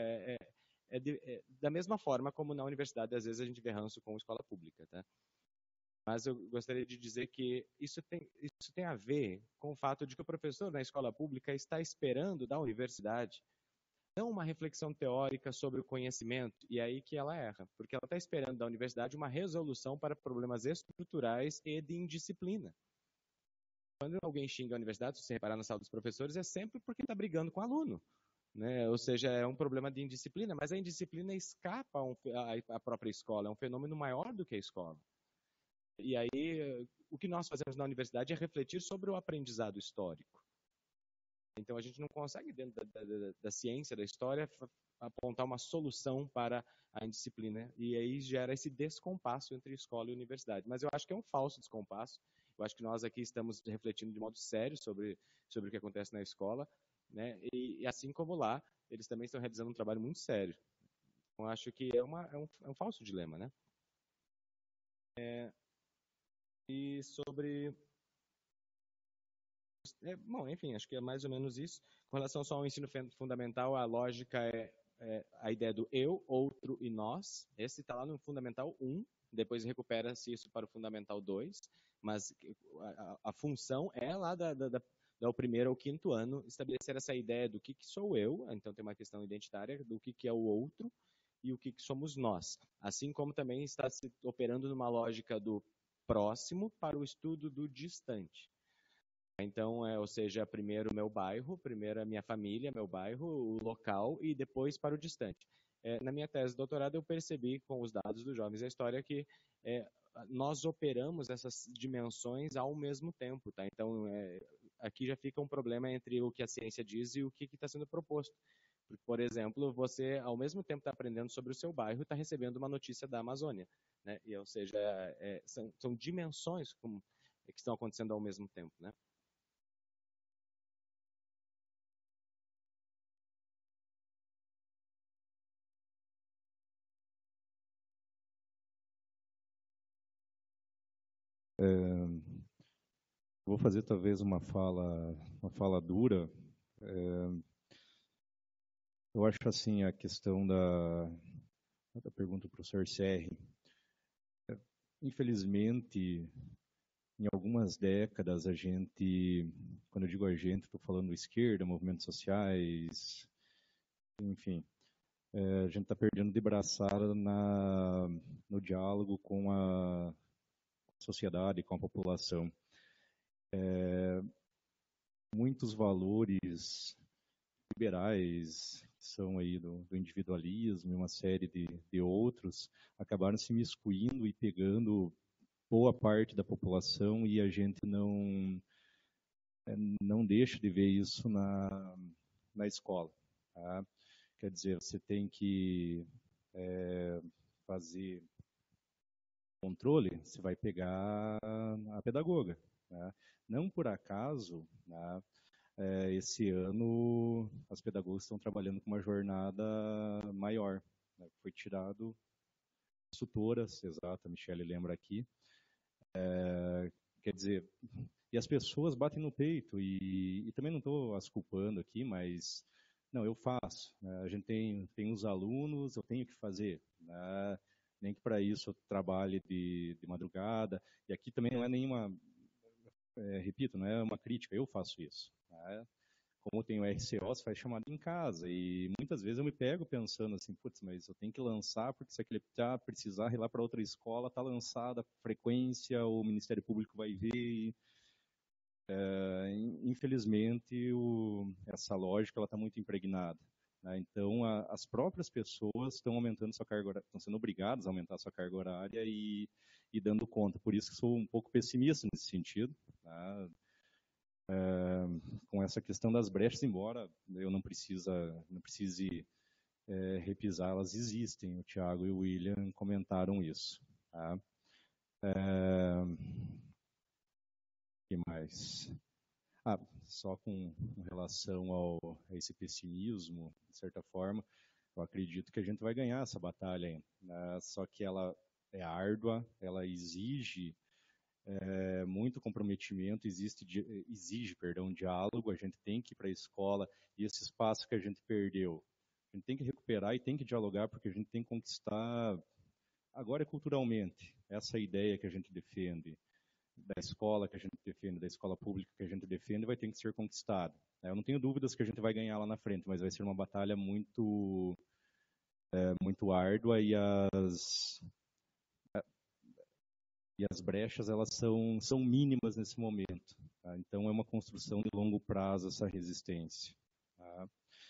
da mesma forma como na universidade, às vezes a gente vê ranço com a escola pública, tá? Mas eu gostaria de dizer que isso tem a ver com o fato de que o professor na escola pública está esperando da universidade não uma reflexão teórica sobre o conhecimento, e é aí que ela erra, porque ela está esperando da universidade uma resolução para problemas estruturais e de indisciplina. Quando alguém xinga a universidade, se você reparar na sala dos professores, é sempre porque está brigando com o aluno, né? Ou seja, é um problema de indisciplina, mas a indisciplina escapa à própria escola, é um fenômeno maior do que a escola. E aí, o que nós fazemos na universidade é refletir sobre o aprendizado histórico. Então, a gente não consegue, dentro da ciência, da história, apontar uma solução para a indisciplina. E aí gera esse descompasso entre escola e universidade. Mas eu acho que é um falso descompasso. Eu acho que nós aqui estamos refletindo de modo sério sobre o que acontece na escola, né? E assim como lá, eles também estão realizando um trabalho muito sério. Então, eu acho que é um falso dilema, né? E sobre... bom, enfim, acho que é mais ou menos isso. Com relação só ao ensino fundamental, a lógica é a ideia do eu, outro e nós. Esse está lá no Fundamental 1, depois recupera-se isso para o Fundamental 2, mas a função é lá do primeiro ao quinto ano estabelecer essa ideia do que sou eu, então tem uma questão identitária, do que é o outro e o que somos nós. Assim como também está se operando numa lógica do próximo para o estudo do distante. Então, ou seja, primeiro meu bairro, primeiro a minha família, meu bairro, o local e depois para o distante. Na minha tese de doutorado eu percebi com os dados dos Jovens da História que nós operamos essas dimensões ao mesmo tempo, tá? Então, aqui já fica um problema entre o que a ciência diz e o que está sendo proposto. Por exemplo, você ao mesmo tempo está aprendendo sobre o seu bairro e está recebendo uma notícia da Amazônia, né? E, ou seja, são dimensões que estão acontecendo ao mesmo tempo, né? Vou fazer talvez uma fala dura. Eu acho assim, a questão da pergunta do professor Serri. Infelizmente, em algumas décadas, a gente, quando eu digo a gente, estou falando esquerda, movimentos sociais, enfim, a gente está perdendo de braçada no diálogo com a sociedade, com a população. Muitos valores liberais, que são aí do individualismo e uma série de outros, acabaram se miscuindo e pegando boa parte da população e a gente não deixa de ver isso na escola. Tá? Quer dizer, você tem que fazer controle, você vai pegar a pedagoga. Tá? Não por acaso, tá? Esse ano as pedagogas estão trabalhando com uma jornada maior. Né? Foi tirado consultoras, exato, a Michelle lembra aqui. Quer dizer, E as pessoas batem no peito, e também não estou as culpando aqui, mas, não, eu faço. Né? A gente tem os alunos, eu tenho que fazer. Né? Nem que para isso eu trabalhe de madrugada. E aqui também não é nenhuma, repito, não é uma crítica, eu faço isso. Né? Como eu tenho RCO, você faz chamada em casa. E muitas vezes eu me pego pensando assim, putz, mas eu tenho que lançar, porque se aquele precisar ir lá para outra escola, está lançada a frequência, o Ministério Público vai ver. E, infelizmente, essa lógica está muito impregnada. Né? Então, as próprias pessoas estão aumentando sua carga horária, estão sendo obrigadas a aumentar sua carga horária e dando conta. Por isso que sou um pouco pessimista nesse sentido. Tá? Com essa questão das brechas, embora eu não precise repisar, elas existem. O Tiago e o William comentaram isso. Tá? Que mais? Só com relação a esse pessimismo, de certa forma, eu acredito que a gente vai ganhar essa batalha ainda. Né? Só que ela é árdua, ela exige muito comprometimento, exige diálogo, a gente tem que ir para a escola, e esse espaço que a gente perdeu, a gente tem que recuperar e tem que dialogar, porque a gente tem que conquistar, agora culturalmente, essa ideia que a gente defende, da escola que a gente defende, da escola pública que a gente defende, vai ter que ser conquistada. Eu não tenho dúvidas que a gente vai ganhar lá na frente, mas vai ser uma batalha muito árdua, e as brechas elas são mínimas nesse momento. Tá? Então é uma construção de longo prazo essa resistência. Tá?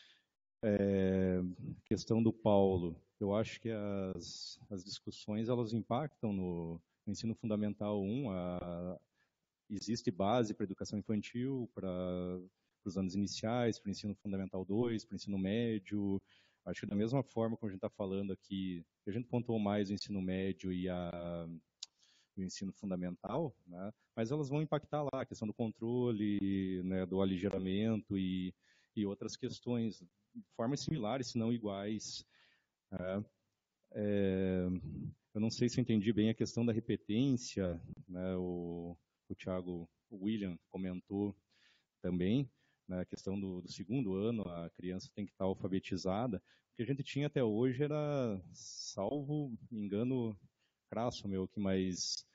Questão do Paulo, eu acho que as discussões elas impactam no ensino fundamental 1, existe base para a educação infantil, para os anos iniciais, para o ensino fundamental 2, para o ensino médio. Acho que da mesma forma como a gente está falando aqui, a gente pontuou mais o ensino médio e o ensino fundamental, né? Mas elas vão impactar lá a questão do controle, né, do aligeiramento e outras questões de formas similares, se não iguais. Né? Eu não sei se eu entendi bem a questão da repetência, né? O Tiago, o William comentou também, né, a questão do segundo ano, a criança tem que estar alfabetizada. O que a gente tinha até hoje era, salvo engano crasso meu, que mais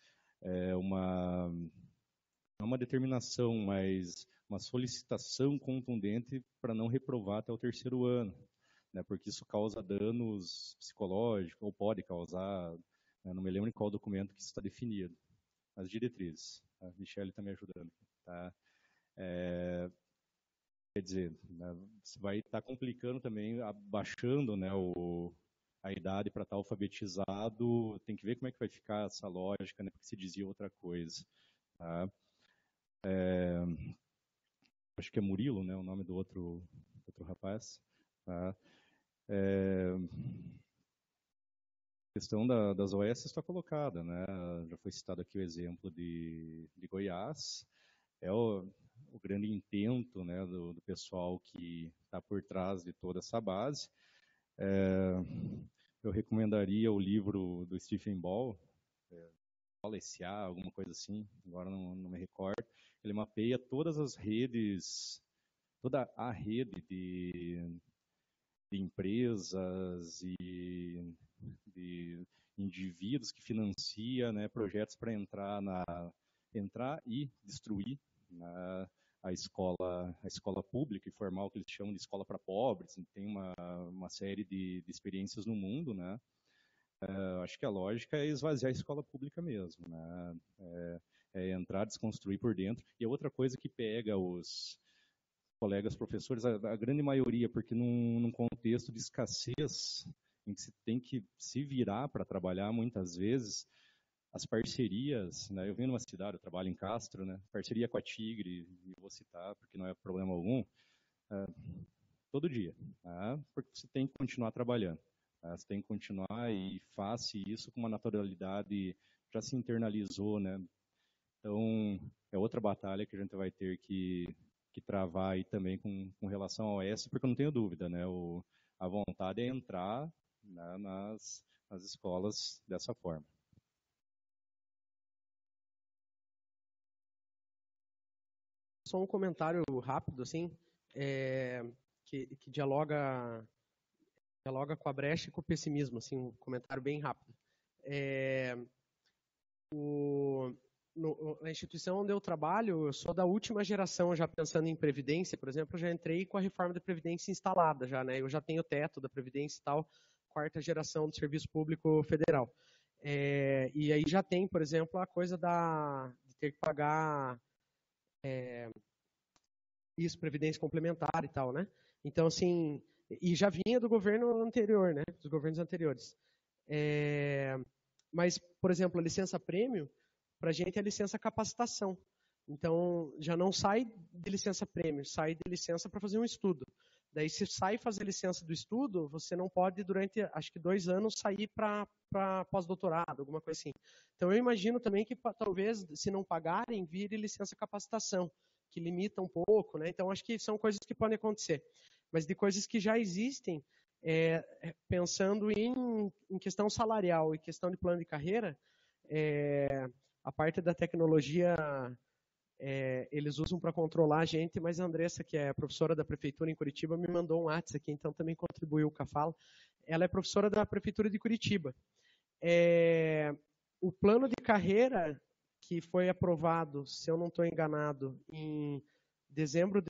uma determinação, mas uma solicitação contundente para não reprovar até o terceiro ano, né, porque isso causa danos psicológicos, ou pode causar, né, não me lembro em qual documento que isso está definido, as diretrizes. A Michelle está me ajudando. Tá? Quer dizer, né, vai estar complicando também, abaixando, né, a idade para estar alfabetizado, tem que ver como é que vai ficar essa lógica, né, porque se dizia outra coisa. Tá? Acho que é Murilo, né, o nome do outro rapaz. Tá? A questão das OS está colocada, né? Já foi citado aqui o exemplo de Goiás. É o grande intento, né, do pessoal que está por trás de toda essa base. Eu recomendaria o livro do Stephen Ball, S.A., alguma coisa assim, agora não me recordo. Ele mapeia todas as redes, toda a rede de empresas e de indivíduos que financia, né, projetos para entrar e destruir a escola pública e formal, que eles chamam de escola para pobres. Tem uma série de experiências no mundo, né? Acho que a lógica é esvaziar a escola pública mesmo, né? Entrar, desconstruir por dentro. E a outra coisa que pega os colegas professores, a grande maioria, porque num contexto de escassez, em que se tem que se virar para trabalhar muitas vezes, as parcerias, né, eu venho numa cidade, eu trabalho em Castro, né, parceria com a Tigre, e vou citar porque não é problema algum, todo dia, tá? Porque você tem que continuar trabalhando, tá? Você tem que continuar e faça isso com uma naturalidade, já se internalizou, né? Então, é outra batalha que a gente vai ter que travar aí também com relação ao OS, porque eu não tenho dúvida, né? A vontade é entrar, né, nas escolas dessa forma. só um comentário rápido, assim, que dialoga com a brecha e com o pessimismo, assim, um comentário bem rápido. Na instituição onde eu trabalho, eu sou da última geração, já pensando em Previdência, por exemplo, eu já entrei com a reforma da Previdência instalada, já, né? Eu já tenho o teto da Previdência e tal, 4ª geração do Serviço Público Federal. E aí já tem, por exemplo, a coisa de ter que pagar isso, Previdência Complementar e tal, né? Então, assim, e já vinha do governo anterior, né? Dos governos anteriores. Mas, por exemplo, a licença-prêmio, para a gente é licença capacitação. Então, já não sai de licença-prêmio, sai de licença para fazer um estudo. Daí, se sai fazer licença do estudo, você não pode, durante, acho que 2 anos, sair para pós-doutorado, alguma coisa assim. Então, eu imagino também que, talvez, se não pagarem, vire licença capacitação, que limita um pouco, né? Então, acho que são coisas que podem acontecer. Mas de coisas que já existem, pensando em questão salarial e questão de plano de carreira, a parte da tecnologia eles usam para controlar a gente, mas a Andressa, que é professora da Prefeitura em Curitiba, me mandou um WhatsApp aqui, então também contribuiu com a fala. Ela é professora da Prefeitura de Curitiba. O plano de carreira que foi aprovado, se eu não estou enganado, em dezembro de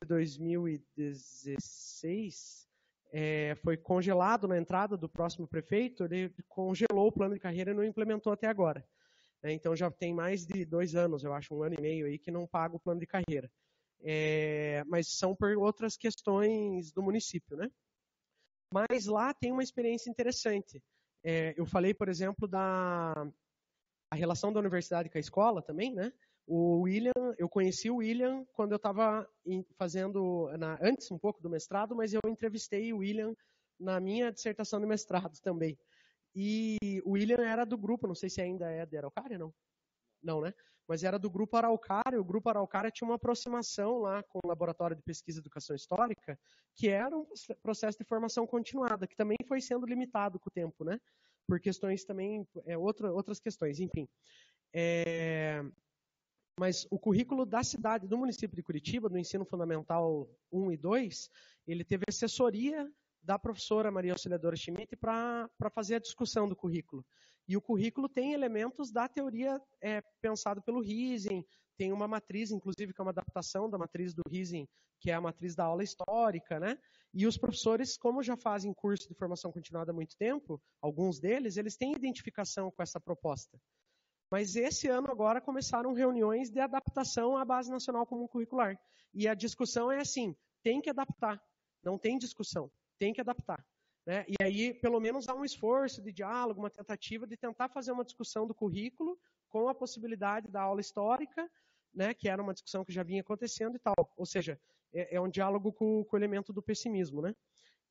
2016, foi congelado na entrada do próximo prefeito, ele congelou o plano de carreira e não implementou até agora. Então já tem mais de 2 anos, eu acho, 1 ano e meio aí, que não paga o plano de carreira. Mas são por outras questões do município, né? Mas lá tem uma experiência interessante. Eu falei, por exemplo, a relação da universidade com a escola também, né? O William, eu conheci o William quando eu estava fazendo, antes um pouco do mestrado, mas eu entrevistei o William na minha dissertação de mestrado também. E o William era do grupo, não sei se ainda é de Araucária, não? Não, né? Mas era do grupo Araucária. O grupo Araucária tinha uma aproximação lá com o Laboratório de Pesquisa e Educação Histórica, que era um processo de formação continuada, que também foi sendo limitado com o tempo, né? Por questões também, outras questões, enfim. Mas o currículo da cidade, do município de Curitiba, do ensino fundamental 1 e 2, ele teve assessoria da professora Maria Auxiliadora Schmidt para fazer a discussão do currículo. E o currículo tem elementos da teoria pensado pelo Rising, tem uma matriz, inclusive, que é uma adaptação da matriz do Rising, que é a matriz da aula histórica, né? E os professores, como já fazem curso de formação continuada há muito tempo, alguns deles, eles têm identificação com essa proposta. Mas esse ano agora começaram reuniões de adaptação à Base Nacional Comum Curricular. E a discussão é assim, tem que adaptar, não tem discussão. Tem que adaptar. Né? E aí, pelo menos, há um esforço de diálogo, uma tentativa de tentar fazer uma discussão do currículo com a possibilidade da aula histórica, né, que era uma discussão que já vinha acontecendo e tal. Ou seja, é um diálogo com o elemento do pessimismo. Né?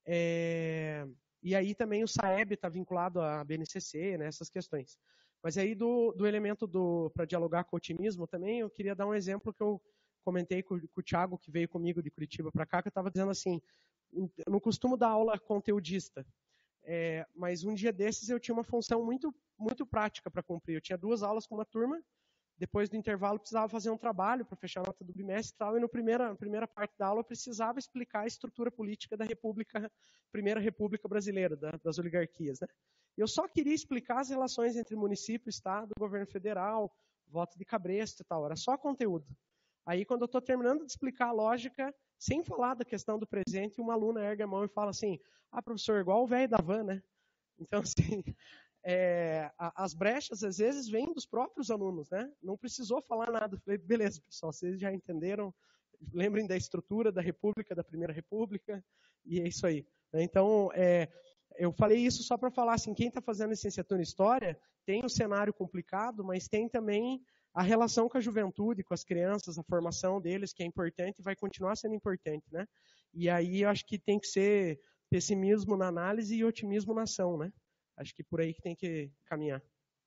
E aí também o SAEB está vinculado à BNCC, né, essas questões. Mas aí do elemento para dialogar com o otimismo também, eu queria dar um exemplo que eu comentei com o Thiago, que veio comigo de Curitiba para cá, que eu estava dizendo assim, eu não costumo dar aula conteudista, mas um dia desses eu tinha uma função muito, muito prática para cumprir. Eu tinha 2 aulas com uma turma, depois do intervalo precisava fazer um trabalho para fechar a nota do bimestre e tal, e na primeira parte da aula eu precisava explicar a estrutura política da Primeira República Brasileira, das oligarquias. Né? Eu só queria explicar as relações entre município, estado, governo federal, voto de cabresto e tal, era só conteúdo. Aí, quando eu estou terminando de explicar a lógica, sem falar da questão do presente, uma aluna ergue a mão e fala assim, professor, igual o velho da van, né? Então, assim, as brechas, às vezes, vêm dos próprios alunos, né? Não precisou falar nada. Eu falei, beleza, pessoal, vocês já entenderam, lembrem da estrutura da República, da Primeira República, e é isso aí. Então, eu falei isso só para falar assim, quem está fazendo licenciatura em História tem um cenário complicado, mas tem também a relação com a juventude, com as crianças, a formação deles, que é importante e vai continuar sendo importante, né? E aí eu acho que tem que ser pessimismo na análise e otimismo na ação, né? Acho que por aí que tem que caminhar.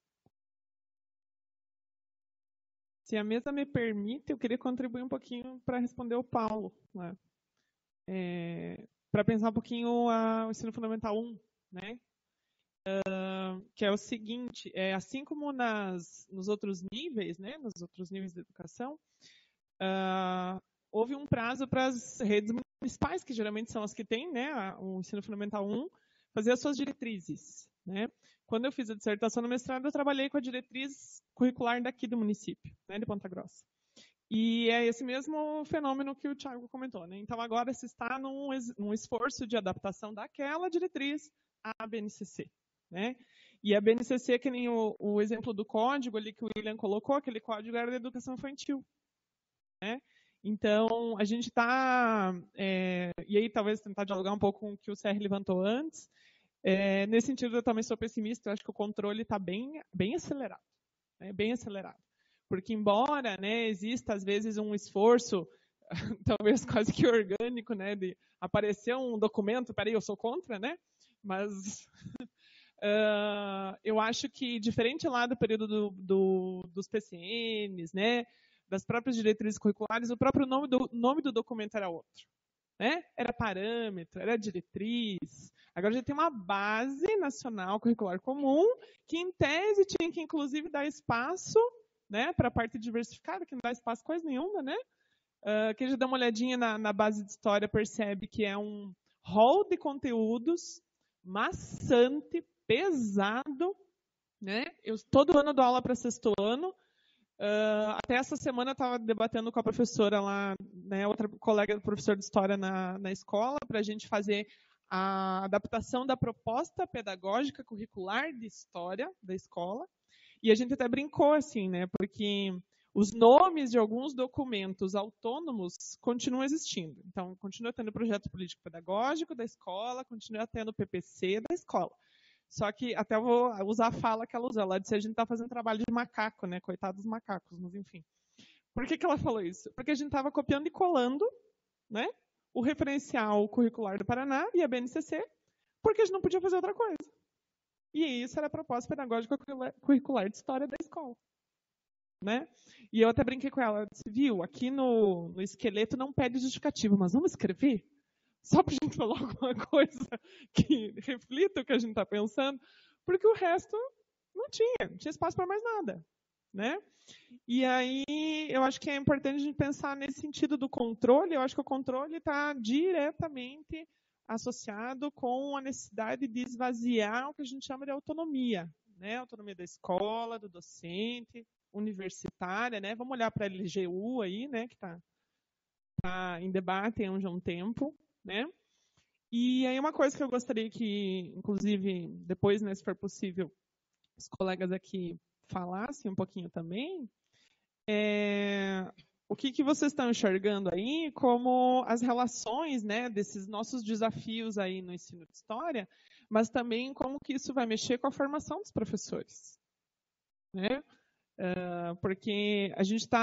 Se a mesa me permite, eu queria contribuir um pouquinho para responder o Paulo, né? Para pensar um pouquinho o ensino fundamental 1, né? Que é o seguinte, assim como nos outros níveis, né, nos outros níveis de educação, houve um prazo para as redes municipais, que geralmente são as que têm, né, o ensino fundamental 1, fazer as suas diretrizes, né? Quando eu fiz a dissertação no mestrado, eu trabalhei com a diretriz curricular daqui do município, né, de Ponta Grossa. E é esse mesmo fenômeno que o Thiago comentou, né? Então, agora se está num esforço de adaptação daquela diretriz à BNCC, né? E a BNCC, que nem o exemplo do código ali que o William colocou, aquele código era da educação infantil, né? Então, a gente está... e aí, talvez, tentar dialogar um pouco com o que o CR levantou antes. Nesse sentido, eu também sou pessimista. Eu acho que o controle está bem acelerado. Né? Bem acelerado. Porque, embora, né, exista, às vezes, um esforço, talvez quase que orgânico, né, de aparecer um documento, peraí, eu sou contra, né? Mas... eu acho que, diferente lá do período dos PCNs, né, das próprias diretrizes curriculares, o próprio nome do documento era outro. Né? Era parâmetro, era diretriz. Agora a gente tem uma base nacional curricular comum, que em tese tinha que, inclusive, dar espaço, né, para a parte diversificada, que não dá espaço coisa nenhuma, né? Quem já dá uma olhadinha na base de história percebe que é um rol de conteúdos maçante, pesado, né? Eu todo ano dou aula para sexto ano. Até essa semana eu estava debatendo com a professora lá, né, outra colega do professor de história na escola, para a gente fazer a adaptação da proposta pedagógica curricular de história da escola. E a gente até brincou assim, né? Porque os nomes de alguns documentos autônomos continuam existindo. Então, continua tendo o projeto político-pedagógico da escola, continua tendo o PPC da escola. Só que, até eu vou usar a fala que ela usou. Ela disse que a gente está fazendo trabalho de macaco, né? Coitado dos macacos, mas enfim. Por que ela falou isso? Porque a gente estava copiando e colando, né, o referencial curricular do Paraná e a BNCC, porque a gente não podia fazer outra coisa. E isso era a proposta pedagógica curricular de história da escola. Né? E eu até brinquei com ela. Ela disse, viu, aqui no esqueleto não pede justificativo, mas vamos escrever? Só para a gente falar alguma coisa que reflita o que a gente está pensando, porque o resto não tinha espaço para mais nada. Né? E aí, eu acho que é importante a gente pensar nesse sentido do controle. Eu acho que o controle está diretamente associado com a necessidade de esvaziar o que a gente chama de autonomia, né? Autonomia da escola, do docente, universitária, né? Vamos olhar para a LGU aí, né? Que está em debate há um tempo, né? E aí uma coisa que eu gostaria que, inclusive, depois, né, se for possível, os colegas aqui falassem um pouquinho também, o que vocês estão enxergando aí como as relações, né, desses nossos desafios aí no ensino de história, mas também como que isso vai mexer com a formação dos professores, né? Porque a gente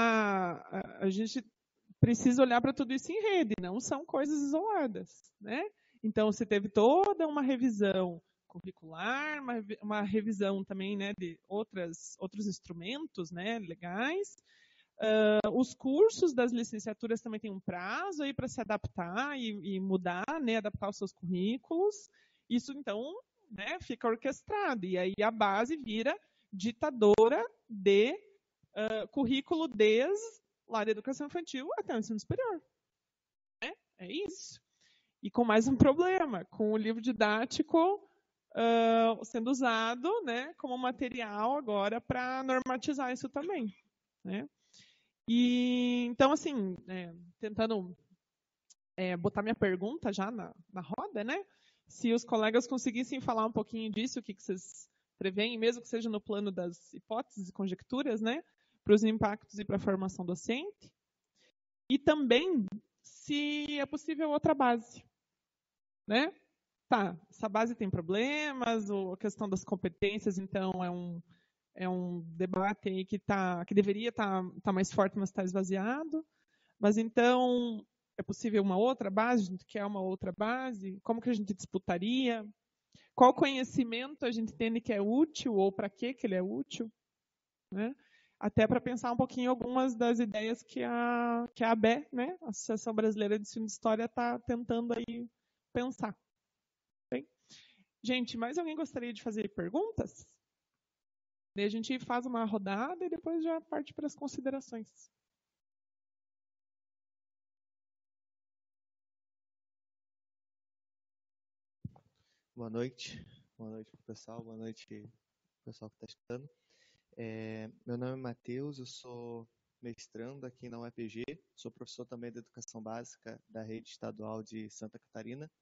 precisa olhar para tudo isso em rede, não são coisas isoladas, né? Então, você teve toda uma revisão curricular, uma revisão também, né, de outros instrumentos, né, legais. Os cursos das licenciaturas também têm um prazo aí para se adaptar e mudar, né, adaptar os seus currículos. Isso, então, né, fica orquestrado. E aí a base vira ditadora de currículo desde lá da educação infantil até o ensino superior. Né? É isso. E com mais um problema, com o livro didático sendo usado, né, como material agora para normatizar isso também. Né? E, então, assim, tentando botar minha pergunta já na roda, né? Se os colegas conseguissem falar um pouquinho disso, o que vocês preveem, mesmo que seja no plano das hipóteses e conjecturas, né? Para os impactos e para a formação docente. E também, se é possível, outra base. Né? Tá, essa base tem problemas, a questão das competências, então, é um debate aí que deveria estar mais forte, mas está esvaziado. Mas, então, é possível uma outra base? A gente quer uma outra base? Como que a gente disputaria? Qual conhecimento a gente entende que é útil ou para que ele é útil? Né? Até para pensar um pouquinho algumas das ideias que a ABE, né, a Associação Brasileira de Ensino de História, está tentando aí pensar. Bem? Gente, mais alguém gostaria de fazer perguntas? Daí a gente faz uma rodada e depois já parte para as considerações. Boa noite pro pessoal, boa noite pro pessoal que está escutando. Meu nome é Matheus, eu sou mestrando aqui na UEPG, sou professor também de Educação Básica da Rede Estadual de Santa Catarina.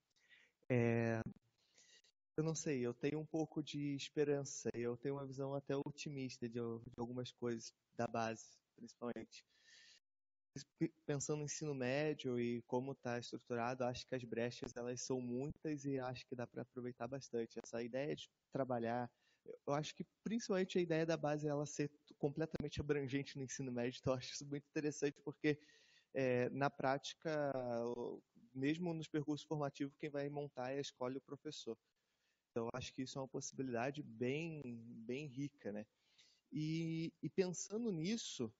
Eu não sei, eu tenho um pouco de esperança, eu tenho uma visão até otimista de algumas coisas da base, principalmente. Pensando no ensino médio e como está estruturado, acho que as brechas elas são muitas e acho que dá para aproveitar bastante. Essa ideia de trabalhar, eu acho que principalmente a ideia da base é ela ser completamente abrangente no ensino médio, então eu acho isso muito interessante porque na prática, mesmo nos percursos formativos, quem vai montar é a escola e o professor. Então eu acho que isso é uma possibilidade bem, bem rica, né? E pensando nisso,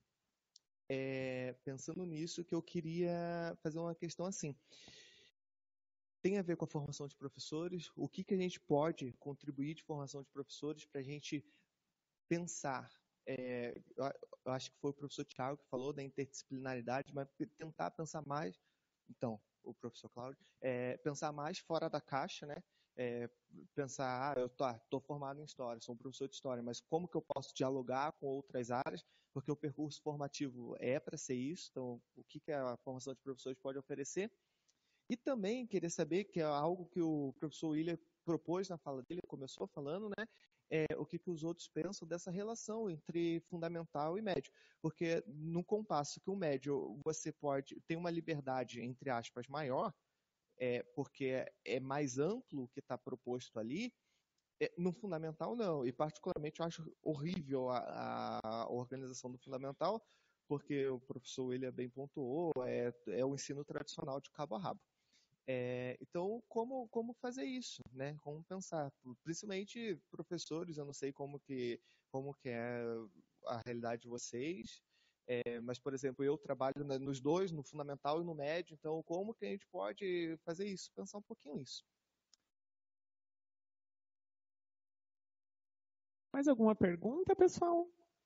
que eu queria fazer uma questão assim. Tem a ver com a formação de professores? O que a gente pode contribuir de formação de professores para a gente pensar? Eu acho que foi o professor Thiago que falou da interdisciplinaridade, mas tentar pensar mais. Então, o professor Cláudio, pensar mais fora da caixa, né? Pensar, eu estou formado em História, sou um professor de História, mas como que eu posso dialogar com outras áreas? Porque o percurso formativo é para ser isso, então o que a formação de professores pode oferecer? E também querer saber, que é algo que o professor William propôs na fala dele, começou falando, né? O que os outros pensam dessa relação entre fundamental e médio. Porque no compasso que o médio você pode ter uma liberdade, entre aspas, maior, porque é mais amplo o que está proposto ali, no fundamental não. E particularmente eu acho horrível a organização do fundamental, porque o professor William bem pontuou, é o ensino tradicional de cabo a rabo. Então, como fazer isso, né? Como pensar? Principalmente professores, eu não sei como que é a realidade de vocês, mas, por exemplo, eu trabalho nos dois, no fundamental e no médio, então como que a gente pode fazer isso? Pensar um pouquinho nisso. Mais alguma pergunta, pessoal?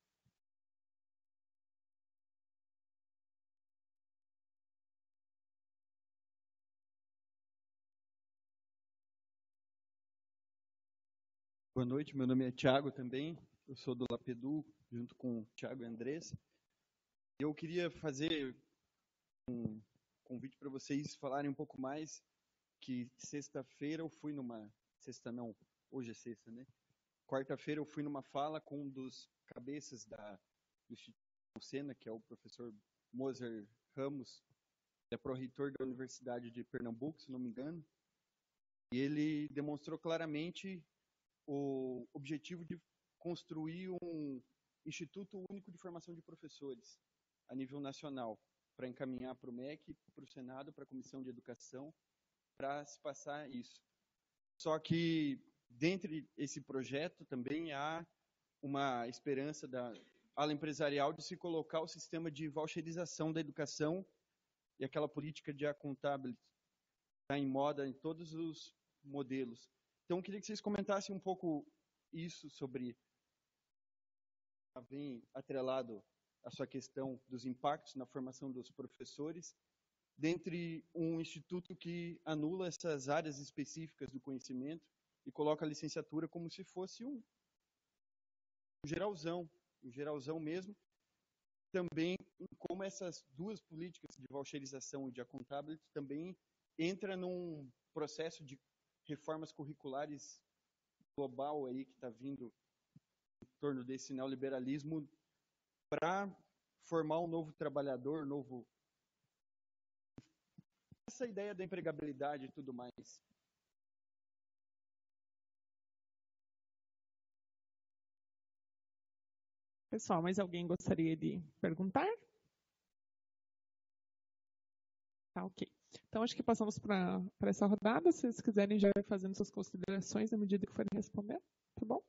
Boa noite, meu nome é Thiago também, eu sou do Lapedu, junto com o Thiago e Andrés. Eu queria fazer um convite para vocês falarem um pouco mais, que sexta-feira eu fui numa... Sexta não, hoje é sexta, né? Quarta-feira eu fui numa fala com um dos cabeças do Instituto Sena, que é o professor Moser Ramos, que é pró-reitor da Universidade de Pernambuco, se não me engano, e ele demonstrou claramente o objetivo de construir um Instituto Único de Formação de Professores a nível nacional, para encaminhar para o MEC, para o Senado, para a Comissão de Educação, para se passar isso. Só que, dentro desse projeto, também há uma esperança da ala empresarial de se colocar o sistema de voucherização da educação e aquela política de accountability está em moda em todos os modelos. Então, eu queria que vocês comentassem um pouco isso sobre, vem atrelado a sua questão dos impactos na formação dos professores, dentre um instituto que anula essas áreas específicas do conhecimento e coloca a licenciatura como se fosse um geralzão mesmo, também como essas duas políticas de voucherização e de accountability também entra num processo de reformas curriculares global aí que está vindo em torno desse neoliberalismo para formar um novo trabalhador, essa ideia da empregabilidade e tudo mais. Pessoal, mais alguém gostaria de perguntar? Tá, ok. Então, acho que passamos para essa rodada. Se vocês quiserem já ir fazendo suas considerações na medida que forem respondendo, tá bom?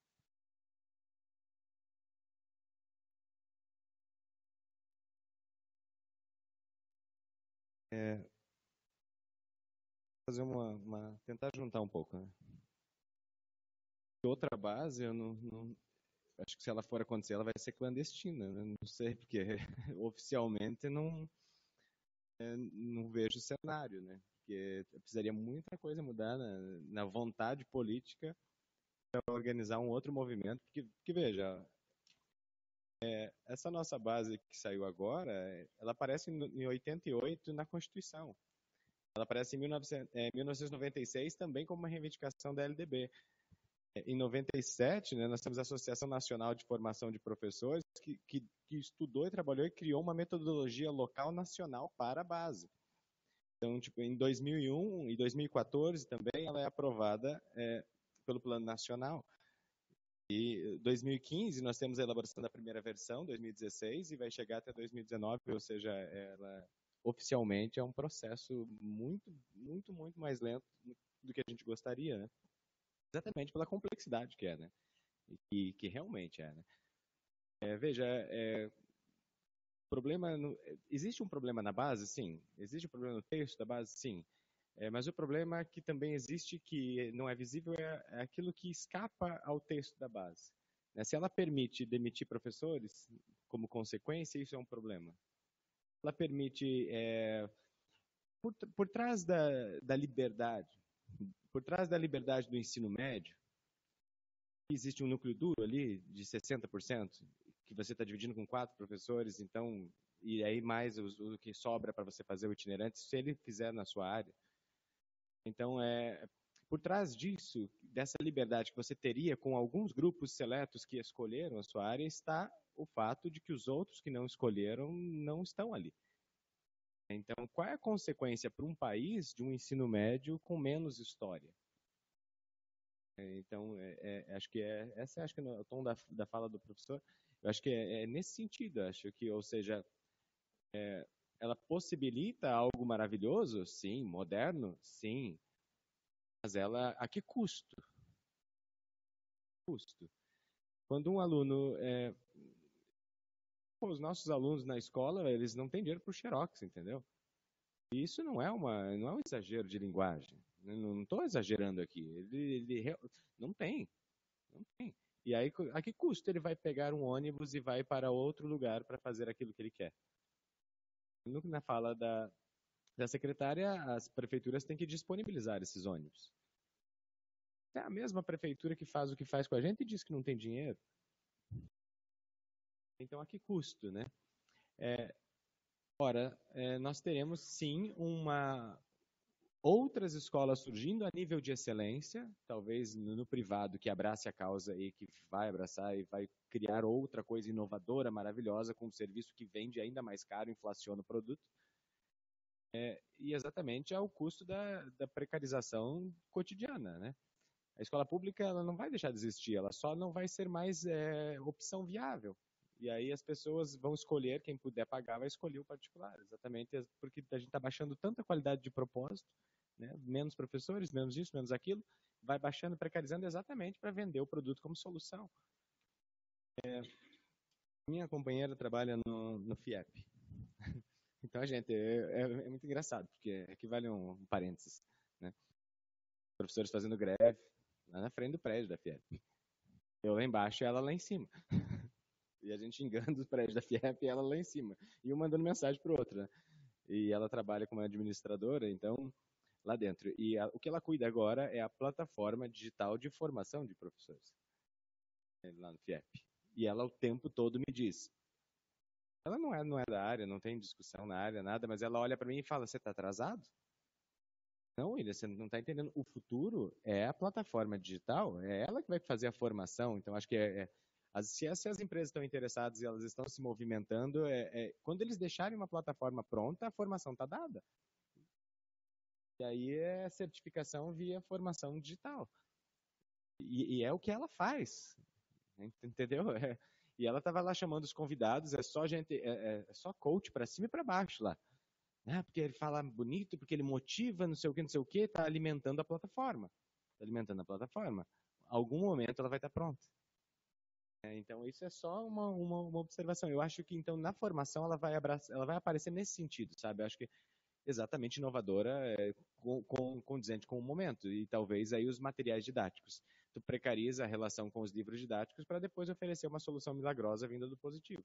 Fazer tentar juntar um pouco, né? Outra base, eu não acho que se ela for acontecer, ela vai ser clandestina, né? Não sei, porque oficialmente não vejo cenário, né? porque precisaria muita coisa mudar na vontade política para organizar um outro movimento, porque veja, essa nossa base que saiu agora, ela aparece em 88 na Constituição. Ela aparece em 1996 também como uma reivindicação da LDB. Em 97, né, nós temos a Associação Nacional de Formação de Professores, que estudou e trabalhou e criou uma metodologia local nacional para a base. Então, tipo, em 2001 e 2014 também ela é aprovada pelo Plano Nacional. E 2015 nós temos a elaboração da primeira versão, 2016, e vai chegar até 2019, ou seja, ela oficialmente é um processo muito, muito, muito mais lento do que a gente gostaria, né? Exatamente pela complexidade que é, né? E que realmente é, né? Veja, existe um problema na base? Sim. Existe um problema no texto da base? Sim. Mas o problema que também existe, que não é visível, é aquilo que escapa ao texto da base. Se ela permite demitir professores, como consequência, isso é um problema. Ela permite, por trás da liberdade, por trás da liberdade do ensino médio, existe um núcleo duro ali de 60%, que você está dividindo com 4 professores, então, e aí mais o que sobra para você fazer o itinerante, se ele fizer na sua área. Então, por trás disso, dessa liberdade que você teria com alguns grupos seletos que escolheram a sua área, está o fato de que os outros que não escolheram não estão ali. Então, qual é a consequência para um país de um ensino médio com menos história? Então, acho que acho que no tom da fala do professor, eu acho que é nesse sentido, acho que, ou seja, ela possibilita algo maravilhoso, sim, moderno, sim, mas ela, a que custo? Quando um aluno, os nossos alunos na escola, eles não têm dinheiro para o Xerox, entendeu? E isso não é um exagero de linguagem. Não estou exagerando aqui. Ele não tem. E aí, a que custo ele vai pegar um ônibus e vai para outro lugar para fazer aquilo que ele quer? Na fala da secretária, as prefeituras têm que disponibilizar esses ônibus. É a mesma prefeitura que faz o que faz com a gente e diz que não tem dinheiro. Então, a que custo, né? Ora, nós teremos sim outras escolas surgindo a nível de excelência, talvez no privado que abrace a causa e que vai abraçar e vai criar outra coisa inovadora, maravilhosa, com um serviço que vende ainda mais caro, inflaciona o produto. E exatamente ao custo da precarização cotidiana, né? A escola pública ela não vai deixar de existir, ela só não vai ser mais opção viável. E aí as pessoas vão escolher, quem puder pagar vai escolher o particular, exatamente porque a gente está baixando tanta qualidade de propósito, né? Menos professores, menos isso, menos aquilo, vai baixando, precarizando exatamente para vender o produto como solução. Minha companheira trabalha no FIEP. Então, gente, é muito engraçado, porque aqui vale um parênteses, né? Professores fazendo greve lá na frente do prédio da FIEP. Eu lá embaixo e ela lá em cima. E a gente xingando os prédios da FIEP e ela lá em cima. E um mandando mensagem para o outro, né? E ela trabalha como administradora, então, lá dentro. E o que ela cuida agora é a plataforma digital de formação de professores. Lá no FIEP. E ela o tempo todo me diz. Ela não é da área, não tem discussão na área, nada, mas ela olha para mim e fala, você está atrasado? Não, William, você não está entendendo. O futuro é a plataforma digital, é ela que vai fazer a formação. Então, acho que se as empresas estão interessadas e elas estão se movimentando, quando eles deixarem uma plataforma pronta, a formação está dada. E aí é certificação via formação digital. E é o que ela faz, entendeu? E ela estava lá chamando os convidados, é só coach para cima e para baixo lá. Porque ele fala bonito, porque ele motiva, não sei o que, está alimentando a plataforma. Algum momento ela vai estar pronta. Então, isso é só uma observação. Eu acho que, então, na formação, ela vai aparecer nesse sentido, sabe? Eu acho que exatamente inovadora, condizente com o momento. E talvez aí os materiais didáticos. Tu precariza a relação com os livros didáticos para depois oferecer uma solução milagrosa vinda do positivo.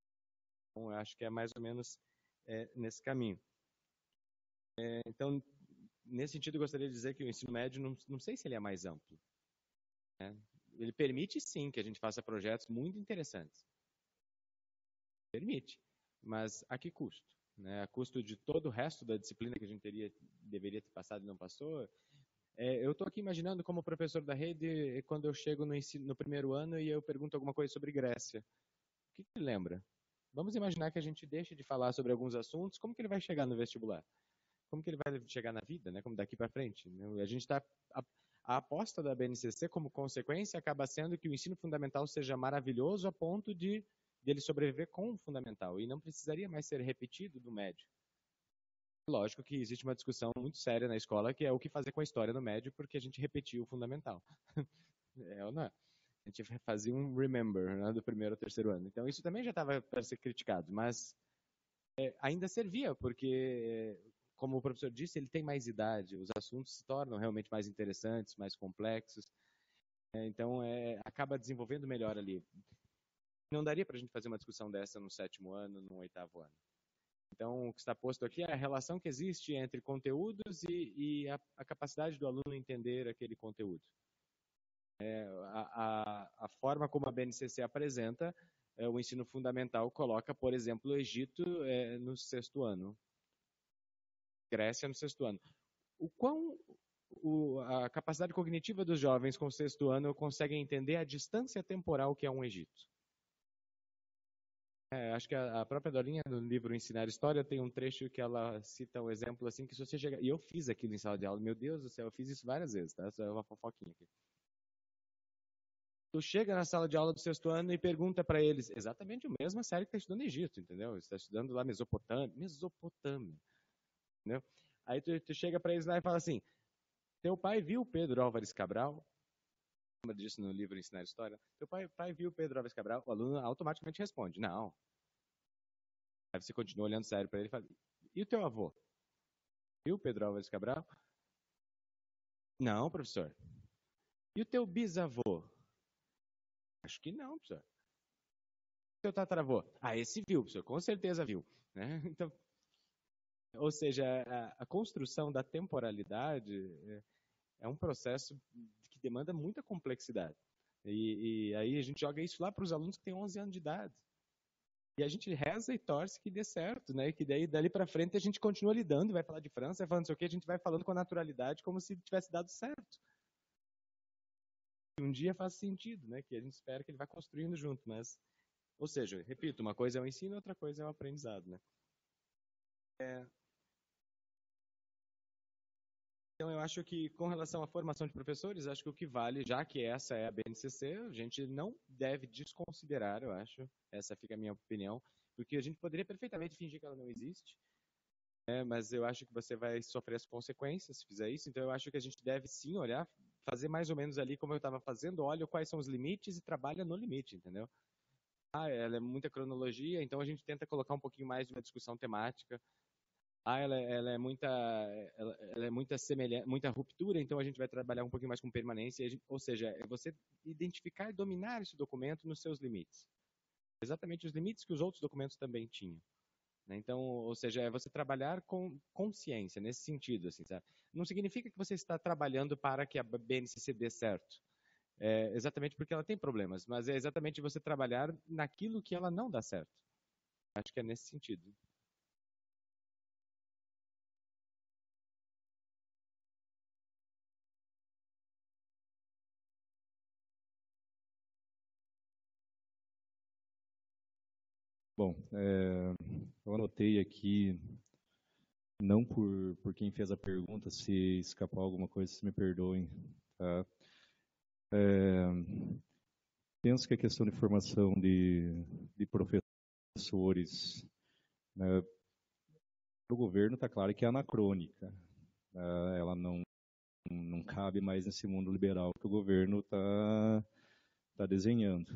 Então, eu acho que é mais ou menos nesse caminho. Então, nesse sentido, eu gostaria de dizer que o ensino médio, não sei se ele é mais amplo, né? Ele permite, sim, que a gente faça projetos muito interessantes. Permite, mas a que custo? Né? A custo de todo o resto da disciplina que a gente deveria ter passado e não passou. Eu estou aqui imaginando como professor da rede, quando eu chego no primeiro ano e eu pergunto alguma coisa sobre Grécia. O que ele lembra? Vamos imaginar que a gente deixe de falar sobre alguns assuntos, como que ele vai chegar no vestibular? Como que ele vai chegar na vida, né? Como daqui para frente? A gente está... A aposta da BNCC, como consequência, acaba sendo que o ensino fundamental seja maravilhoso a ponto de ele sobreviver com o fundamental e não precisaria mais ser repetido do médio. Lógico que existe uma discussão muito séria na escola, que é o que fazer com a história no médio, porque a gente repetiu o fundamental. Ou não é? A gente fazia um remember, né, do primeiro ao terceiro ano. Então isso também já estava para ser criticado, mas ainda servia, porque, como o professor disse, ele tem mais idade, os assuntos se tornam realmente mais interessantes, mais complexos, então acaba desenvolvendo melhor ali. Não daria para a gente fazer uma discussão dessa no 7º ano, no 8º ano. Então, o que está posto aqui é a relação que existe entre conteúdos e a capacidade do aluno entender aquele conteúdo. A forma como a BNCC apresenta, o ensino fundamental coloca, por exemplo, o Egito no 6º ano, Grécia no 6º ano. A capacidade cognitiva dos jovens com o 6º ano conseguem entender a distância temporal que é um Egito. Acho que a própria Dorinha, no livro Ensinar História, tem um trecho que ela cita um exemplo assim, que se você chegar... E eu fiz aquilo em sala de aula, meu Deus do céu, eu fiz isso várias vezes, tá? Só é uma fofoquinha aqui. Tu chega na sala de aula do 6º ano e pergunta para eles exatamente a mesma série que está estudando Egito, entendeu? Você está estudando lá Mesopotâmia, entendeu? Aí tu chega para eles lá e fala assim, teu pai viu Pedro Álvares Cabral? Lembra disso no livro Ensinar História? Teu pai viu Pedro Álvares Cabral? O aluno automaticamente responde, não. Aí você continua olhando sério para ele e fala, e o teu avô? Viu Pedro Álvares Cabral? Não, professor. E o teu bisavô? Acho que não, professor. O teu tataravô? Esse viu, professor, com certeza viu. Né? Então, ou seja, a construção da temporalidade é um processo que demanda muita complexidade. E aí a gente joga isso lá para os alunos que têm 11 anos de idade. E a gente reza e torce que dê certo, né? Que daí, dali para frente, a gente continua lidando, vai falar de França, vai falando não sei o quê, a gente vai falando com a naturalidade como se tivesse dado certo. E um dia faz sentido, né? Que a gente espera que ele vá construindo junto, mas... Ou seja, repito, uma coisa é o ensino, outra coisa é o aprendizado, né? Então, eu acho que, com relação à formação de professores, acho que o que vale, já que essa é a BNCC, a gente não deve desconsiderar, eu acho, essa fica a minha opinião, porque a gente poderia perfeitamente fingir que ela não existe, mas eu acho que você vai sofrer as consequências se fizer isso, então eu acho que a gente deve sim olhar, fazer mais ou menos ali como eu estava fazendo, olha quais são os limites e trabalha no limite, entendeu? Ela é muita cronologia, então a gente tenta colocar um pouquinho mais de uma discussão temática. Ela é muita semelhança, muita ruptura, então a gente vai trabalhar um pouquinho mais com permanência, ou seja, é você identificar e dominar esse documento nos seus limites. Exatamente os limites que os outros documentos também tinham. Né? Então, ou seja, é você trabalhar com consciência, nesse sentido. Assim, sabe? Não significa que você está trabalhando para que a BNCC dê certo. Exatamente porque ela tem problemas, mas é exatamente você trabalhar naquilo que ela não dá certo. Acho que é nesse sentido. Bom, eu anotei aqui, não por quem fez a pergunta, se escapou alguma coisa, se me perdoem. Tá? Penso que a questão de formação de professores, né, para o governo está claro que é anacrônica. Ela não cabe mais nesse mundo liberal que o governo está desenhando.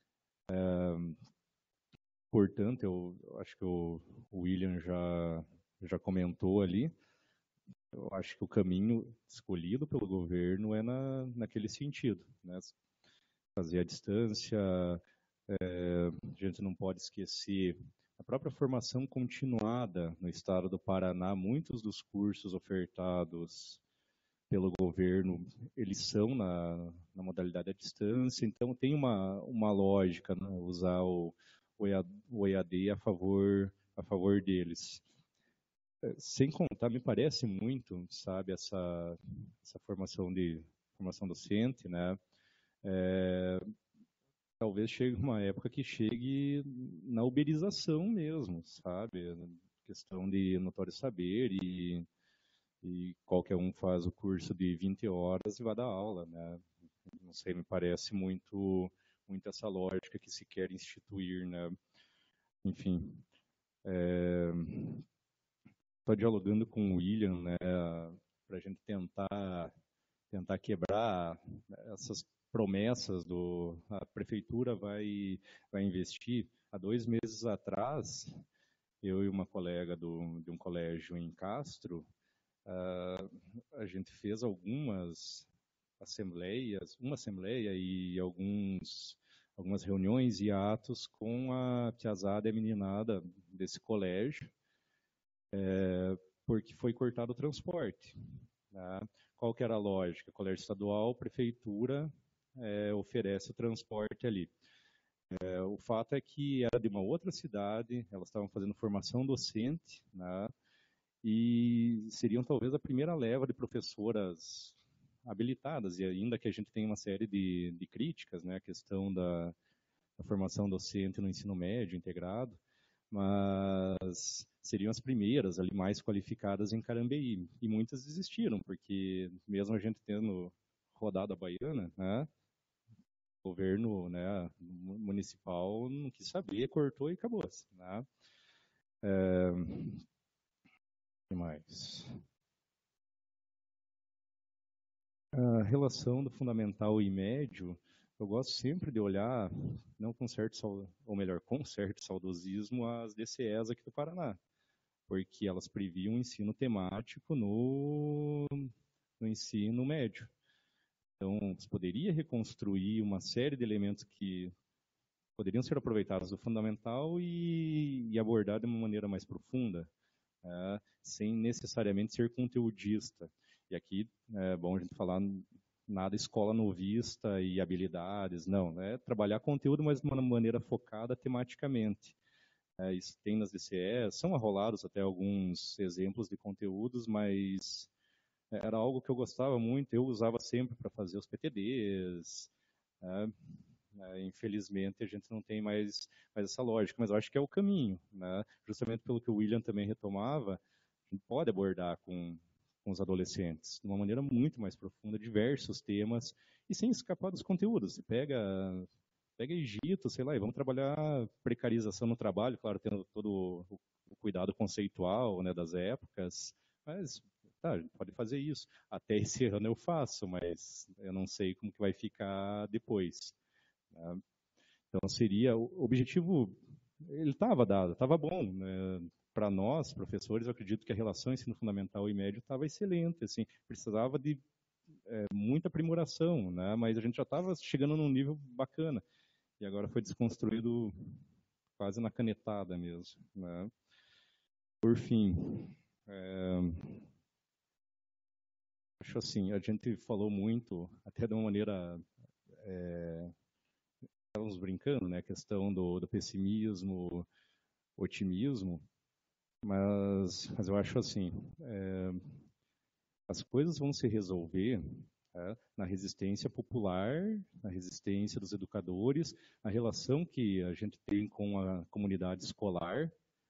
Portanto, eu acho que o William já comentou ali, eu acho que o caminho escolhido pelo governo é naquele sentido, né? Fazer a distância, a gente não pode esquecer a própria formação continuada no estado do Paraná, muitos dos cursos ofertados pelo governo, eles são na modalidade à distância, então tem uma lógica, né, usar o EAD a favor deles. Sem contar, me parece muito, sabe, essa formação docente, né? Talvez chegue uma época que chegue na uberização mesmo, sabe? Questão de notório saber e qualquer um faz o curso de 20 horas e vai dar aula, né? Não sei, me parece muito essa lógica que se quer instituir, né? Enfim, estou dialogando com o William, né, para a gente tentar quebrar essas promessas a prefeitura vai investir. Há 2 meses atrás, eu e uma colega de um colégio em Castro, a gente fez algumas assembleias, uma assembleia e algumas reuniões e atos com a piazada e a meninada desse colégio, porque foi cortado o transporte. Tá? Qual que era a lógica? Colégio estadual, prefeitura oferece o transporte ali. O fato é que era de uma outra cidade, elas estavam fazendo formação docente, né? E seriam talvez a primeira leva de professoras habilitadas, e ainda que a gente tenha uma série de críticas, né, a questão da formação docente no ensino médio integrado, mas seriam as primeiras ali mais qualificadas em Carambeí, e muitas desistiram, porque mesmo a gente tendo rodado a baiana, né, o governo, né, municipal não quis saber, cortou e acabou, né. O que mais? A relação do fundamental e médio, eu gosto sempre de olhar, não com certo, ou melhor, com certo saudosismo, as DCEs aqui do Paraná, porque elas previam um ensino temático no ensino médio. Então, se poderia reconstruir uma série de elementos que poderiam ser aproveitados do fundamental e abordar de uma maneira mais profunda, sem necessariamente ser conteudista. E aqui é bom a gente falar nada escola novista e habilidades, não, é trabalhar conteúdo, mas de uma maneira focada tematicamente. Isso tem nas DCEs, são arrolados até alguns exemplos de conteúdos, mas era algo que eu gostava muito, eu usava sempre para fazer os PTDs. Infelizmente a gente não tem mais essa lógica, mas eu acho que é o caminho, né? Justamente pelo que o William também retomava, a gente pode abordar com os adolescentes de uma maneira muito mais profunda, diversos temas, e sem escapar dos conteúdos. Você pega Egito, sei lá, e vamos trabalhar precarização no trabalho, claro, tendo todo o cuidado conceitual, né, das épocas, mas tá, a gente pode fazer isso. Até esse ano eu faço, mas eu não sei como que vai ficar depois. Né? Então seria, o objetivo, ele estava dado, estava bom, né? Para nós, professores, eu acredito que a relação ensino fundamental e médio estava excelente, assim, precisava de muita aprimoração, né? Mas a gente já estava chegando num nível bacana, e agora foi desconstruído quase na canetada mesmo, né? Por fim, acho assim, a gente falou muito, até de uma maneira, estávamos brincando, né, a questão do pessimismo, otimismo, mas eu acho assim, as coisas vão se resolver na resistência popular, na resistência dos educadores, na relação que a gente tem com a comunidade escolar.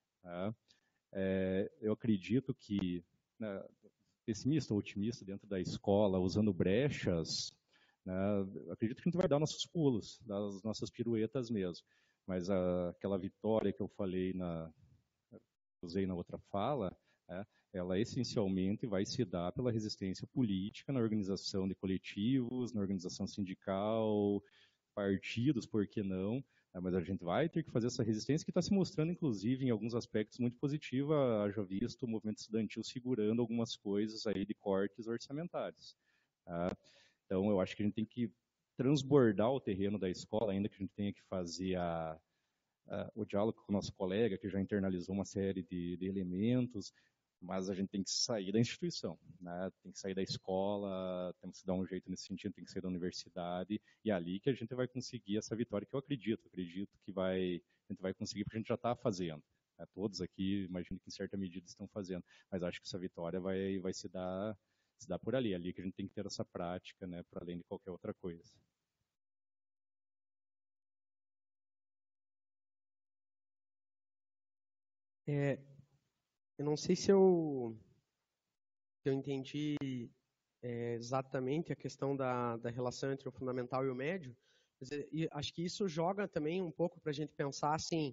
Eu acredito que, pessimista ou otimista dentro da escola, usando brechas, acredito que a gente vai dar nossos pulos, dar as nossas piruetas mesmo. Mas aquela vitória que eu falei usei na outra fala, ela essencialmente vai se dar pela resistência política na organização de coletivos, na organização sindical, partidos, por que não? Mas a gente vai ter que fazer essa resistência que está se mostrando, inclusive, em alguns aspectos muito positiva, haja visto o movimento estudantil segurando algumas coisas aí de cortes orçamentários. Então, eu acho que a gente tem que transbordar o terreno da escola, ainda que a gente tenha que fazer o diálogo com o nosso colega, que já internalizou uma série de elementos, mas a gente tem que sair da instituição, né? Tem que sair da escola, temos que dar um jeito nesse sentido, tem que sair da universidade, e é ali que a gente vai conseguir essa vitória que eu acredito que a gente vai conseguir, porque a gente já está fazendo. Né? Todos aqui, imagino que em certa medida estão fazendo, mas acho que essa vitória vai se dar por ali que a gente tem que ter essa prática, né, para além de qualquer outra coisa. Eu não sei se eu entendi exatamente a questão da relação entre o fundamental e o médio, mas acho que isso joga também um pouco para a gente pensar assim,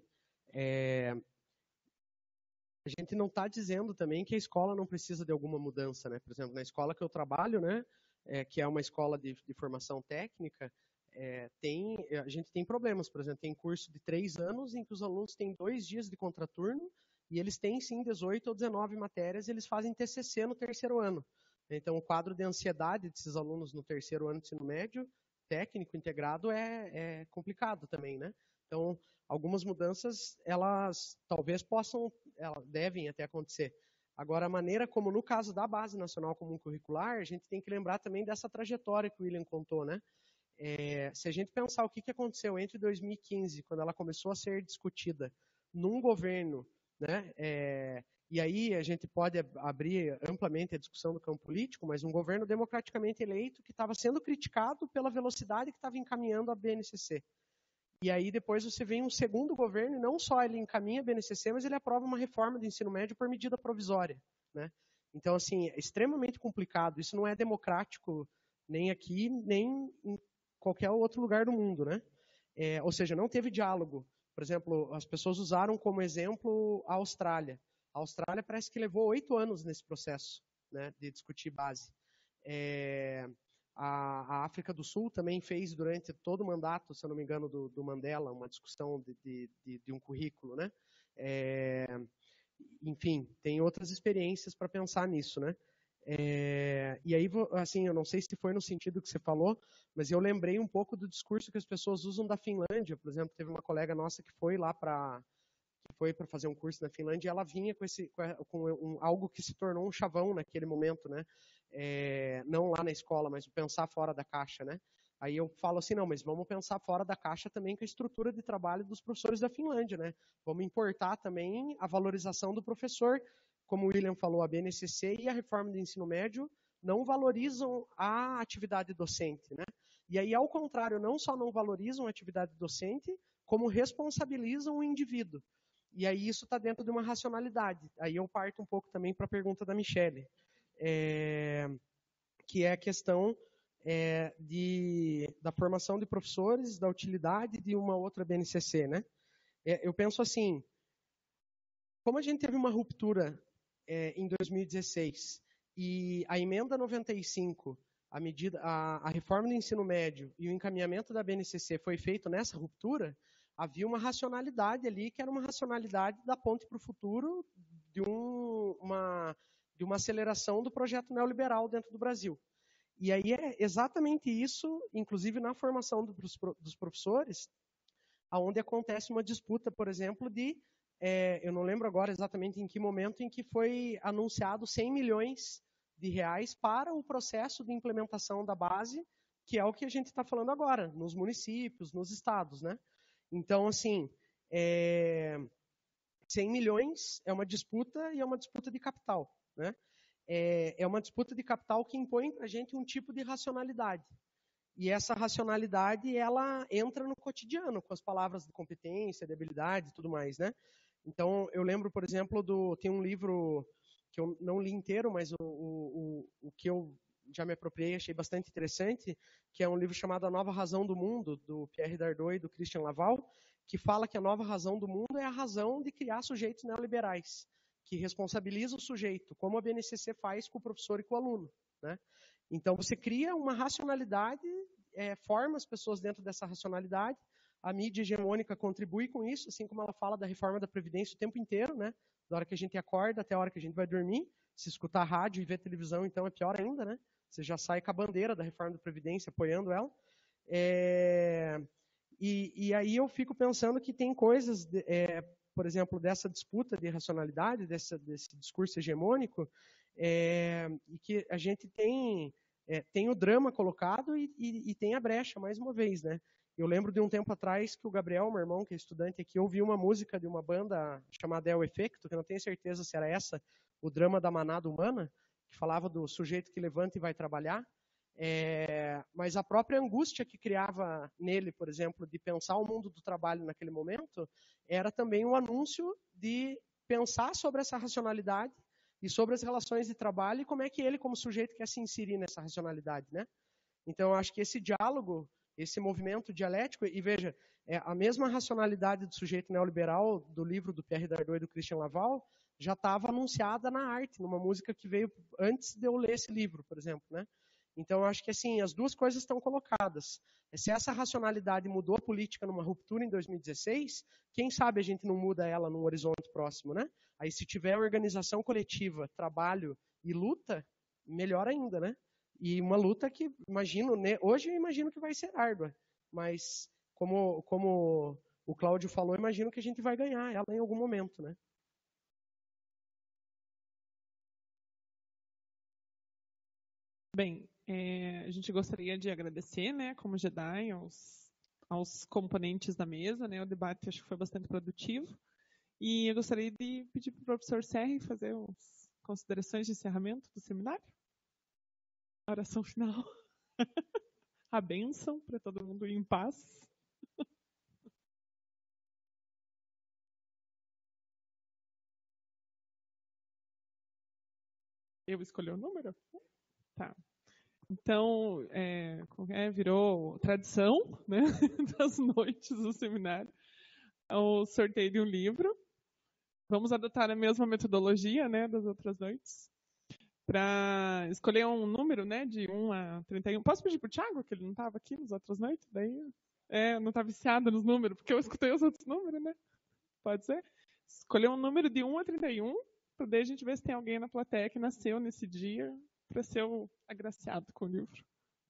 a gente não está dizendo também que a escola não precisa de alguma mudança, né? Por exemplo, na escola que eu trabalho, né, que é uma escola de formação técnica, a gente tem problemas. Por exemplo, tem curso de 3 anos em que os alunos têm 2 dias de contraturno e eles têm, sim, 18 ou 19 matérias, e eles fazem TCC no 3º ano. Então, o quadro de ansiedade desses alunos no 3º ano de ensino médio, técnico, integrado, é complicado também, né? Então, algumas mudanças, elas talvez elas devem até acontecer. Agora, a maneira como, no caso da Base Nacional Comum Curricular, a gente tem que lembrar também dessa trajetória que o William contou, né? Se a gente pensar o que aconteceu entre 2015, quando ela começou a ser discutida num governo, né? E aí a gente pode abrir amplamente a discussão do campo político, mas um governo democraticamente eleito que estava sendo criticado pela velocidade que estava encaminhando a BNCC. E aí depois você vem um segundo governo, e não só ele encaminha a BNCC, mas ele aprova uma reforma do ensino médio por medida provisória, né? Então, assim, é extremamente complicado. Isso não é democrático nem aqui, nem em qualquer outro lugar do mundo, né? Ou seja, não teve diálogo. Por exemplo, as pessoas usaram como exemplo a Austrália. A Austrália parece que levou 8 anos nesse processo, né, de discutir base. A África do Sul também fez, durante todo o mandato, se eu não me engano, do Mandela, uma discussão de um currículo, né? Enfim, tem outras experiências para pensar nisso, né? E aí, assim, eu não sei se foi no sentido que você falou, mas eu lembrei um pouco do discurso que as pessoas usam da Finlândia. Por exemplo, teve uma colega nossa que foi lá para fazer um curso na Finlândia, e ela vinha com algo que se tornou um chavão naquele momento, né? Não lá na escola, mas pensar fora da caixa, né? Aí eu falo assim, não, mas vamos pensar fora da caixa também com a estrutura de trabalho dos professores da Finlândia, né? Vamos importar também a valorização do professor. Como o William falou, a BNCC e a reforma do ensino médio não valorizam a atividade docente, né? E aí, ao contrário, não só não valorizam a atividade docente, como responsabilizam o indivíduo. E aí isso está dentro de uma racionalidade. Aí eu parto um pouco também para a pergunta da Michele, que é a questão da formação de professores, da utilidade de uma outra BNCC, né? Eu penso assim, como a gente teve uma ruptura em 2016 e a emenda 95, a reforma do ensino médio e o encaminhamento da BNCC foi feito nessa ruptura, havia uma racionalidade ali, que era uma racionalidade da ponte para o futuro, de uma aceleração do projeto neoliberal dentro do Brasil. E aí é exatamente isso, inclusive na formação dos professores, onde acontece uma disputa, por exemplo, eu não lembro agora exatamente em que momento, em que foi anunciado 100 milhões de reais para o processo de implementação da base, que é o que a gente está falando agora, nos municípios, nos estados, né? Então, assim, 100 milhões é uma disputa, e é uma disputa de capital, né? É uma disputa de capital que impõe para a gente um tipo de racionalidade. E essa racionalidade, ela entra no cotidiano, com as palavras de competência, de habilidade e tudo mais, né? Então, eu lembro, por exemplo, tem um livro que eu não li inteiro, mas o que eu já me apropriei, achei bastante interessante, que é um livro chamado A Nova Razão do Mundo, do Pierre Dardot e do Christian Laval, que fala que a nova razão do mundo é a razão de criar sujeitos neoliberais, que responsabiliza o sujeito, como a BNCC faz com o professor e com o aluno, né? Então, você cria uma racionalidade, forma as pessoas dentro dessa racionalidade. A mídia hegemônica contribui com isso, assim como ela fala da reforma da Previdência o tempo inteiro, né? Da hora que a gente acorda até a hora que a gente vai dormir. Se escutar rádio e ver televisão, então é pior ainda, né? Você já sai com a bandeira da reforma da Previdência apoiando ela. E aí eu fico pensando que tem coisas, por exemplo, dessa disputa de racionalidade, desse discurso hegemônico, e que a gente tem o drama colocado e tem a brecha, mais uma vez, né? Eu lembro de um tempo atrás que o Gabriel, meu irmão, que é estudante aqui, ouviu uma música de uma banda chamada El Efecto, que eu não tenho certeza se era essa, o drama da manada humana, que falava do sujeito que levanta e vai trabalhar. Mas a própria angústia que criava nele, por exemplo, de pensar o mundo do trabalho naquele momento, era também um anúncio de pensar sobre essa racionalidade e sobre as relações de trabalho e como é que ele, como sujeito, quer se inserir nessa racionalidade, né? Então, eu acho que esse diálogo, esse movimento dialético, e veja, a mesma racionalidade do sujeito neoliberal do livro do Pierre Dardot e do Christian Laval já estava anunciada na arte, numa música que veio antes de eu ler esse livro, por exemplo, né? Então, eu acho que assim, as duas coisas estão colocadas. Se essa racionalidade mudou a política numa ruptura em 2016, quem sabe a gente não muda ela num horizonte próximo, né? Aí, se tiver organização coletiva, trabalho e luta, melhor ainda, né? E uma luta que, imagino, né, hoje eu imagino que vai ser árdua, mas como o Cláudio falou, imagino que a gente vai ganhar ela em algum momento, né? Bem, a gente gostaria de agradecer, né, como Jedi, aos componentes da mesa, né? O debate acho que foi bastante produtivo. E eu gostaria de pedir para o professor Serri fazer umas considerações de encerramento do seminário. A oração final. A bênção para todo mundo ir em paz. Eu escolhi o número? Tá. Então, virou tradição, né, das noites do seminário, o sorteio de um livro. Vamos adotar a mesma metodologia, né, das outras noites, para escolher um número, né, de 1 a 31. Posso pedir para o Thiago, que ele não estava aqui nas outras noites? Daí, não está viciado nos números, porque eu escutei os outros números, né? Pode ser? Escolher um número de 1 a 31, para daí a gente ver se tem alguém na plateia que nasceu nesse dia, para ser o agraciado com o livro.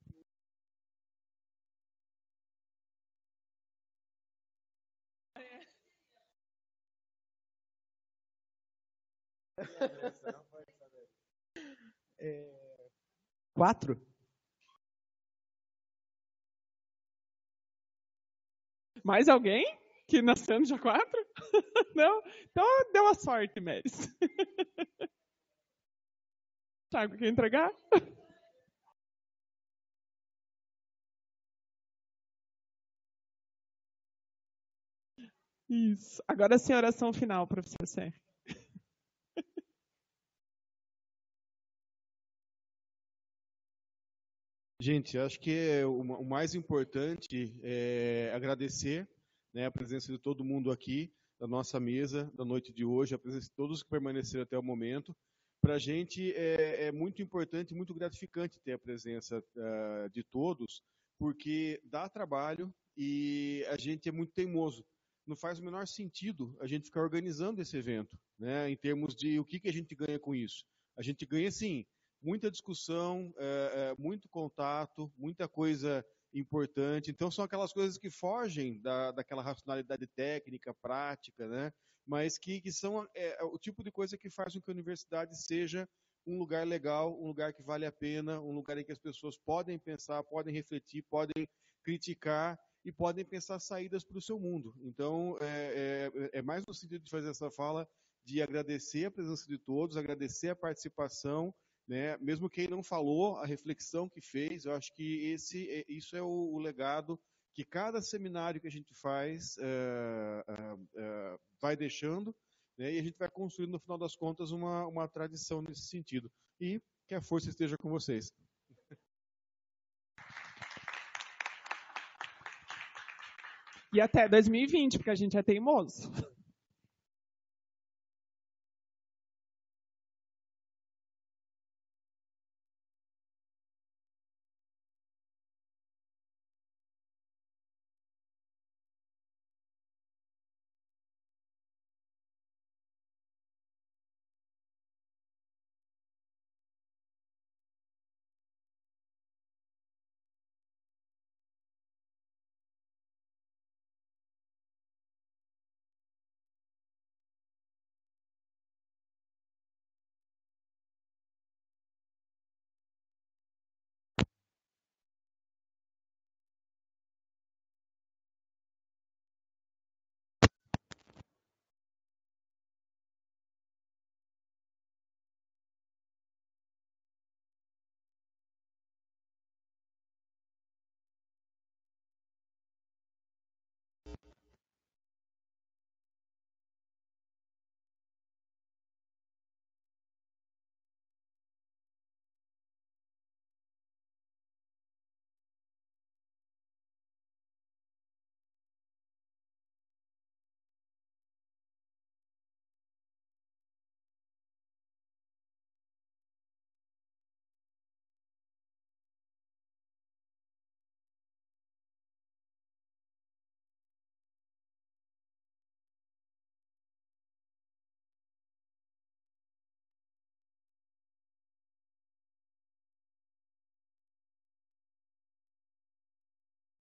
Quatro? Mais alguém que nasceu no dia 4? Não? Então deu a sorte, Meris. Thiago, quer entregar? Isso. Agora sim, a oração final, professor Serri. Gente, acho que o mais importante é agradecer, né, a presença de todo mundo aqui, da nossa mesa, da noite de hoje, a presença de todos que permaneceram até o momento. Para a gente é muito importante, muito gratificante ter a presença de todos, porque dá trabalho e a gente é muito teimoso. Não faz o menor sentido a gente ficar organizando esse evento, né, em termos de o que a gente ganha com isso. A gente ganha, sim, muita discussão, muito contato, muita coisa importante. Então, são aquelas coisas que fogem daquela racionalidade técnica, prática, né? Mas que são o tipo de coisa que faz com que a universidade seja um lugar legal, um lugar que vale a pena, um lugar em que as pessoas podem pensar, podem refletir, podem criticar e podem pensar saídas para o seu mundo. Então, é mais no sentido de fazer essa fala, de agradecer a presença de todos, agradecer a participação, né? Mesmo quem não falou, a reflexão que fez, eu acho que isso é o legado que cada seminário que a gente faz vai deixando, né? E a gente vai construindo, no final das contas, uma tradição nesse sentido. E que a força esteja com vocês. E até 2020, porque a gente é teimoso.